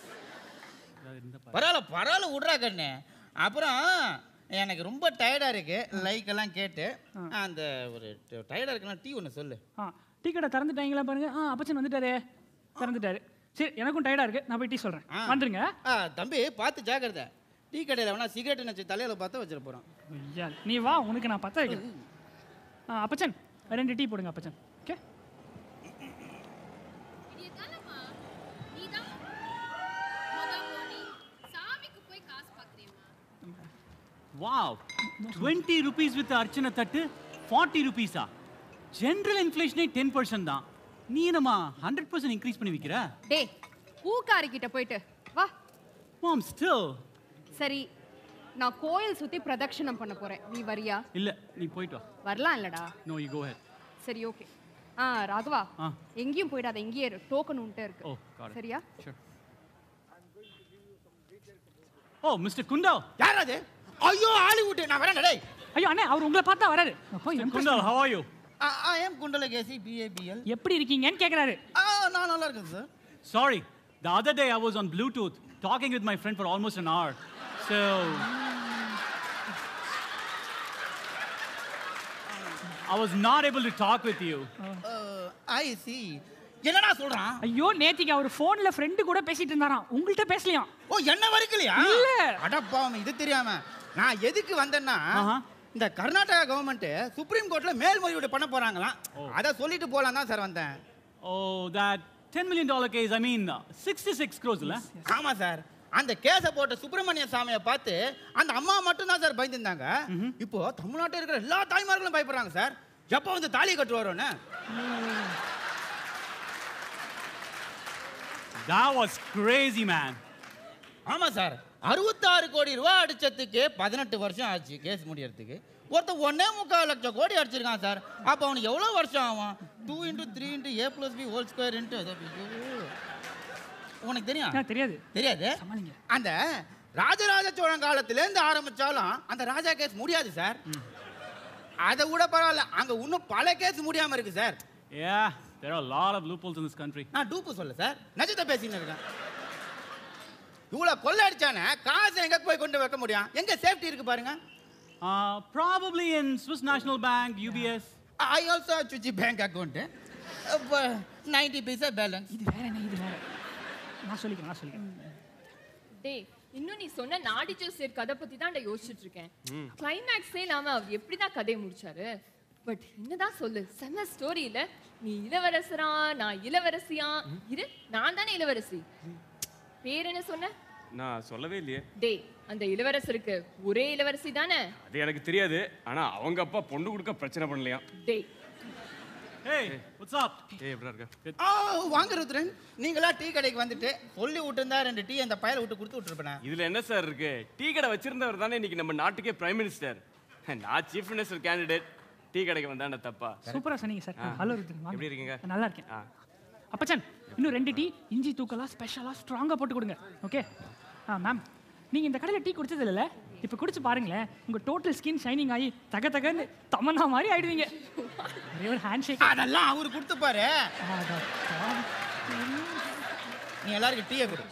பரவாயில்ல விட்றா கண்ணு. அப்புறம் எனக்கு ரொம்ப டயர்டாக இருக்கு, லைக் எல்லாம் கேட்டு. அந்த ஒரு டயர்டாக இருக்குன்னா டீ ஒன்று சொல்லு. டீ கடை திறந்துட்டாங்களா பாருங்க. அப்பச்சன் வந்துட்டாரு, திறந்துட்டாரு. சரி, எனக்கும் டயர்டாக இருக்கு, நான் போய் டீ சொல்கிறேன். வந்துருங்க. தம்பி, பார்த்து ஜாக்கிரதை. டீ கடையில் வேணா சிகரெட் வச்சு தலையில் பார்த்து வச்சிட போகிறோம். ஐயா, நீ வா, உனக்கு நான் பற்ற வைக்கிறேன். அப்பச்சன் 2 டீ போடுங்க Appachan. Okay. Wow, 20 rupees with Archana Thattu, 40 rupees. General inflation 10% தான். நீ என்னமா 100% இன்க்ரீஸ் பண்ணி விக்கிற? டேய், பூக்காரி கிட்ட போயிட்டு வா. Mom, still. சரி, நான் கோயில் சுத்தி பிரதட்சணம் பண்ண போறேன். நீ வரியா? இல்ல, நீ போயிட்டு வா. வரலாம் இல்லடா. No, you go ahead. சரி, ஓகே. ராகவா, எங்கேயும் போயிடாத, இங்கேயே டோக்கன் உன்கிட்ட இருக்கு. Oh, got it. சரியா? Sure. Oh, Mr. Kundal. யார் அது? ஐயோ, ஹாலிவுட். நான் வரேன். டேய், ஐயோ அண்ணே, அவர் உங்களை பார்த்தா வராரு. Kundal, how are you? I am Kundalagesi, BABL. எப்படி இருக்கீங்கன்னு கேக்குறாரு. நான் நல்லா இருக்கேன் sir. Sorry, the other day I was on Bluetooth talking with my friend for almost an hour. So I was not able to talk with you. I see. என்னடா சொல்றான்? ஐயோ, நேத்திக்கு அவர் போன்ல ஃப்ரெண்ட் கூட பேசிட்டு இருந்தாராம், உங்கள்ட்ட பேசலையாம். ஓ, என்ன வரைக்கலையா? இல்ல. அடப்பாவம், இது தெரியாம நான் எதுக்கு வந்தேன்னா, இந்த கர்நாடகா கவர்மெண்ட் சுப்ரீம் கோர்ட்ல மேல்முறையீடு பண்ண போறாங்களாம். அத சொல்லிட்டு போலாம் தான் சார் வந்தேன். that $10 million case, I mean 66 crores இல்ல? ஆமா சார். அந்த கேஸை போட்ட சுப்பிரமணிய சாமியை பார்த்து அந்த அம்மா மட்டும் தான் சார் பயந்துருந்தாங்க. இப்போ தமிழ்நாட்டில் இருக்கிற எல்லா தாய்மார்களும் பயப்படுறாங்க சார். எப்போ வந்து தாலி கட்டு வரோன்னு. That was crazy, man. ஆமா சார். 66 கோடி ரூபாய் அடிச்சதுக்கு 18 வருஷம் ஆச்சு கேஸ் முடியறதுக்கு. ஒருத்தர் 1.25 லட்சம் கோடி அடிச்சிருக்கான் சார். அப்போ அவனுக்கு எவ்வளோ வருஷம் ஆகும்? 2 × 3 × A+B² உனக்கு தெரியும்? தெரியாது. தெரியாது. அந்த ராஜராஜ சோழன் காலத்திலேருந்து ஆரம்பிச்சாலும் அந்த ராஜா கேஸ் முடியாது சார். அதை விட பரவாயில்ல, அங்க இன்னும் பல கேஸ் முடியாம இருக்கு sir. Yeah, there are a lot of loopholes in this country. நான் டூப்பு சொல்ல சார், நிஜத்தை பேசின்னு இருக்கேன். இவ்வளவு கொள்ளை அடிச்சானே காசை எங்க போய் கொண்டு வைக்க முடியும்? எங்க சேஃப்டி இருக்கு பாருங்க. Probably in Swiss National Bank, UBS. I also have Chuchi bank account. 90 paisa balance. இது வேற என்ன, இது வேற. நான் சொல்லிக்கிறேன். டேய், இன்னும் நீ சொன்ன நாடி ஜோசியர் கதை பத்தி தான் யோசிச்சுட்டு இருக்கேன். கிளைமேக்ஸே நாம அவர் எப்படிதான் கதையை முடிச்சாரு? பட் என்னதான் சொல்லு, செம்ம ஸ்டோரி இல்ல? நீ இளவரசரா, நான் இளவரசியா? இரு, நான் தானே இளவரசி. பேர் என்ன சொன்ன? நான் சொல்லவே இல்லையே. டேய், அந்த இளவரசருக்கு ஒரே இளவரசி தானே? அது எனக்கு தெரியாது. ஆனா அவங்க அப்பா பொண்ணு கொடுக்க பிரச்சனை பண்ணலையா? டேய், Hey, what's up? ஏய், எப்படிடா இருக்க? வாங்க ருத்ரன், நீங்களா டீ கடைக்கு வந்துட்டு சொல்லி விட்டுருந்தா 2 டீ அந்த பையல விட்டு கொடுத்து விட்டுருப்பேன். இதுல என்ன சார் இருக்கு? டீ கடை வச்சிருந்தவர் தானே இன்னைக்கு நம்ம நாட்டுக்கே பிரைம் மினிஸ்டர். நான் சீஃப் மினிஸ்டர் கேண்டிடேட். டீ கடைக்கு வந்தானே தப்பா? சூப்பரா சொன்னீங்க சார். ஹலோ ருத்ரன், எப்படி இருக்கீங்க? நல்லா இருக்கேன். அப்பச்சன், இன்னும் 2 டீ இஞ்சி தூக்கலா ஸ்பெஷலா ஸ்ட்ராங்கா போட்டு கொடுங்க. ஓகே? மேம், நீங்க இந்த கடையில டீ குடிச்சது இல்லைல்ல? இப்போ குடிச்சு பாருங்களேன், உங்க டோட்டல் ஸ்கின் ஷைனிங் ஆகி தக தகன்னு தமன்னா மாதிரி ஆயிடுவீங்க. ஒரே ஒரு ஹேண்ட் ஷேக். அதெல்லாம் அவரு கொடுத்து பாரு. நீ எல்லாருக்கும் டீயை கொடு.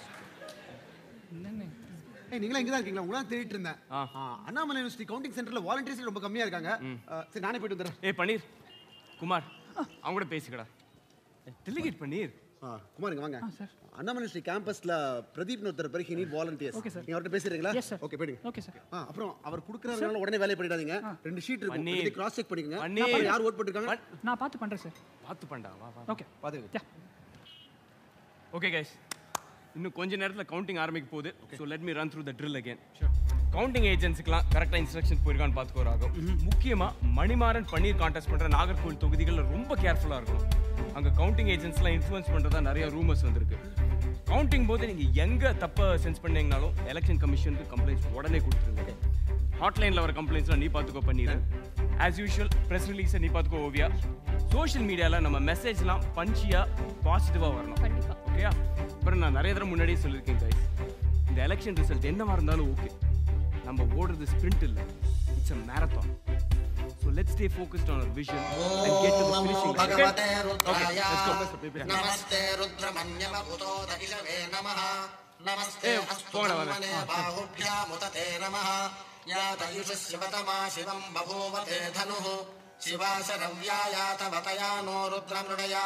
நீங்களா இங்க தான் இருக்கீங்களா? உங்களா தேடிட்டு இருந்தேன். அண்ணாமலை யூனிவர்சிட்டி கவுண்டிங் சென்டர்ல வாலண்டியர்ஸ் ரொம்ப கம்மியா இருக்காங்க. சரி, நானே போயிட்டு வந்துறேன். ஏய் பன்னீர், குமார் அவங்க கூட பேசிக்கடா. டெலிகேட் பன்னீர். குமார் இங்க வாங்க. அண்ணாமலை யூனிவர்சிட்டி கேம்பஸ்ல பிரதீப் ஒருத்தர் பரிஹி நீட் வாலண்டியர்ஸ். நீங்க அவர்ட்ட பேசிறீங்களா? ஓகே, போயிடுங்க. Okay sir. அப்புறம் அவர் குடுக்குறதுனால உடனே வேலைய பண்ணிடாதீங்க. 2 ஷீட் இருக்கு, இதை கிராஸ் செக் பண்ணிக்கங்க. யார் ஓட் போட்டுருக்காங்க நான் பார்த்து பண்றேன் சார். பார்த்து பண்ணடா. வா வா. ஓகே, பாத்துங்க. ஓகே கைஸ், இன்னும் கொஞ்ச நேரத்துல கவுண்டிங் ஆரம்பிக்க போகுது. So let me run through the drill again. Counting ஏஜென்ட்ஸ்க்குலாம் கரெக்டாக இன்ஸ்ட்ரக்ஷன் போயிருக்கான்னு பார்த்துக்கோராகும். முக்கியமாக மணிமாறன் பன்னீர் கான்டெஸ்ட் பண்ணுற நாகர்கோவில் தொகுதிகளில் ரொம்ப கேர்ஃபுல்லாக இருக்கணும். அங்கே கவுண்டிங் ஏஜென்ட்ஸ்லாம் இன்ஃப்ளூயன்ஸ் பண்ணுறதா நிறைய ரூமர்ஸ் வந்திருக்கு. கவுண்டிங் போது நீங்கள் எங்கே தப்பை சென்ஸ் பண்ணீங்கனாலும் எலெக்ஷன் கமிஷனுக்கு கம்ப்ளைண்ட்ஸ் உடனே கொடுத்துருங்க. ஹாட்லைனில் வர கம்ப்ளைண்ட்ஸ்லாம் நீ பார்த்துக்கோ பண்ணிடு. ஆஸ் யூஷுவல் ப்ரெஸ் ரிலீஸை நீ பார்த்துக்கோ ஓவியா. சோஷியல் மீடியாவில் நம்ம மெசேஜ்லாம் பஞ்சியாக பாசிட்டிவாக வரணும். கண்டிப்பாக. ஓகேயா? அப்புறம் நான் நிறைய தடவை முன்னாடியே சொல்லியிருக்கேன் கைஸ், இந்த எலெக்ஷன் ரிசல்ட் என்னவா இருந்தாலும் ஓகே, நம்ம ஓடுறது ஸ்பிரிண்ட் இல்ல, it's a marathon. So let's stay focused on our vision and get to the finishing line. Okay, let's go. Namaste Rudramanyava Utoda Ishave Namaha. Namaste Astutamane Bahubhyam Utate Namaha. Yata Yushasyavatama Shivam Babhuvate Dhanuhu. Shivasharavya Yata Vatayano Rudramrudaya.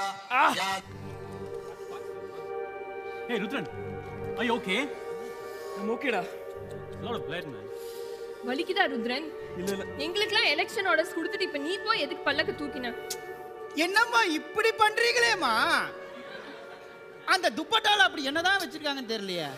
Hey Rudran, are you okay? I'm okay da. A lot of blood, man. வலிக்குதா ருத்ரன்? இல்ல இல்ல. எங்களுக்குலாம் election orders கொடுத்துட்டு இப்ப நீ போய் எதுக்கு பல்லக்கு தூக்கின? என்னம்மா இப்படி பண்றீங்களேம்மா? அந்த துப்பட்டால அப்படி என்னதான் வச்சிருக்காங்கன்னு தெரியலையே.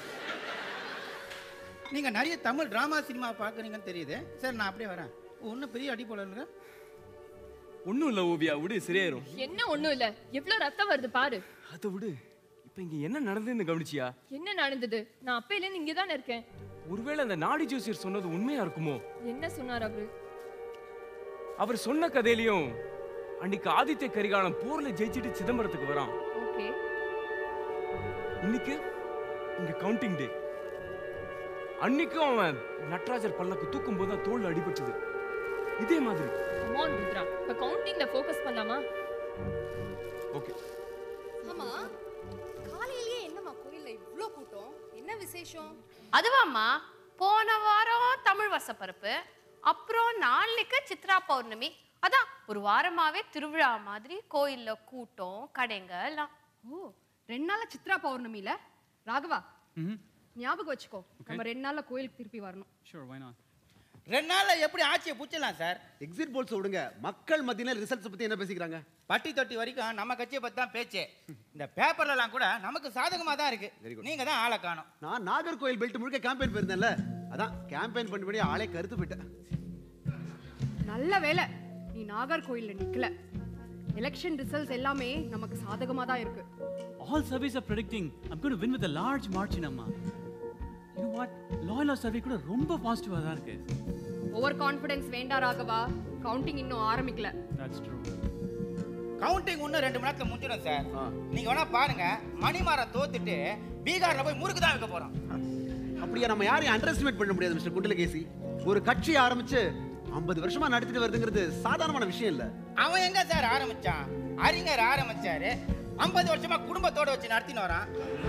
நீங்க நிறைய தமிழ் டிராமா சினிமா பாக்குறீங்கன்னு தெரியுது. சரி, நான் அப்படியே வரேன். ஒன்னும் பெரிய அடி போல இல்ல. ஒண்ணும் இல்ல ஓவியா, விடு, சரியாயிரும். என்ன ஒண்ணும் இல்ல? எவ்வளவு ரத்தம் வருது பாரு. அத விடு. இப்போ இங்க என்ன நடந்ததுன்னு கவனிச்சியா? என்ன நடந்தது? நான் அப்பையில இருந்து இங்க தான் இருக்கேன். ஒருவேளை அந்த நாடி ஜோசியர் சொன்னது உண்மையா இருக்குமோ? என்ன சொன்னார் அவரு? அவர் சொன்ன கதையிலயும் அன்னைக்கு ஆதித்ய கரிகாலன் போர்ல ஜெயிச்சிட்டு சிதம்பரத்துக்கு வரான். ஓகே. இன்னைக்கு இங்க கவுண்டிங் டே. அன்னைக்கும் அவன் நட்ராஜர் பல்லக்கு தூக்கும் போது தோல்ல அடிபட்டது. இதே மாதிரி. கம் ஆன் ருத்ரா, இப்ப கவுண்டிங்ல ஃபோக்கஸ் பண்ணலாமா? ஓகே. ஆமா, காலையிலேயே என்னம்மா கோயில்ல இவ்ளோ கூட்டம்? என்ன விசேஷம்? அதுவாம்மா, போன வாரம் தமிழ் வசப்பரப்பு, அப்புறம் நாளைக்கு சித்ரா பௌர்ணமி. அதான் ஒரு வாரமாவே திருவிழா மாதிரி கோயில்ல கூட்டம், கடைங்க எல்லாம். ஓ, 2 நாள்ல சித்ரா பௌர்ணமில ராகவா ஞாபகம் வச்சுக்கோ, நம்ம 2 நாள்ல கோயிலுக்கு திருப்பி வரணும். Sure, why not? 2 நாள்ல எப்படி ஆட்சியை புடிச்சலாம் சார்? எக்ஸிட் போல்ஸ் விடுங்க, மக்கள் மத்தியில ரிசல்ட்ஸ் பத்தி என்ன பேசிக்கிறாங்க? பட்டி தொட்டி வரைக்கும் நம்ம கட்சியை பத்தி தான் பேச்சு. இந்த பேப்பர்லாம் கூட நமக்கு சாதகமா தான் இருக்கு. நீங்க தான் ஆளை காணோம். நான் நாகர்கோயில் பெல்ட் முழுக்க கேம்பெயின் போயிருந்தேன்ல, அதான் கேம்பெயின் பண்ணி ஆளே கருத்து போயிட்டேன். நல்ல வேலை நீ நாகர்கோயில்ல நிக்கல. எலெக்ஷன் ரிசல்ட்ஸ் எல்லாமே நமக்கு சாதகமா தான் இருக்கு. All surveys are predicting I'm going to win with a large margin, amma. You know what? Loyal survey கூட ரொம்ப பாசிட்டிவா தான் இருக்கு. ஓவர் கான்ஃபிடன்ஸ் வேண்டாம் ராகவா. கவுண்டிங் இன்னும் ஆரம்பிக்கல. That's true. கவுண்டிங் இன்னும் 2 மணி நேரத்துல முடிஞ்சிடும் சார். நீங்க வேணா பாருங்க, மணிமாற தோத்துட்டு பீகார்ல போய் முறுக்கு தான் வைக்க போறோம். அப்படியே நம்ம யாரையும் அண்டர் எஸ்டிமேட் பண்ண முடியாது மிஸ்டர் குண்டலகேசி. ஒரு கட்சி ஆரம்பிச்சு 50 வருஷமா நடத்திட்டு வருதுங்கிறது சாதாரணமான விஷயம் இல்ல. அவன் எங்க சார் ஆரம்பிச்சான்? அறிஞர் ஆரம்பிச்சாரு. 50 வருஷமா குடும்பத்தோட வச்சு நடத்தின்னு வரான்.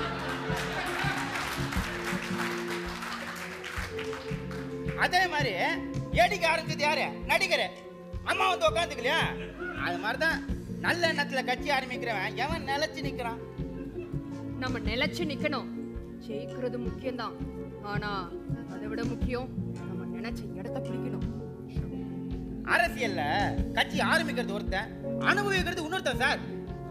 அதே மாதிரி ஏடிக்கு ஆரம்பிச்சது யாரு? நடிகர். அம்மா வந்து உட்காந்துக்கலையா? அது மாதிரிதான் நல்ல எண்ணத்துல கட்சி ஆரம்பிக்கிறவன் எவன் நிலைச்சு நிக்கிறான். நம்ம நிலைச்சு நிக்கணும். ஜெயிக்கிறது முக்கியம்தான். ஆனா அதை விட முக்கியம் நம்ம நினைச்ச இடத்தை பிடிக்கணும். அரசியல்ல கட்சி ஆரம்பிக்கிறது ஒருத்தன், அனுபவிக்கிறது இன்னொருத்தன் சார்.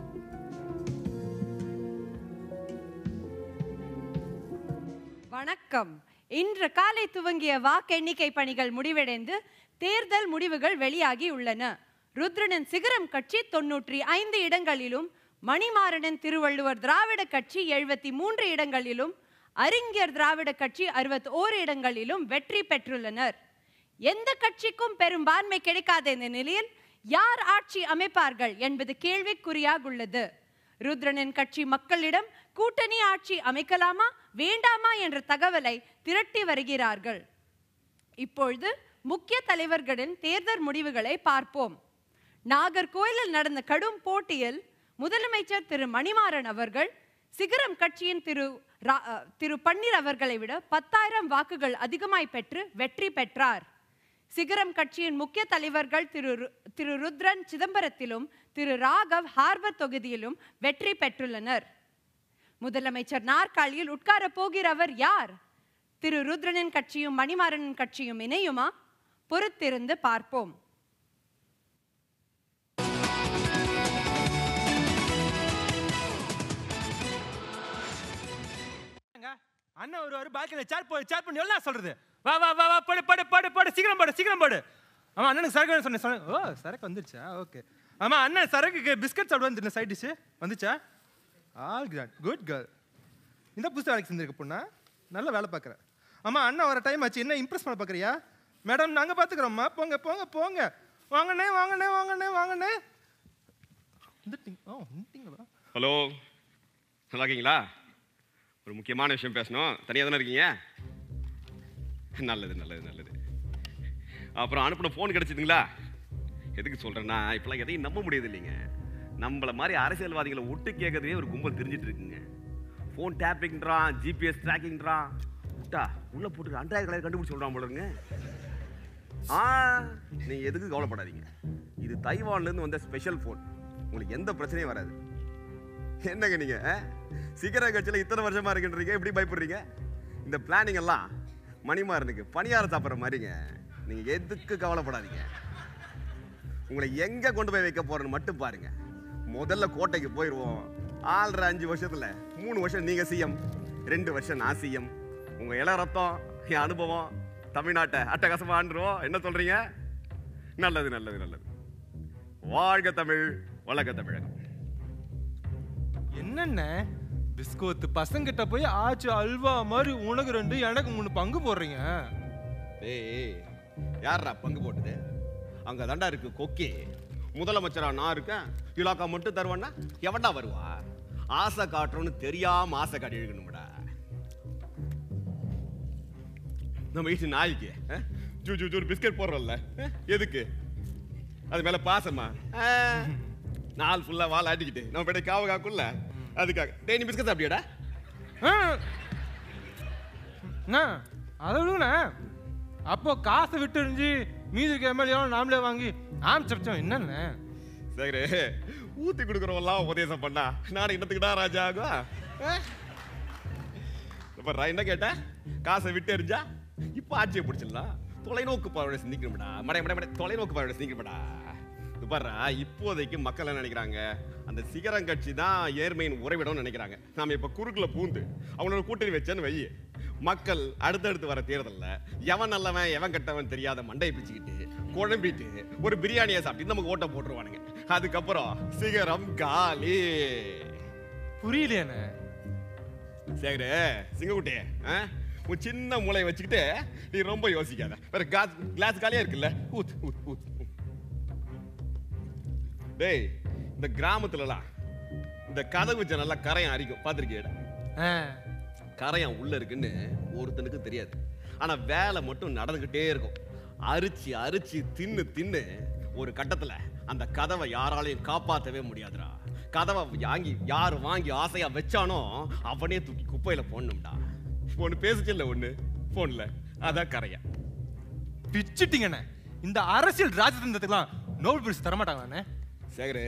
வணக்கம். இன்று காலை துவங்கிய வாக்கெண்ணிக்கை பணிகள் முடிவடைந்து தேர்தல் முடிவுகள் வெளியாகி உள்ளன. ருத்ரனின் சிகரம் கட்சி 95 இடங்களிலும், மணிமாறனின் திருவள்ளுவர் திராவிட கட்சி 73 இடங்களிலும், அறிஞர் திராவிட கட்சி 61 இடங்களிலும் வெற்றி பெற்றுள்ளனர். எந்த கட்சிக்கும் பெரும்பான்மை கிடைக்காத இந்த நிலையில் யார் ஆட்சி அமைப்பார்கள் என்பது கேள்விக்குறியாக உள்ளது. ருத்ரனின் கட்சி மக்களிடம் கூட்டணி ஆட்சி அமைக்கலாமா வேண்டாமா என்ற தகவலை திரட்டி வருகிறார்கள். இப்பொழுது முக்கிய தலைவர்களின் தேர்தல் முடிவுகளை பார்ப்போம். நாகர்கோயிலில் நடந்த கடும் போட்டியில் முதலமைச்சர் திரு மணிமாறன் அவர்கள் சிகரம் கட்சியின் திரு பன்னீர் அவர்களை விட 10,000 வாக்குகள் அதிகமாய் பெற்று வெற்றி பெற்றார். சிகரம் கட்சியின் முக்கிய தலைவர்கள் திரு ருத்ரன் சிதம்பரத்திலும் திரு ராகவ் ஹார்பர் தொகுதியிலும் வெற்றி பெற்றுள்ளனர். முதலமைச்சர் நாற்காலியில் உட்கார போகிறவர் யார்? திரு ருத்ரனின் கட்சியும் மணிமாறனின் கட்சியும் இணையுமா? பொறுத்திருந்து பார்ப்போம். அண்ணா ஒரு பால்கனில சேர் பண்ணி எல்லாம் சொல்றது. வா வா வா வா படு படு படு படு சீக்கிரம் படு. ஆமா அண்ணனுக்கு சரக்கு சொன்னேன். ஓ சரக்கு வந்துருச்சா? ஓகே. ஆமா அண்ணன் சரக்குக்கு பிஸ்கட் சாப்பிடுவான்னு சைட் டிஷ் வந்துச்சா? All good girl. இந்த புதுசு வேலைக்கு செஞ்சிருக்க பொண்ணா, நல்ல வேலை பார்க்குற. ஆமா அண்ணா வர டைம் ஆச்சு, என்ன இம்ப்ரெஸ் பண்ண பார்க்குறியா? மேடம் நாங்கள் பார்த்துக்குறோம்மா, போங்க போங்க போங்க. வாங்கண்ணே வாங்கண்ணே வாங்கண்ணே வாங்கண்ணே. வந்துட்டீங்களா? ஹலோ, நல்லா இருக்கீங்களா? ஒரு முக்கியமான விஷயம் பேசணும். தனியாக தானே இருக்கீங்க? நல்லது நல்லது நல்லது. அப்புறம் அனுப்பின ஃபோன் கிடச்சிதுங்களா? எதுக்கு சொல்கிறேன்னா, இப்போலாம் எதையும் நம்ப முடியாது இல்லைங்க. நம்மள மாதிரி அரசியல்வாதிகளை ஒட்டு கேட்கறதே ஒரு கும்பல் தெரிஞ்சிட்டு இருக்குங்க. ஃபோன் டேப்பிங்கிறான், ஜிபிஎஸ் ட்ராக்கிங்கிறான், விட்டா உள்ளே போட்டு அண்ட்ராய்டு கலர் கண்டுபிடிச்சி சொல்கிறான் போலருங்க. நீங்கள் எதுக்கு கவலைப்படாதீங்க. இது தைவான்லேருந்து வந்த ஸ்பெஷல் ஃபோன். உங்களுக்கு எந்த பிரச்சனையும் வராது. என்னங்க நீங்கள் சிகர கட்சியில் இத்தனை வருஷமாக இருக்குன்றீங்க, எப்படி பயப்படுறீங்க? இந்த பிளானிங் எல்லாம் மணிமாறனுக்கு பணியாரம் சாப்பிட்ற மாதிரிங்க. நீங்கள் எதுக்கு கவலைப்படாதீங்க. உங்களை எங்கே கொண்டு போய் வைக்க போகிறேன்னு மட்டும் பாருங்கள். முதல்ல கோட்டைக்கு போயிடுவோம். 5 வருஷத்தில் 3 வருஷம் நீங்கள் சிஎம், 2 வருஷம் நான் சிஎம். உங்கள் இள ரத்தம், என் அனுபவம் தமிழ்நாட்டை அட்டகாசமாக ஆண்டுருவோம். என்ன சொல்கிறீங்க? நல்லது நல்லது நல்லது. வாழ்க தமிழ், வளர்க தமிழகம். என்னென்ன பிஸ்கோத்து பசங்கிட்ட போய் ஆச்சு அல்வா மாதிரி உனக்கு 2 எனக்கு 3 பங்கு போடுறீங்க? ஏய் யாரா பங்கு போட்டது? அங்கே தாண்டா இருக்கு கொக்கி. முதலமைச்சரா நான் இருக்கேன், இலாக்கா மட்டும் தருவான்னா எவன்டா வருவா? ஆசை காட்டுறோன்னு தெரியாம ஆசை காட்டி இருக்கணும்டா. நம்ம வீட்டு நாய்க்கு ஜூ ஜூ ஜூ பிஸ்கட் போடுறோம்ல, எதுக்கு? அது மேல பாசமா? நாள் ஃபுல்லா வால் ஆட்டிக்கிட்டு நம்ம போய் காவ காக்குள்ள அதுக்காக. டேய் நீ பிஸ்கட் சாப்பிட்டியாடா? அதை விடுங்கண்ணா. அப்போ காசை விட்டு இருந்துச்சு மீதிக்கு எம்எல்ஏ நாமளே வாங்கி ஆரம்பிச்சோம். என்னென்ன சரி ஊத்தி கொடுக்குறவெல்லாம் உபதேசம் பண்ணா நான் என்னத்துக்குடா ராஜா ஆகும்? என்ன கேட்ட? காசை விட்டு எரிஞ்சா இப்ப ஆட்சியை பிடிச்சிடலாம். தொலைநோக்கு பார்வையோட சிந்திக்கணும்டா. தொலைநோக்கு பார்வையோட சிந்திக்கணும்டா. பாரு, இப்போதைக்கு மக்கள் என்ன நினைக்கிறாங்க, அந்த சிகரம் கட்சி தான் ஏர்மையின் உறைவிடம்னு நினைக்கிறாங்க. நாம இப்ப குறுக்குல பூந்து அவனோட கூட்டணி வச்சேன்னு வை, மக்கள் அடுத்தடுத்து வர தேர்தலில் எவன் நல்லவன் எவன் கெட்டவன் தெரியாத மண்டையை பிச்சுக்கிட்டு குழம்பிட்டு ஒரு பிரியாணியை சாப்பிட்டு நமக்கு ஓட்ட போட்டுருவானுங்க. அதுக்கப்புறம் சிகரம் காலி. புரியலையானே சேகரு சிங்கக்குட்டி, உன் சின்ன மூளையை வச்சுக்கிட்டு நீ ரொம்ப யோசிக்காத. வேற கிளாஸ் காலியா இருக்குல்ல, ஊத் ஊத் ஊத். டேய், இந்த கிராமத்துலலாம் இந்த கதவு ஜன்னல்ல கரையான் அரிக்கும், பாத்திருக்கேடா? கரையான் உள்ள இருக்குன்னு ஒருத்தனுக்கு தெரியாது. ஆனா வேலை மட்டும் நடந்துகிட்டே இருக்கும். அரிச்சு அரிச்சு தின்னு தின்னு ஒரு கட்டத்துல அந்த கதவை யாராலையும் காப்பாற்றவே முடியாதுடா. கதவை யாரு வாங்கி ஆசையா வச்சானோ அவனே தூக்கி குப்பையில போடணும்டா. ஒண்ணு பேசுச்சுல்ல ஒண்ணு போன்ல, அதான் கரையா. பிச்சுட்டீங்கண்ணே. இந்த அரசியல் ராஜதந்திரத்துக்குலாம் நோபல் பரிசு தரமாட்டாங்கண்ணே. சேகரு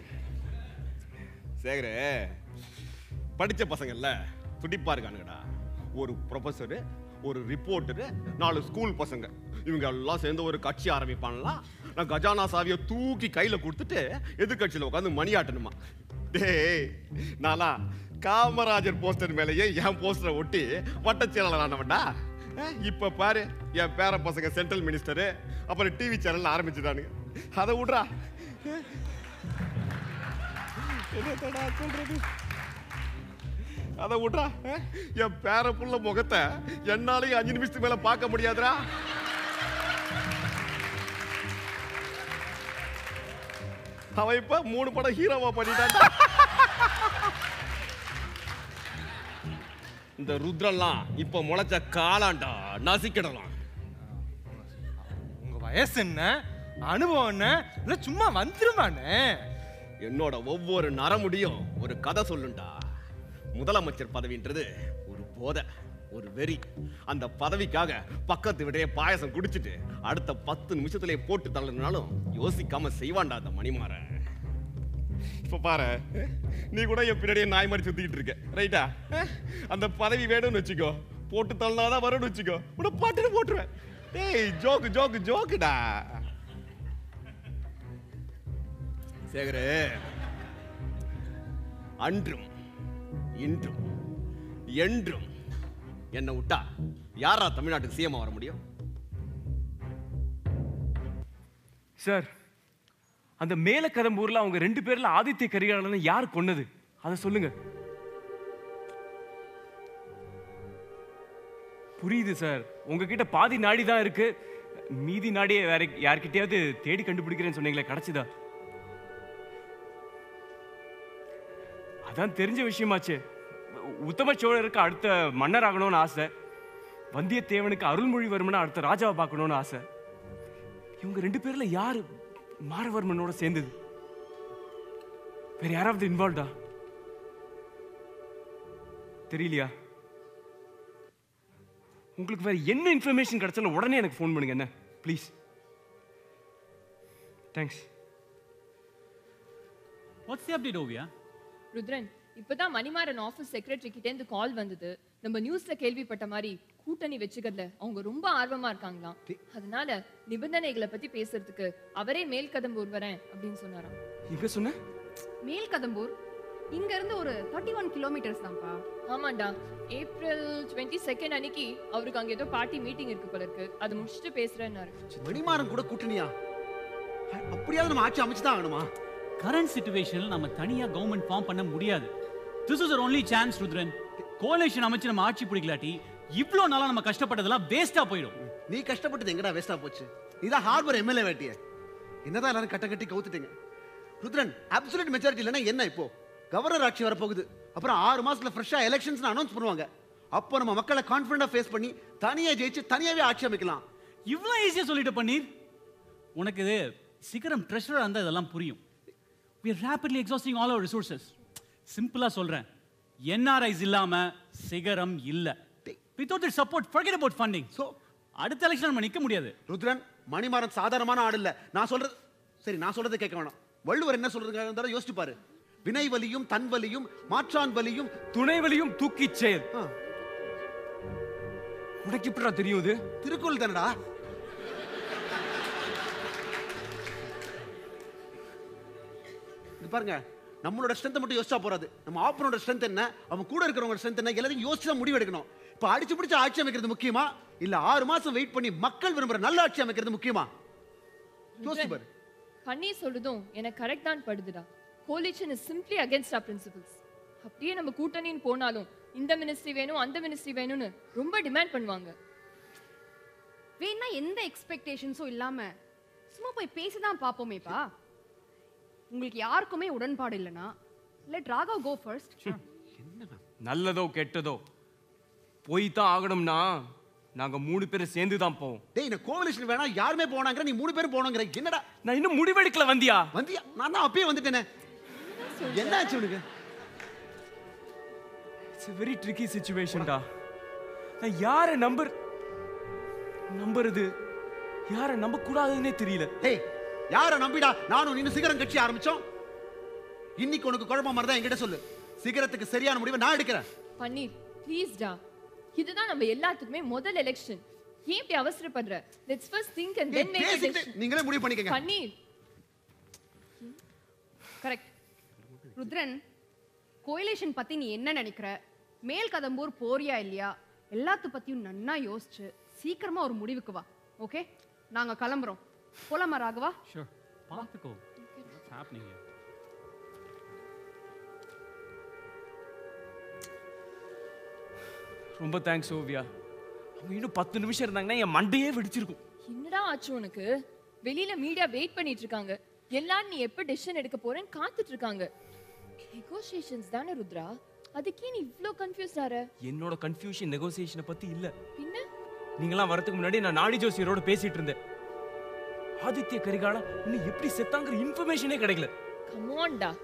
சேகரு, படிச்ச பசங்கள்ல துடிப்பா இருக்கானுங்கடா. ஒரு ப்ரொஃபஸரு, ஒரு ரிப்போர்ட்டரு, 4 ஸ்கூல் பசங்க, இவங்க எல்லாம் சேர்ந்து ஒரு கட்சி ஆரம்பிப்பான்லாம். நான் கஜானா சாவியை தூக்கி கையில கொடுத்துட்டு எதிர்கட்சியில் உட்காந்து மணி ஆட்டணுமா? டேய், நானா காமராஜர் போஸ்டர் மேலேயே என் போஸ்டரை ஒட்டி வட்டச்செயலாளர் ஆனவன்டா. இப்ப பாரு, என் பேர பசங்க சென்ட்ரல் மினிஸ்டரு, அப்புறம் டிவி சேனல் ஆரம்பிச்சுட்டானுங்க. அதை விட்றா, என்னடா சொல்றது? அதை விட்றா, என் பேர புள்ள முகத்தை என்னாலையும் 5 நிமிஷத்துக்கு மேல பார்க்க முடியாதுடா. அவன் இப்ப 3 படம் ஹீரோவா பண்ணிட்டான்டா. இந்த ருத்ரெல்லாம் இப்ப முளைச்ச காலாண்டா, நசிக்கிடலாம். உங்க வயசு என்ன, அனுபவம் என்ன, இல்ல சும்மா வந்துருமானே? என்னோட ஒவ்வொரு நரமுடியும் ஒரு கதை சொல்லுண்டா. முதலமைச்சர் பதவின்றது ஒரு போதை, ஒரு வெறி. அந்த பதவிக்காக பக்கத்து விடையே பாயசம் குடிச்சிட்டு அடுத்த 10 நிமிஷத்துல போட்டு தள்ளனாலும் யோசிக்காம செய்வான்டா அந்த மணிமாற. இப்ப பாரு, நீ கூட என் பின்னாடியே நாய் மாதிரி சுத்திக்கிட்டு இருக்க, ரைட்டா? அந்த பதவி வேணும்னு வச்சுக்கோ, போட்டு தள்ளினாதான் வரும்னு வச்சுக்கோ, உன்னை பாட்டுன்னு போட்டுருவேன். டேய், ஜோக்கு ஜோக்கு ஜோக்குடா. சேகரு, அன்றும் இன்றும் என்றும் என்ன விட்டா யாரா தமிழ்நாட்டுக்கு சிஎம் வர முடியும்? சார், அந்த மேலக்கதம்பூர்ல அவங்க 2 பேர்ல ஆதித்ய கரிகாலன் யார் கொன்னது, அதை சொல்லுங்க. புரியுது சார், உங்ககிட்ட பாதி நாடி தான் இருக்கு, மீதி நாடியே வேற யார்கிட்டயாவது தேடி கண்டுபிடிக்கிறேன்னு சொன்னீங்களே, கிடைச்சதா? அதான் தெரிஞ்ச விஷயமாச்சு. உத்தம சோழருக்கு அடுத்த மன்னர் ஆகணும்னு ஆசை, வந்தியத்தேவனுக்கு அருள்மொழிவர்மனை அடுத்த ராஜாவை பார்க்கணும்னு ஆசை. இவங்க 2 பேர்ல யாரு மாரவர்மனோட சேர்ந்தது? வேற யாராவது இன்வால்வ்டா? தெரியலையா? உங்களுக்கு வேற என்ன இன்ஃபர்மேஷன் கிடைச்சாலும் உடனே எனக்கு ஃபோன் பண்ணுங்க, என்ன please. Thanks. What's the update Oviya? Rudran, இப்பதான் மணிமாறன் ஆஃபீஸ் செக்ரட்டரி கிட்ட இருந்து கால் வந்தது. நம்ம நியூஸ்ல கேள்விப்பட்ட மாதிரி கூட்டணி வச்சுக்கிறதுல அவங்க ரொம்ப ஆர்வமா இருக்காங்களாம். அதனால நிபந்தனைகளை பத்தி பேசுறதுக்கு அவரே மேல்கதம்பூர் வரேன் அப்படின்னு சொன்னாராம். எங்க சொன்ன? மேல்கதம்பூர் இங்க இருந்து ஒரு 31 கிலோமீட்டர்ஸ் தான்ப்பா. ஆமாண்டா, ஏப்ரல் 22 அன்னைக்கு அவருக்கு அங்க ஏதோ பார்ட்டி மீட்டிங் இருக்கு போல இருக்கு, அது முடிச்சுட்டு பேசுறேன்னாரு. மணிமாறன் கூட கூட்டணியா? அப்படியாவது நம்ம ஆட்சி அமைச்சுதான் ஆகணுமா? கரண்ட் சிச்சுவேஷன்ல நம்ம தனியா கவர்மெண்ட் ஃபார்ம் பண்ண முடியாது. This is our only chance, Rudran. Coalition அமைச்சு நம்ம ஆட்சி பிடிக்கலாட்டி இவ்ளோ நாளா நம்ம கஷ்டப்பட்டதெல்லாம் வேஸ்டா போயிடும். நீ கஷ்டப்பட்டது எங்கடா வேஸ்டா போச்சு? நீதான் ஹார்பர் எம்எல்ஏ வேட்டிய. என்னதான் எல்லாரும் கட்ட கட்டி கவுத்துட்டீங்க. ருத்ரன், அப்சல்யூட் மெஜாரிட்டி இல்லைன்னா என்ன? இப்போ கவர்னர் ஆட்சி வரப்போகுது. அப்புறம் 6 மாசத்துல ஃப்ரெஷ்ஷா எலெக்ஷன்ஸ் அனௌன்ஸ் பண்ணுவாங்க. அப்போ நம்ம மக்களை கான்ஃபிடண்டா ஃபேஸ் பண்ணி தனியா ஜெயிச்சு தனியாவே ஆட்சி அமைக்கலாம். இவ்ளோ ஈஸியா சொல்லிட்டு பண்ணீர். உனக்கு சிகரம் ட்ரெஷரா இருந்தா இதெல்லாம் புரியும். We are rapidly exhausting all our resources. சிம்பிளா சொல்றேன், NRIs இல்லாம சிகரம் இல்ல. Without their support, forget about funding. So அடுத்த எலெக்ஷன் நம்ம நிக்க முடியாது. ருத்ரன், மணிமாறன் சாதாரணமான ஆள் இல்ல. நான் சொல்றது கேட்க வேணாம். வள்ளுவர் என்ன சொல்றதுங்க யோசிச்சு பாரு. வினை வலியும் தன் வலியும் மாற்றான் வலியும் துணை வலியும் தூக்கி செயல். உனக்கு இப்படா தெரியும்? இது திருக்குறள் தானடா. இது பாருங்க, நம்மளோட ஸ்ட்ரென்த் மட்டும் யோசிச்சா போறாது. நம்ம ஆப்பனோட ஸ்ட்ரென்த் என்ன, அவன் கூட இருக்கிறவங்க ஸ்ட்ரென்த் என்ன, எல்லாத்தையும் யோசிச்சு தான் முடிவு எடுக்கணும். இப்ப அடிச்சு பிடிச்சு ஆட்சி அமைக்கிறது முக்கியமா, இல்ல 6 மாசம் வெயிட் பண்ணி மக்கள் விரும்புற நல்ல ஆட்சி அமைக்கிறது முக்கியமா? யோசிச்சு பாரு. பண்ணி சொல்றதும் எனக்கு கரெக்ட் தான் படுதுடா. Coalition is simply against our principles. அப்படியே நம்ம கூட்டணின்னு போனாலும் இந்த மினிஸ்ட்ரி வேணும் அந்த மினிஸ்ட்ரி வேணும்னு ரொம்ப டிமாண்ட் பண்ணுவாங்க. வேணா எந்த எக்ஸ்பெக்டேஷன்ஸும் இல்லாம சும்மா போய் பேசிதான் பாப்போமேப்பா. உங்களுக்கு யாருக்குமே உடன்பாடு இல்லைன்னா லெட் ராகவ் கோ ஃபர்ஸ்ட். நல்லதோ கெட்டதோ போய் தான் ஆகணும்னா நாங்க 3 பேரும் சேர்ந்து தான் போவோம். டேய், நான் கோலிஷன் வேணா யாருமே போனாங்கற, நீ 3 பேரும் போனாங்கற. என்னடா நான் இன்னும் முடிவெடுக்கல. வந்தியா? நான் தான் அப்பவே வந்துட்டேனே. என்னாச்சு உனக்கு? It's a very tricky situation டா. நான் யாரை நம்புறது யாரை நம்ப கூடாதுன்னே தெரியல. டேய், யாரை நம்பிடா நானும் நீ சிகரம் கட்சி ஆரம்பிச்சோம். இன்னைக்கு உனக்கு குழப்பமா மாதிரி தான் என்கிட்ட சொல்லு. சிகரத்துக்கு சரியான முடிவை நான் எடுக்கிறேன். பன்னீர் ப்ளீஸ் டா, இதுதான் நம்ம எல்லாத்துக்குமே முதல் எலெக்ஷன். ஏன் இப்படி அவசரப்படுற? Let's first think and then make a decision. நீங்களே முடிவு பண்ணிக்கங்க. பன்னீர் கரெக்ட். ருத்ரன், கோயிலேஷன் பத்தி நீ என்ன நினைக்கிற, மேல் கதம்பூர் போறியா இல்லையா, எல்லாத்து பத்தியும் நன்னா யோசிச்சு சீக்கிரமா ஒரு முடிவுக்கு வா. ஓகே, நாங்க கிளம்புறோம். போலாமா ராகவா? Sure. பாத்துக்கோ. What's happening here? ரொம்ப தேங்க்ஸ் ஓவியா. அவங்க இன்னும் 10 நிமிஷம் இருந்தாங்கன்னா என் மண்டையே வெடிச்சிருக்கும். என்னடா ஆச்சு உனக்கு? வெளியில மீடியா வெயிட் பண்ணிட்டு இருக்காங்க. எல்லாரும் நீ எப்ப டெசிஷன் எடுக்க போறேன்னு காத்துட்டு இருக்காங்க. நெகோசியேஷன்ஸ் தானே ருத்ரா, அதுக்கே நீ இவ்ளோ கன்ஃபியூஸ் ஆற? என்னோட கன்ஃபியூஷன் நெகோசியேஷனை பத்தி இல்ல. பின்ன நீங்களாம் வரதுக்கு முன்னாடி நான் நாடி ஜோசியரோட பேசிட்டு இருந்தேன். ஆதித்ய கரிகாலா இன்னும் எப்படி செத்தாங்கிற இன்ஃபர்மேஷனே கிடைக்கல. கம் ஆன் டா.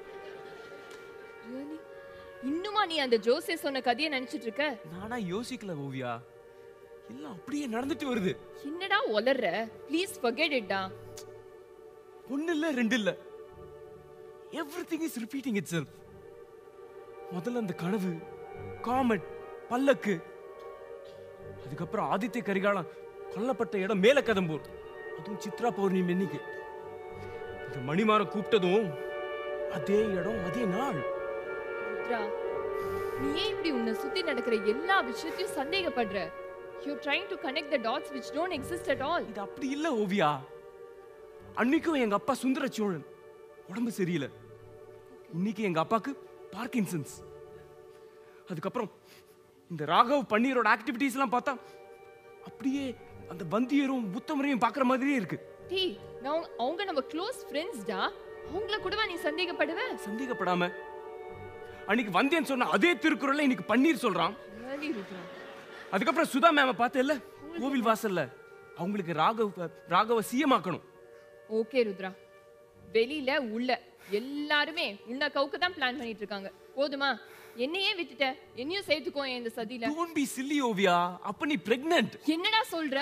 ரியலி இன்னுமா நீ அந்த ஜோசிய சொன்ன கதையை நினைச்சிட்டு இருக்க? நானா யோசிக்கல ஓவியா, எல்லாம் அப்படியே நடந்துட்டு வருது. என்னடா ஒலர்ற? ப்ளீஸ் forget it டா. ஒன்னு இல்ல ரெண்டு இல்ல, everything is repeating itself. முதல்ல அந்த கனவு, காமெட், பல்லக்கு, அதுக்கப்புறம் ஆதித்ய கரிகாலன் கொல்லப்பட்ட இடம் மேல கதம்பூர், அதுவும் சித்ரா பௌர்ணமி அன்னைக்கு. இந்த மணிமாரம் கூப்பிட்டதும் அதே இடம் அதே நாள். ருத்ரா, நீ ஏன் இப்படி உன்னை சுத்தி நடக்கிற எல்லா விஷயத்தையும் சந்தேகப்படுற? You're trying to connect the dots which don't exist at all. இது அப்படி இல்ல ஓவியா. அன்னைக்கும் எங்க அப்பா சுந்தர சோழன் உடம்பு சரியில்லை, இன்னைக்கு எங்க அப்பாக்கு பார்க்கின்சன்ஸ். அதுக்கப்புறம் இந்த ராகவ் பன்னீரோட ஆக்டிவிட்டீஸ் எல்லாம் பார்த்தா அப்படியே அந்த வந்தியரும் உத்தமரையும் பார்க்குற மாதிரியே இருக்கு. டேய், அவங்க நம்ம க்ளோஸ் ஃப்ரெண்ட்ஸ் டா. அவங்கள கூடவா நீ சந்தேகப்படுவ? சந்தேகப்படாம அன்னைக்கு வந்தியன் சொன்ன அதே திருக்குறள்ல இன்னைக்கு பன்னீர் சொல்றான். அதுக்கப்புறம் சுதா மேம பார்த்த இல்ல கோவில் வாசல்ல, அவங்களுக்கு ராகவ சிஎம் ஆக்கணும். ஓகே ருத்ரா, வெளியில உள்ள எல்லாருமே உன்னை கவுக்க தான் பிளான் பண்ணிட்டு இருக்காங்க. போதுமா? என்னையே விட்டுட்ட, என்னையும் சேர்த்துக்கோ இந்த சதியில. Don't be silly ஓவியா, அப்ப நீ பிரெக்னன்ட். என்னடா சொல்ற?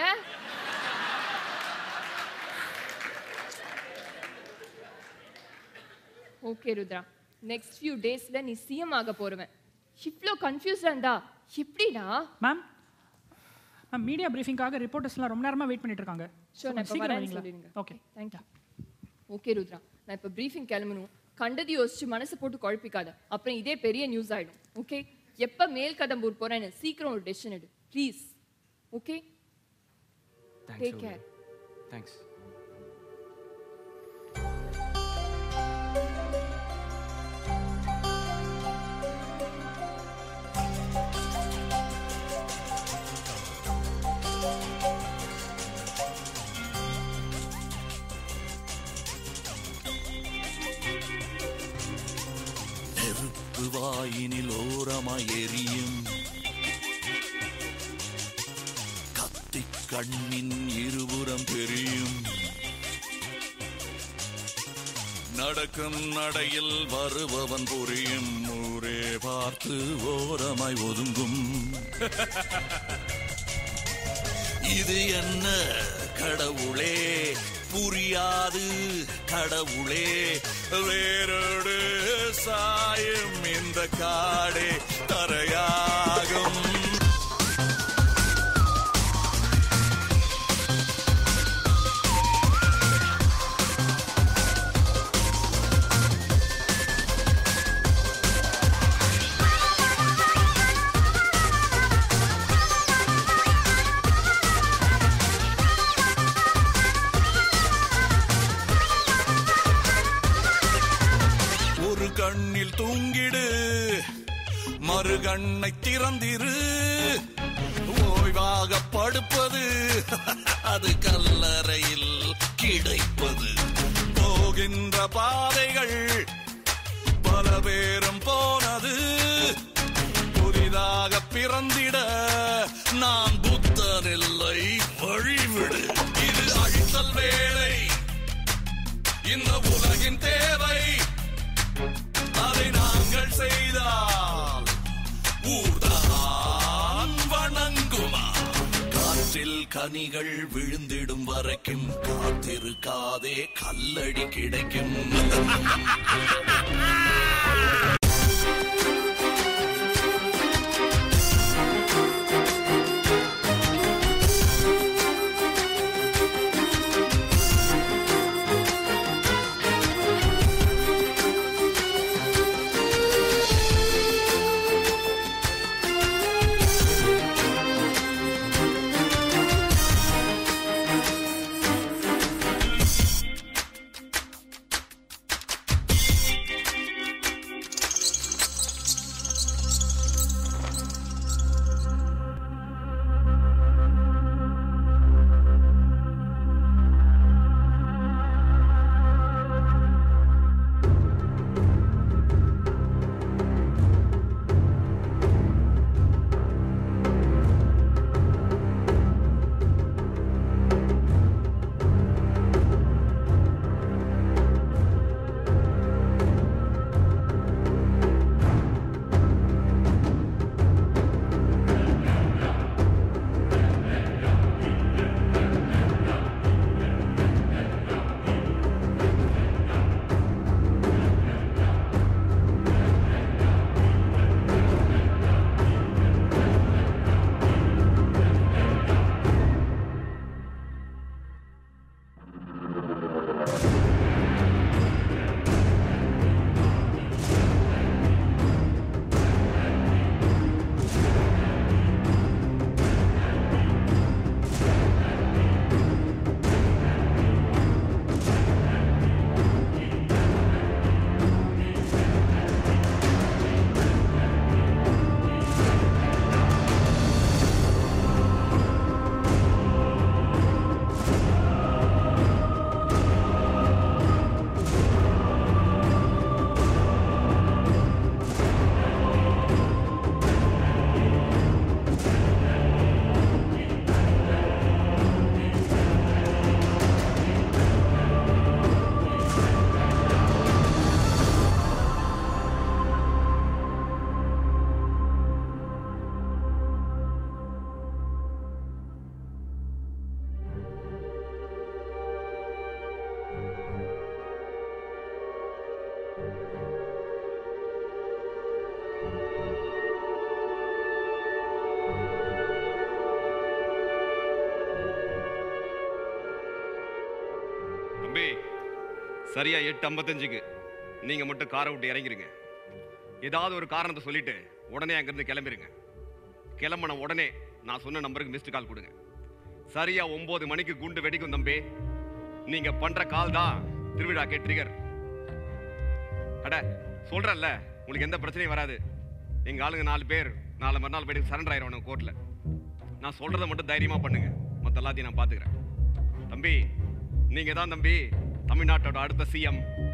ஓகே ருத்ரா, நெக்ஸ்ட் ஃபியூ டேஸ்ல நீ சிஎம் ஆக போறவன். இவ்ளோ கன்ஃபியூஸ்டா இருந்தா எப்படிடா? மேம், மீடியா பிரீஃபிங்காக ரிப்போர்ட்டர்ஸ்லாம் ரொம்ப நேரமா வெயிட் பண்ணிட்டு இருக்காங்க. ஷூர், நான் இப்ப வரேன்னு சொல்லிடுங்க. Okay, thank you. Okay Rudra, நான் இப்ப பிரீஃபிங் கிளம்பணும். கண்டது யோசிச்சு மனசு போட்டு குழப்பிக்காத, அப்புறம் இதே பெரிய நியூஸ் ஆயிடும். ஓகே, எப்ப மேல் கதம்பூர் போறேன்னு சீக்கிரம் ஒரு டெசிஷன் எடு please. Okay, take care. Thanks. வாயினில் ஓரமாய் எரியும் கத்தி கண்ணின் இருபுறம் தெரியும். நடக்கும் நடையில் வருபவன் புரியும், ஊரே பார்த்து ஓரமாய் ஒதுங்கும். இது என்ன கடவுளே, புரியாது கடவுளே, வேரோடு சாயும் இந்த காடே தரையாகும். கண்ணில் தூங்கிடு, மறுகண்ணை திறந்திரு. ஓய்வாக படுப்பது அது கல்லறையில் கிடைப்பது. போகின்ற பாதைகள் பல பேரும் போனது, புதிதாக பிறந்திட நான் புத்தன் இல்லை, வழிவிடு. இது அழித்தல் வேலை, இந்த உலகின் தேவை. அதை நாங்கள் செய்தால் ஊர்தான் வணங்குமா? காற்றில் கனிகள் விழுந்திடும் வரைக்கும் காத்திருக்காதே, கல்லடி கிடைக்கும். சரியா 8:55க்கு நீங்க மட்டும் காரை விட்டு இறங்கிருங்க. ஏதாவது ஒரு காரணத்தை சொல்லிட்டு உடனே அங்கிருந்து கிளம்பிருங்க. கிளம்பின உடனே நான் சொன்ன நம்பருக்கு மிஸ்டு கால் கொடுங்க. சரியா 9 மணிக்கு குண்டு வெடிக்கும் தம்பி. நீங்க பண்ற கால் தான் திருவிழாக்கே ட்ரிகர். அட சொல்றேன்ல, உங்களுக்கு எந்த பிரச்சனையும் வராது. எங்க ஆளுங்க 4 பேர் நாளை மறுநாள் போயிட்டு சரண்டர் ஆயிரும் கோர்ட்ல. நான் சொல்றதை மட்டும் தைரியமா பண்ணுங்க, மற்ற எல்லாத்தையும் நான் பாத்துக்கிறேன். தம்பி நீங்க தான் தம்பி தமிழ்நாட்டோட அடுத்த CM.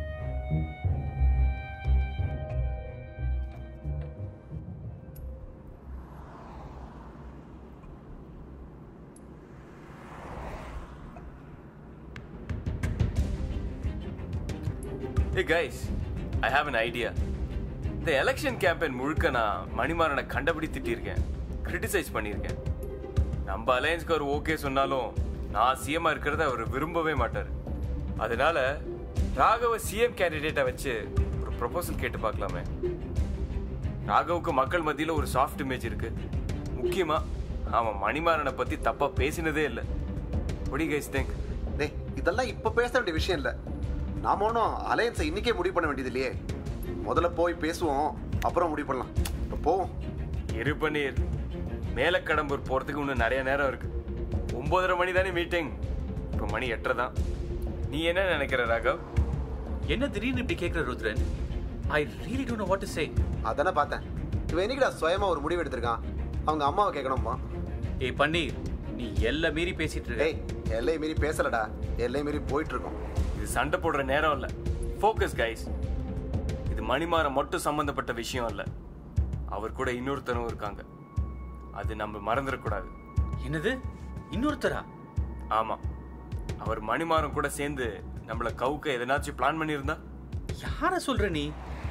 Hey guys, I have an idea. இந்த எலெக்ஷன் கேம்பெயின் முழுக்க நான் மணிமாறனை கண்டபடி திட்டிருக்கேன், கிரிட்டிசைஸ் பண்ணியிருக்கேன். நம்ம அலையன்ஸ்க்கு அவர் ஓகே சொன்னாலும் நான் சிஎம்மா இருக்கிறத அவர் விரும்பவே மாட்டார். அதனால ராகவ சிஎம் கேண்டிடேட்டை வச்சு ஒரு ப்ரொபோசல் கேட்டு பார்க்கலாமே. ராகவுக்கு மக்கள் மத்தியில் ஒரு சாஃப்ட் இமேஜ் இருக்கு. முக்கியமா அவன் மணிமாறனை பத்தி தப்பா பேசினதே இல்லை. What do you guys think? இதெல்லாம் இப்ப பேச வேண்டிய விஷயம் இல்லை. நாம ஒன்றும் அலையன்ஸை இன்னைக்கே முடிவு பண்ண வேண்டியது இல்லையே. முதல்ல போய் பேசுவோம், அப்புறம் முடிவு பண்ணலாம். இப்போ போவோம். இரு பன்னீர், மேலக்கடம்பூர் போறதுக்கு இன்னும் நிறைய நேரம் இருக்கு. 9:30 மணி தானே மீட்டிங். இப்போ மணி 8:30 தான். நீ என்ன நினைக்கிற ராகவ்? என்ன திடீர்னு இப்படி கேட்குற Rudran? I really don't know what to say. அதானே பார்த்தேன். இவன் என்னைக்குடா சுயமா ஒரு முடிவு எடுத்திருக்கான்? அவங்க அம்மாவை கேட்கணுமா? ஏய் பன்னீர், நீ எல்லை மீறி பேசிட்டு இருக்க. ஏய், எல்லை மீறி பேசலடா, எல்லை மீறி போயிட்டு இருக்கோம். இது சண்டை போடுற நேரம் இல்ல. Focus guys. இது மணிமாறன் மட்டும் சம்பந்தப்பட்ட விஷயம் இல்ல. அவர் கூட இன்னொருத்தரும் இருக்காங்க. அது நம்ம மறந்துடக்கூடாது. என்னது? இன்னொருத்தரா? ஆமா. அவர் மணிமாறன் கூட சேர்ந்து நம்மள கவுக்க எதனாச்சும் பிளான் பண்ணியிருந்தா? யார சொல்ற நீ?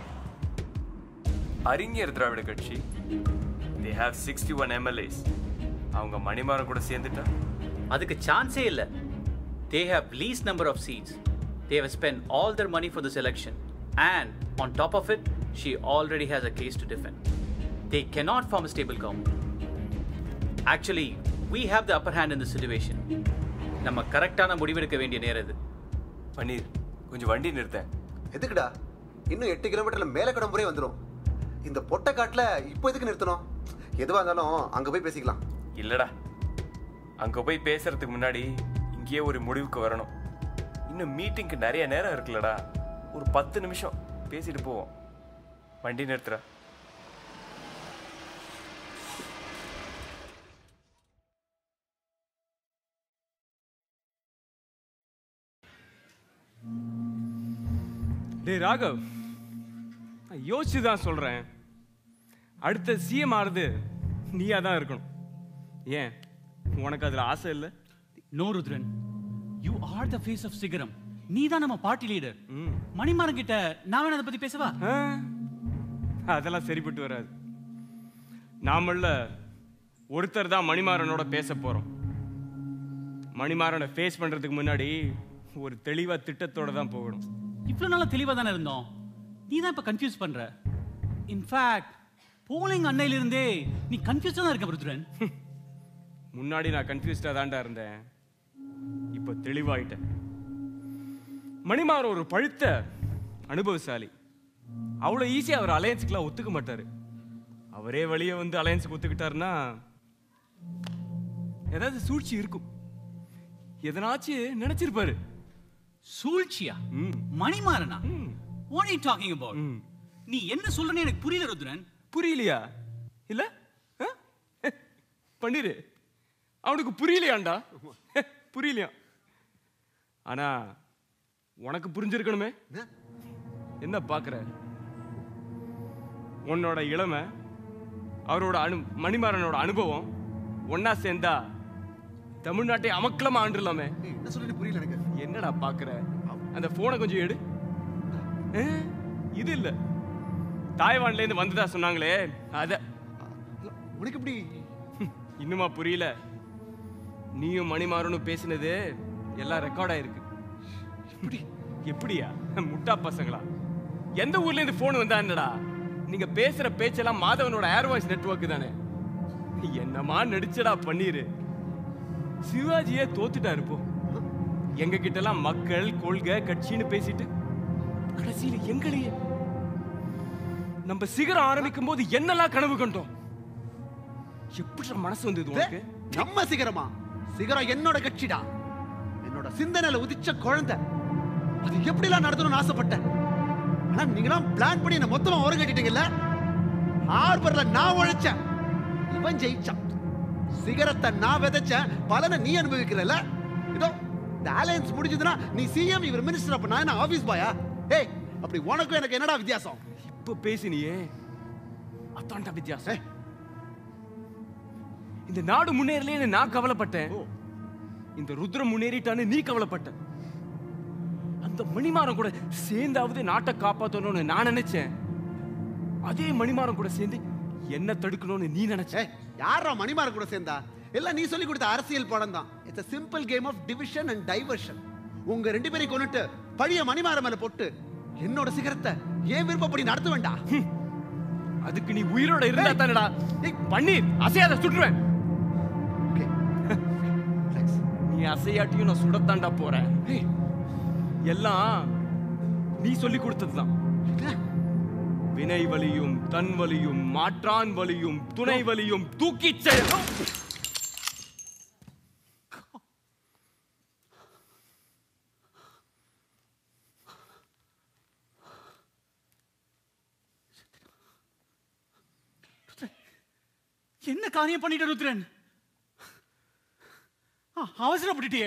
அறிஞர் திராவிட கட்சி. They have 61 MLAs. அவங்க மணிமாறன் கூட சேர்ந்துட்டா? அதுக்கு சான்ஸே இல்ல. They have least number of seats. They have spent all their money for this election. And on top of it, she already has a case to defend. They cannot form a stable government. Actually, we have the upper hand in this situation. நம்ம கரெக்டான முடிவெடுக்க வேண்டிய நேரம் இது. பன்னீர், கொஞ்சம் வண்டி நிறுத்த. எதுக்குடா? இன்னும் 8 கிலோமீட்டர்ல மேலக்கடம்புரே வந்துரும். இந்த பொட்டை காட்டுல இப்போ எதுக்கு நிறுத்தணும்? எதுவா இருந்தாலும் அங்க போய் பேசிக்கலாம். இல்லடா, அங்க போய் பேசுறதுக்கு முன்னாடி இங்கேயே ஒரு முடிவுக்கு வரணும். இன்னும் மீட்டிங்க்கு நிறைய நேரம் இருக்குல்லடா. ஒரு 10 நிமிஷம் பேசிட்டு போவோம். வண்டி நிறுத்துற. டேய் ராகவ், நான் யோசிச்சு தான் சொல்றேன். அடுத்த சிஎம் ஆறுது நீயா தான் இருக்கணும். ஏன் உனக்கு அதுல ஆசை இல்லை? No Rudran, you are the face of Sigaram. நீ தான் நம்ம பார்ட்டி லீடர். மணிமாறன் கிட்ட நான் வேணா அதை பத்தி பேசவா? அதெல்லாம் சரிப்பட்டு வராது. நாமல்ல ஒருத்தர் தான் மணிமாறனோட பேச போறோம். மணிமாறனை ஃபேஸ் பண்றதுக்கு முன்னாடி ஒரு தெளிவா திட்டத்தோட தான் போகணும். இவ்வளவு நாளா தெளிவா தானே இருந்தோம். நீ தான் இப்ப கன்ஃபியூஸ் பண்ற. இன்ஃபேக்ட் போலிங் அன்னையிலிருந்தே நீ கன்ஃபியூஸா தான் இருக்க ருத்ரன். முன்னாடி நான் கன்ஃபியூஸ்டா தான்டா இருந்தேன். இப்போ தெளிவாயிட்டேன். மணிமாறன் ஒரு பழுத்த அனுபவசாலி. அவ்வளோ ஈஸியாக அவர் அலையன்ஸுக்குலாம் ஒத்துக்க மாட்டாரு. அவரே வழியே வந்து அலையன்ஸுக்கு ஒத்துக்கிட்டாருன்னா ஏதாவது சூழ்ச்சி இருக்கும். எதனாச்சும் நினைச்சிருப்பாரு. சூழ்ச்சியா? மணிமாறனா? What are you talking about? நீ என்ன சொல்றன்னு எனக்கு புரியல ருத்ரன். புரியலையா? இல்ல பண்ணிரு. அவனுக்கு புரியலையாண்டா? புரியலையா? ஆனா உனக்கு புரிஞ்சிருக்கணுமே. என்ன பாக்குற? உன்னோட இளமை, அவரோட மணிமாறனோட அனுபவம் ஒன்னா சேர்ந்தா தமிழ்நாட்டை அமக்கலமா ஆண்டுலாமே. என்ன சொல்றது புரியல எனக்கு. என்னடா பாக்குற? அந்த போனை கொஞ்சம் எடு. இது இல்ல, தாய்வான்ல இருந்து வந்ததா சொன்னாங்களே அத. உனக்கு எப்படி இன்னுமா புரியல? நீயும் மணிமாறனும் பேசினது எல்லாம் ரெக்கார்ட் ஆயிருக்கு. எப்படியா முட்டா பசங்களா? எந்த ஊர்ல இருந்து போன் வந்தா என்னடா? நீங்க பேசுற பேச்செல்லாம் மாதவனோட ஏர்வாய்ஸ் நெட்வொர்க் தானே. என்னமா நடிச்சடா பன்னீரு. சிவாஜியே தோத்துட்டாரு. இப்போ எங்க கிட்ட எல்லாம் மக்கள் கொள்கை கட்சின்னு பேசிட்டு கடைசியில எங்களையே நம்ம சிகரம் ஆரம்பிக்கும் போது என்னெல்லாம் கனவு கண்டோம். எப்படி மனசு வந்தது உனக்கு? நம்ம சிகரமா? சிகரம் என்னோட கட்சிடா. என்னோட சிந்தனையில உதிச்ச குழந்தை. அது எப்படிலாம் நடத்தணும்னு ஆசைப்பட்டேன். ஆனா நீங்களாம் பிளான் பண்ணி என்ன மொத்தமா ஓரம் கட்டிட்டீங்கல்ல. ஹார்பர்ல நான் உழைச்சேன், இவன் ஜெயிச்சான். சிகரத்தை நான் விதைச்ச பலனை நீ அனுபவிக்கிறல்ல. இதோ இந்த அலையன்ஸ் முடிஞ்சதுன்னா நீ சிஎம், இவர் மினிஸ்டர். அப்ப நான் என்ன ஆபீஸ் பாயா? ஏய், அப்படி உனக்கும் எனக்கு என்னடா வித்தியாசம்? இப்ப பேசினியே அதான்டா வித்தியாசம். இந்த நாடு முன்னேறலன்னு நான் கவலைப்பட்டேன். இந்த ருத்ரம் முன்னேறிட்டான்னு நீ கவலைப்பட்ட. அந்த மணிமாறன் கூட சேர்ந்தாவது நாட்டை காப்பாற்றணும்னு நான் நினைச்சேன். அதே மணிமாறன் கூட சேர்ந்து என்ன தடுக்கணும்னு நீ நினைச்ச. யாரா மணிமாறன் கூட சேர்ந்தா? எல்லாம் நீ சொல்லி கொடுத்த அரசியல் படம் தான். It's a simple game of division and diversion. உங்க ரெண்டு பேரை கொன்னுட்டு பழிய மணிமாறன் மேல போட்டு என்னோட சிகரத்தை ஏன் விருப்பப்படி நடத்த வேண்டாம். அதுக்கு நீ உயிரோட இருந்தா தானடா. பன்னீர் அசையாத சுட்டுருவேன். நீ அசையாட்டியும் நான் சுடத்தாண்டா போறேன். எல்லாம் நீ சொல்லி கொடுத்ததுதான். வினை வலியும் தன் வலியும் மாற்றான் வலியும் துணை வலியும் தூக்கி செல்லும். என்ன காரியம் பண்ணிட்ட ருத்ரன்? அவசரப்பட்டுட்டியே.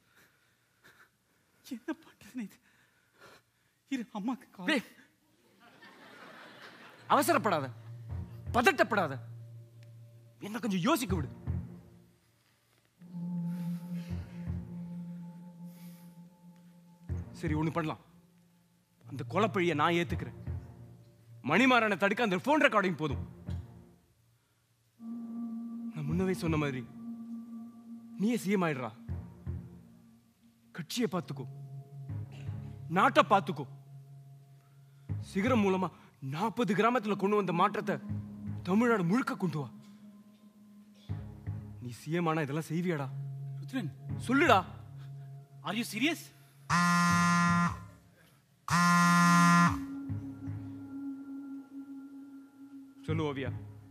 என்ன பண்றது? இரு, அம்மாக்கு. அவசரப்படாத, பதட்டப்படாத, என்ன கொஞ்சம் யோசிக்க விடு. சரி, ஒண்ணு பண்ணலாம். அந்த கொலைப்பழியை நான் ஏத்துக்கிறேன். மணிமாறனை தடுக்க அந்த போன் ரெக்கார்டிங் போதும். நான் முன்னவே சொன்ன மாதிரி நீயே சிஎம் ஆயிடுறா. கட்சியை பார்த்துக்கோ, நாட்டை பார்த்துக்கோ. சிகரம் மூலமா 40 கிராமத்துல கொண்டு வந்த மாற்றத்தை தமிழ்நாடு முழுக்க கொண்டு வா. நீ சிஎம் ஆனா இதெல்லாம் செய்வியாடா? ருத்ரன், சொல்லுடா. Are you serious? சொல்லு ஓவியா.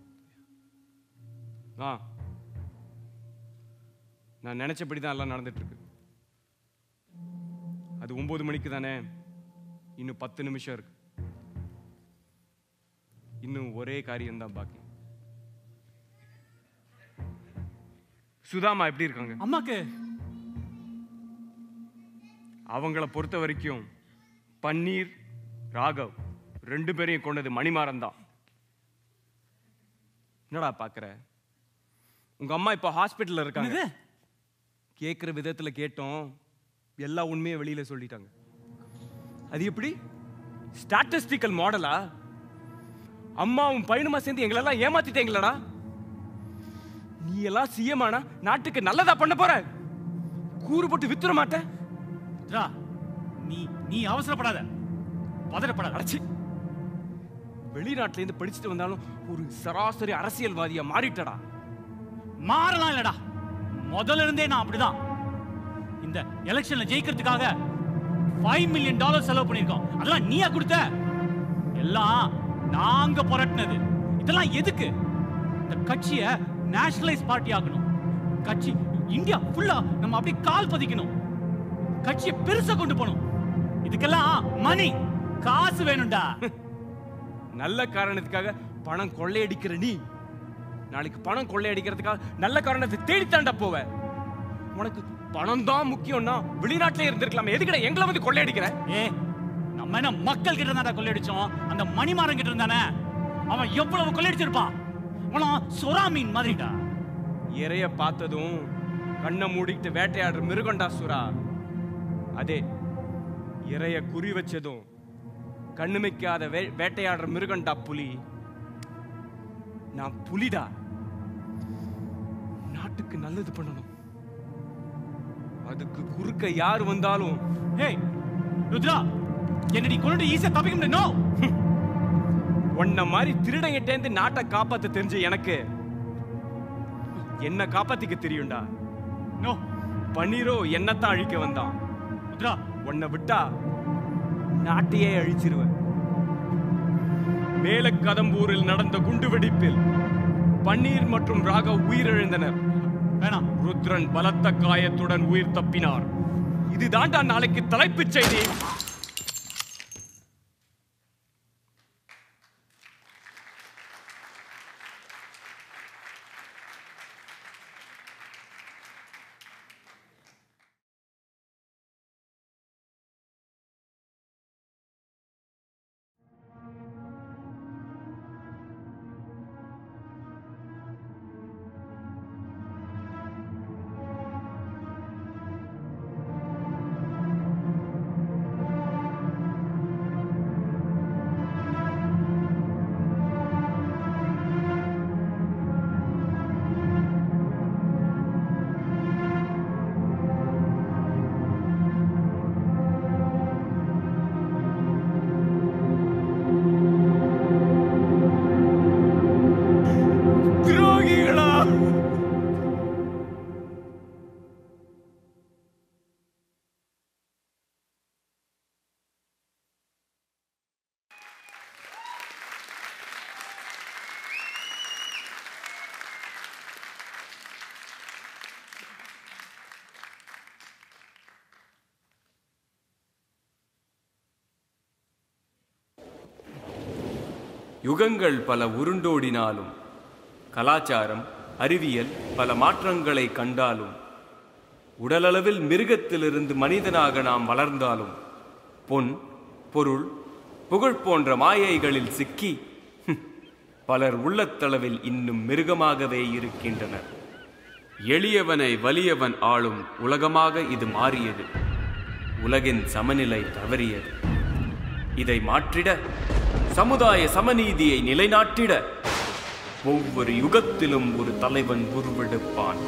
நான் நினைச்சபடிதான் எல்லாம் நடந்துட்டு இருக்கு. அது 9 மணிக்கு தானே, இன்னும் 10 நிமிஷம் இருக்கு. இன்னும் ஒரே காரியம்தான் பாக்கி. சுதாமா எப்படி இருக்காங்க? அம்மாக்கு அவங்கள பொறுத்த வரைக்கும் பன்னீர், ராகவ் 2 பேரையும் கொண்டது மணிமாறன் தான். என்னடா பாக்குற? உங்க அம்மா இப்ப ஹாஸ்பிட்டல்ல இருக்காங்க. கேட்கிற விதத்துல கேட்டோம், எல்லா உண்மையை வெளியில சொல்லிட்டாங்க. அது எப்படி? ஸ்டாட்டிஸ்டிக்கல் மாடலா? அம்மாவும் பையனுமா சேர்ந்து எங்களெல்லாம் ஏமாத்திட்டீங்களடா. நீ எல்லாம் சிஎம் ஆனா நாட்டுக்கு நல்லதா பண்ண போற? கூறு போட்டு வித்துற மாட்டேன். நீ அவசரப்படாத, பதறப்படாத. அடச்சி, வெளிநாட்டுல இருந்து படிச்சுட்டு வந்தாலும் ஒரு சராசரி அரசியல்வாதியா மாறிட்டடா. மாறலாம் இல்லடா, முதல்ல இருந்தே நான் அப்படிதான். இந்த எலெக்ஷன்ல ஜெயிக்கிறதுக்காக $5 மில்லியன் செலவு பண்ணிருக்கோம். அதெல்லாம் நீயா கொடுத்த? எல்லாம் நாங்க புரட்டினது. இதெல்லாம் எதுக்கு? இந்த கட்சியை நேஷனலைஸ் பார்ட்டி ஆகணும். கட்சி இந்தியா ஃபுல்லா நம்ம அப்படி கால் பதிக்கணும். கட்சியை பெருசா கொண்டு போகணும். இதுக்கெல்லாம் மணி, காசு வேணும்டா. நல்ல காரணத்துக்காக பணம் கொள்ளையடிக்கிற நீ நாளைக்கு பணம் கொள்ளையடிக்கிறதுக்காக நல்ல காரணத்தை தேடித்தாண்டா போவ. உனக்கு பணம் தான் முக்கியம்னா வெளிநாட்டிலே இருந்திருக்கலாம். எதுக்குடா எங்களை வந்து கொள்ளையடிக்கிற? நம்ம என்ன மக்கள் கிட்ட இருந்தா கொள்ளையடிச்சோம்? அந்த மணிமாறன் கிட்ட இருந்தானே, அவன் எவ்வளவு கொள்ளையடிச்சிருப்பான். அவன் சொரா மீன் மாதிரிடா. இறைய பார்த்ததும் கண்ணை மூடிக்கிட்டு வேட்டையாடுற மிருகண்டா சுறா. அதே இறைய குறி வச்சதும் கண்ணுமைக்காத வேட்டையாடுற மிருகண்டா புலி. நான் புலிடா. நாட்டுக்கு நல்லது பண்ணணும். அதுக்கு குறுக்க யார் வந்தாலும் ருத்ரா, என்னடி கொண்டு ஈஸியா தப்பிக்க முடியும்? உன்ன மாதிரி திருடங்கிட்டேந்து நாட்டை காப்பாத்த தெரிஞ்ச எனக்கு என்ன காப்பாத்திக்க தெரியும்டா. பன்னீரோ என்னத்தான் அழிக்க வந்தான். உன்னை விட்டா நாட்டையே அழிச்சிருவேன். மேலக்கதம்பூரில் நடந்த குண்டுவெடிப்பில் பன்னீர் மற்றும் ராகவ் உயிரிழந்தனர். ருத்ரன் பலத்த காயத்துடன் உயிர் தப்பினார். இதுதான்டா நாளைக்கு தலைப்புச் செய்தி. யுகங்கள் பல உருண்டோடினாலும் கலாச்சாரம், அறிவியல் பல மாற்றங்களை கண்டாலும், உடலளவில் மிருகத்திலிருந்து மனிதனாக நாம் வளர்ந்தாலும், பொன், பொருள், புகழ் போன்ற மாயைகளில் சிக்கி பலர் உள்ளத்தளவில் இன்னும் மிருகமாகவே இருக்கின்றனர். எளியவனை வலியவன் ஆளும் உலகமாக இது மாறியது. உலகின் சமநிலை தவறியது. இதை மாற்றிட, சமுதாய சமநீதியை நிலைநாட்டிட ஒவ்வொரு யுகத்திலும் ஒரு தலைவன் உருவெடுப்பான்.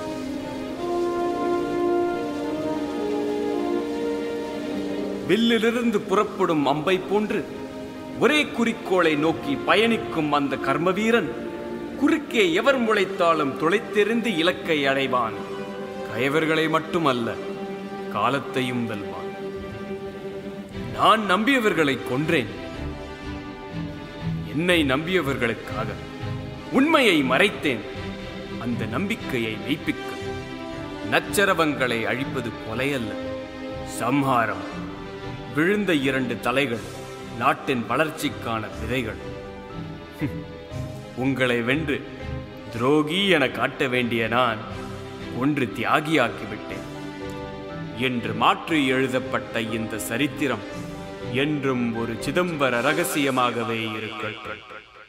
வில்லிலிருந்து புறப்படும் அம்பை போன்று ஒரே குறிக்கோளை நோக்கி பயணிக்கும் அந்த கர்மவீரன் குறுக்கே எவர் முளைத்தாலும் துளைத்தெறிந்து இலக்கை அடைவான். கயவர்களை மட்டுமல்ல, காலத்தையும் வெல்வான். நான் நம்பியவர்களை கொன்றேன். என்னை நம்பியவர்களுக்காக உண்மையை மறைத்தேன். அந்த நம்பிக்கையை மெய்ப்பிக்க நச்சரவங்களை அழிப்பது கொலையல்ல, சம்ஹாரம். விழுந்த 2 தலைகள் நாட்டின் வளர்ச்சிக்கான விதைகள். உங்களை வென்று துரோகி என காட்ட வேண்டிய நான் ஒன்று தியாகியாக்கிவிட்டேன் என்று மாற்றி எழுதப்பட்ட இந்த சரித்திரம் என்றும் ஒரு சிதம்பர ரகசியமாகவே இருக்கட்டும்.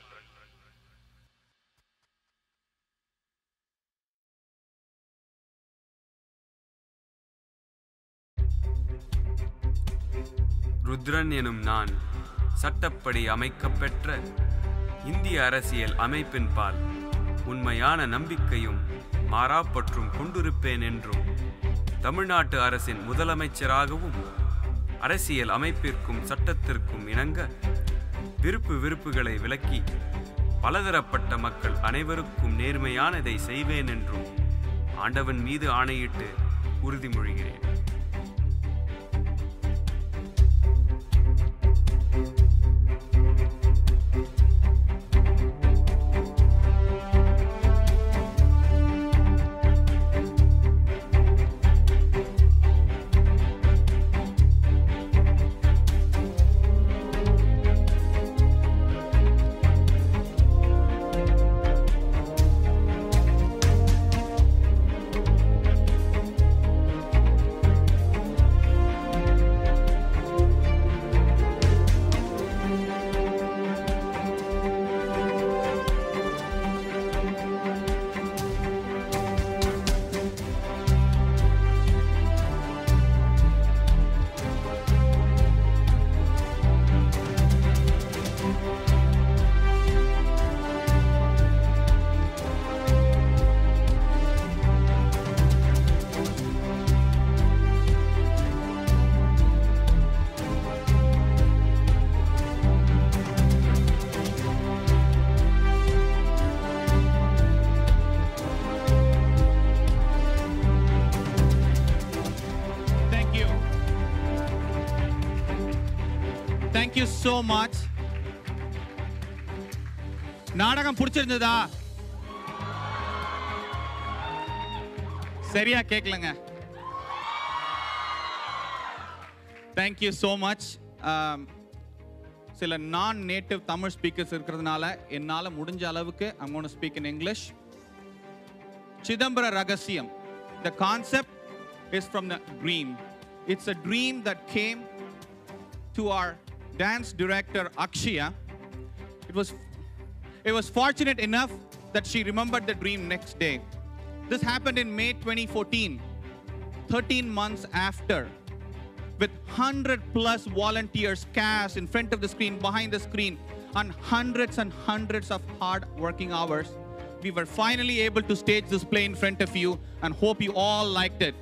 ருத்ரன் எனும் நான் சட்டப்படி அமைக்கப்பெற்ற இந்திய அரசியல் அமைப்பின் பால் உண்மையான நம்பிக்கையும் மாறாப்பற்றும் கொண்டிருப்பேன் என்றும், தமிழ்நாட்டு அரசின் முதலமைச்சராகவும் அரசியல் அமைப்பிற்கும் சட்டத்திற்கும் இணங்க விருப்பு வெறுப்புகளை விலக்கி பலதரப்பட்ட மக்கள் அனைவருக்கும் நேர்மையானதை செய்வேன் என்றும் ஆண்டவன் மீது ஆணையிட்டு உறுதிமொழிகிறேன். Thank you so much. நாடகம் பிடிச்சிருந்ததா? சரியா கேட்கலங்க. Thank you so much. சில நான் நேட்டிவ் தமிழ் ஸ்பீக்கர்ஸ் இருக்கிறதுனால என்னால முடிஞ்ச அளவுக்கு I'm going to speak in English. Chidambara Ragasiyam. The concept is from the dream. It's a dream that came to our dance director Akshaya. It was fortunate enough that she remembered the dream next day. This happened in May 2014, 13 months after, with 100+ volunteers cast in front of the screen, behind the screen, and hundreds of hard working hours. We were finally able to stage this play in front of you and hope you all liked it.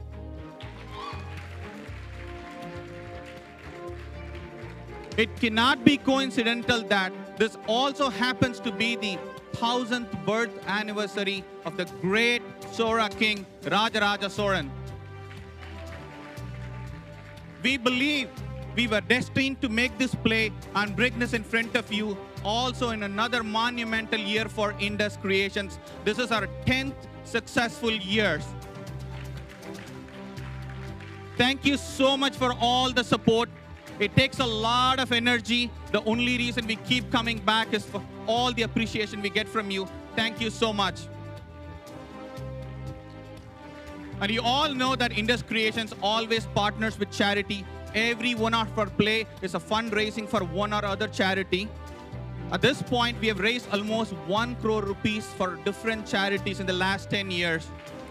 It cannot be coincidental that this also happens to be the 1000th birth anniversary of the great Sora king Rajaraja Soran. We believe we were destined to make this play and bring this in front of you also in another monumental year for Indus Creations. This is our 10th successful years. Thank you so much for all the support. It takes a lot of energy. The only reason we keep coming back is for all the appreciation we get from you. thank you so much. And you all know that Indus Creations always partners with charity. Every one of our play is a fundraising for one or other charity. At this point, we have raised almost 1 crore rupees for different charities in the last 10 years.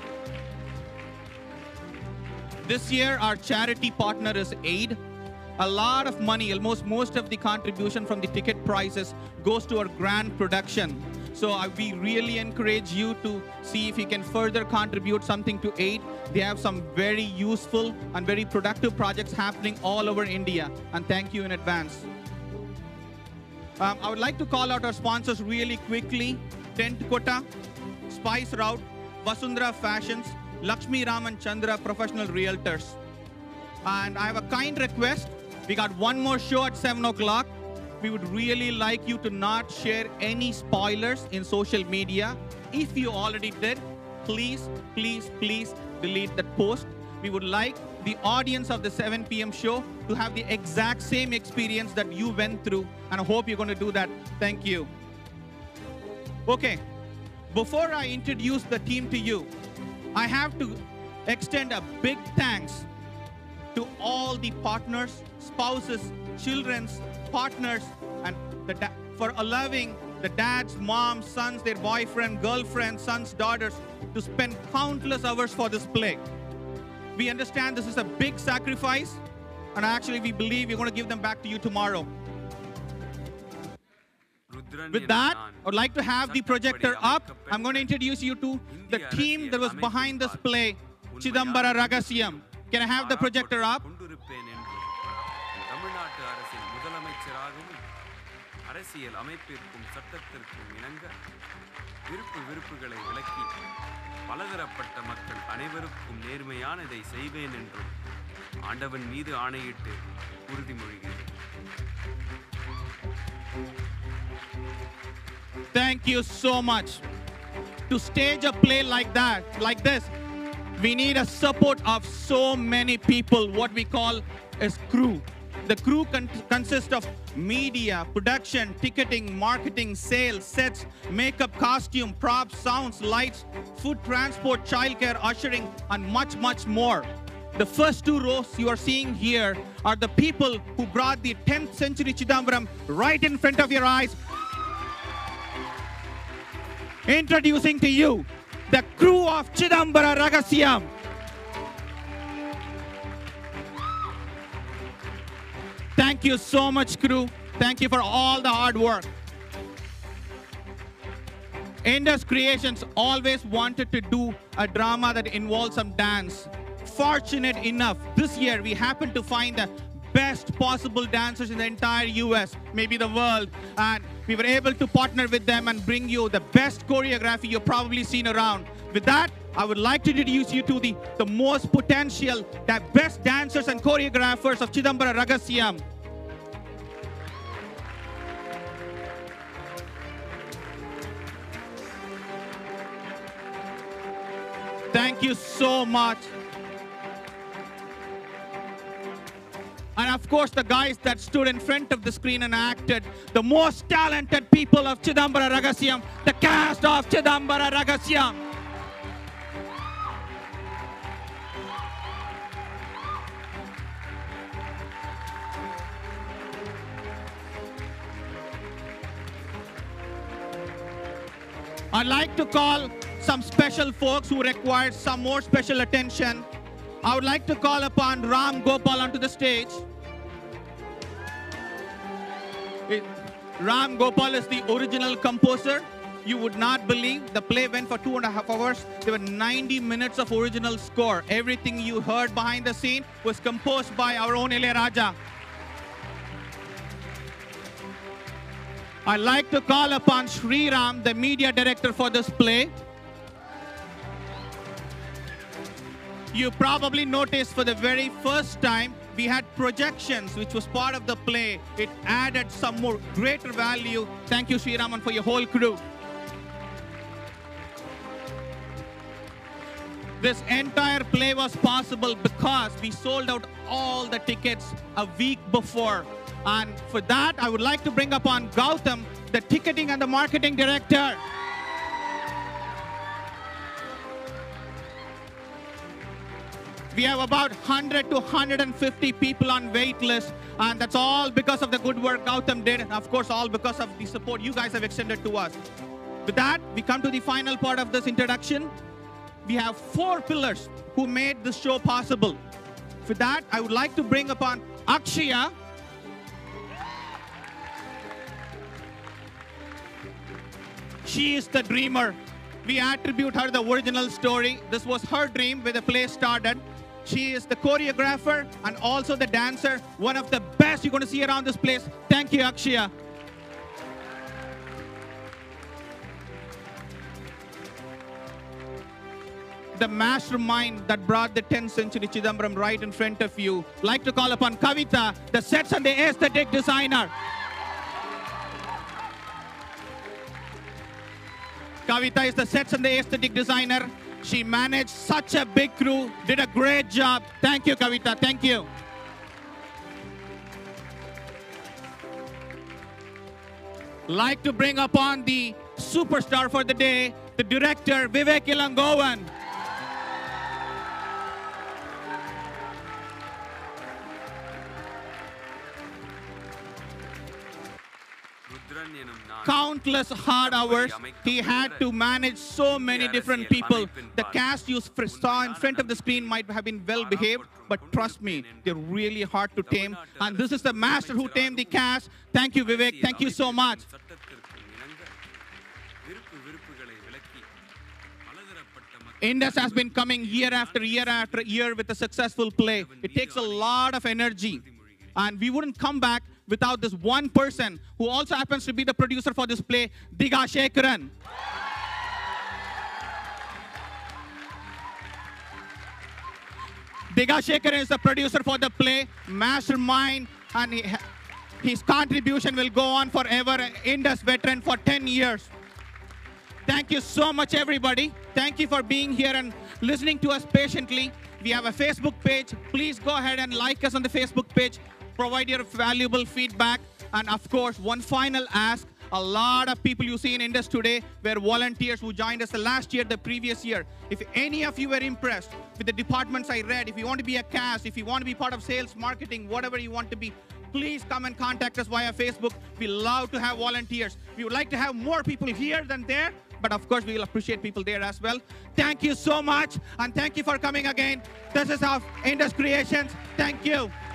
This year, our charity partner is AID. A lot of money, almost most of the contribution from the ticket prices goes to our grand production. So we really encourage you to see if you can further contribute something to AID. They have some very useful and very productive projects happening all over India. And thank you in advance. I would like to call out our sponsors really quickly. Tent Kota, Spice Route, Vasundhara Fashions, Lakshmi Raman Chandra Professional Realtors. And I have a kind request. We got one more show at 7 o'clock. We would really like you to not share any spoilers in social media. If you already did, please, please, please delete that post. We would like the audience of the 7 p.m. show to have the exact same experience that you went through, and I hope you're going to do that. Thank you. Okay, before I introduce the team to you, I have to extend a big thanks to all the partners, spouses, children's partners, and for allowing the dads, moms, sons, their boyfriend, girlfriend, sons, daughters to spend countless hours for this play. We understand this is a big sacrifice, and actually we believe we're going to give them back to you tomorrow. With that, I would like to have the projector up. I'm going to introduce you to the team that was behind this play, Chidambara Ragasiyam. Can I have the projector up? பலதரப்பட்ட மக்கள் அனைவருக்கும் நேர்மையானதை செய்வேன் என்றும் ஆண்டவன் மீது ஆணையிட்டு உறுதிமொழிகிறேன். Thank you so much. To stage a play like that, like this, we need a support of so many people, what we call as crew. The crew consists of media, production, ticketing, marketing, sales, sets, makeup, costume, props, sounds, lights, food transport, childcare, ushering, and much, much more. The first 2 rows you are seeing here are the people who brought the 10th century Chidambaram right in front of your eyes. Introducing to you the crew of Chidambara Ragasiyam. Thank you so much, crew. Thank you for all the hard work. Indus Creations always wanted to do a drama that involves some dance. Fortunate enough, this year we happened to find the best possible dancers in the entire US, maybe the world, and we were able to partner with them and bring you the best choreography you've probably seen around. With that, I would like to introduce you to the most potential, the best dancers and choreographers of Chidambara Ragasiyam. Thank you so much. And of course, the guys that stood in front of the screen and acted, the most talented people of Chidambara Ragasiyam, the cast of Chidambara Ragasiyam. I'd like to call some special folks who require some more special attention. I would like to call upon Ram Gopal onto the stage. Ram Gopal is the original composer. You would not believe the play went for 2.5 hours. There were 90 minutes of original score. Everything you heard behind the scene was composed by our own Ilayaraja. I'd like to call upon Sri Ram, the media director for this play. You probably noticed for the very first time, we had projections, which was part of the play. It added some more greater value. Thank you, Sri Raman, for your whole crew. This entire play was possible because we sold out all the tickets a week before. And for that, I would like to bring upon Gautam, the ticketing and the marketing director. We have about 100 to 150 people on wait list, and that's all because of the good work Gautam did, and of course all because of the support you guys have extended to us. With that, we come to the final part of this introduction. We have 4 pillars who made this show possible. For that, I would like to bring upon Akshaya. She is the dreamer. We attribute her the original story. This was her dream where the play started. She is the choreographer and also the dancer. One of the best you're going to see around this place. Thank you, Akshaya. The mastermind that brought the 10th century Chidambaram right in front of you. Like to call upon Kavita, the sets and the aesthetic designer. Kavita is the sets and the aesthetic designer. She managed such a big crew, did a great job. Thank you, Kavita, thank you. Like to bring upon the superstar for the day, the director, Vivek Ilangovan. Countless hard hours. He had to manage so many different people. The cast you saw in front of the screen might have been well behaved, but trust me, they're really hard to tame. And this is the master who tamed the cast. Thank you, Vivek. Thank you so much. Indus has been coming year after year after year with a successful play. It takes a lot of energy. And we wouldn't come back without this one person who also happens to be the producer for this play, Diga Shekaran. Diga Shekaran is the producer for the play, mastermind, and his contribution will go on forever, an Indus veteran for 10 years. Thank you so much, everybody. Thank you for being here and listening to us patiently. We have a Facebook page. Please go ahead and like us on the Facebook page. Provide your valuable feedback. And of course, one final ask. A lot of people you see in Indus today were volunteers who joined us the last year, the previous year. If any of you were impressed with the departments I read, if you want to be a cast, if you want to be part of sales, marketing, whatever you want to be, please come and contact us via Facebook. We love to have volunteers. We would like to have more people here than there, but of course, we will appreciate people there as well. Thank you so much, and thank you for coming again. This is our Indus Creations. Thank you.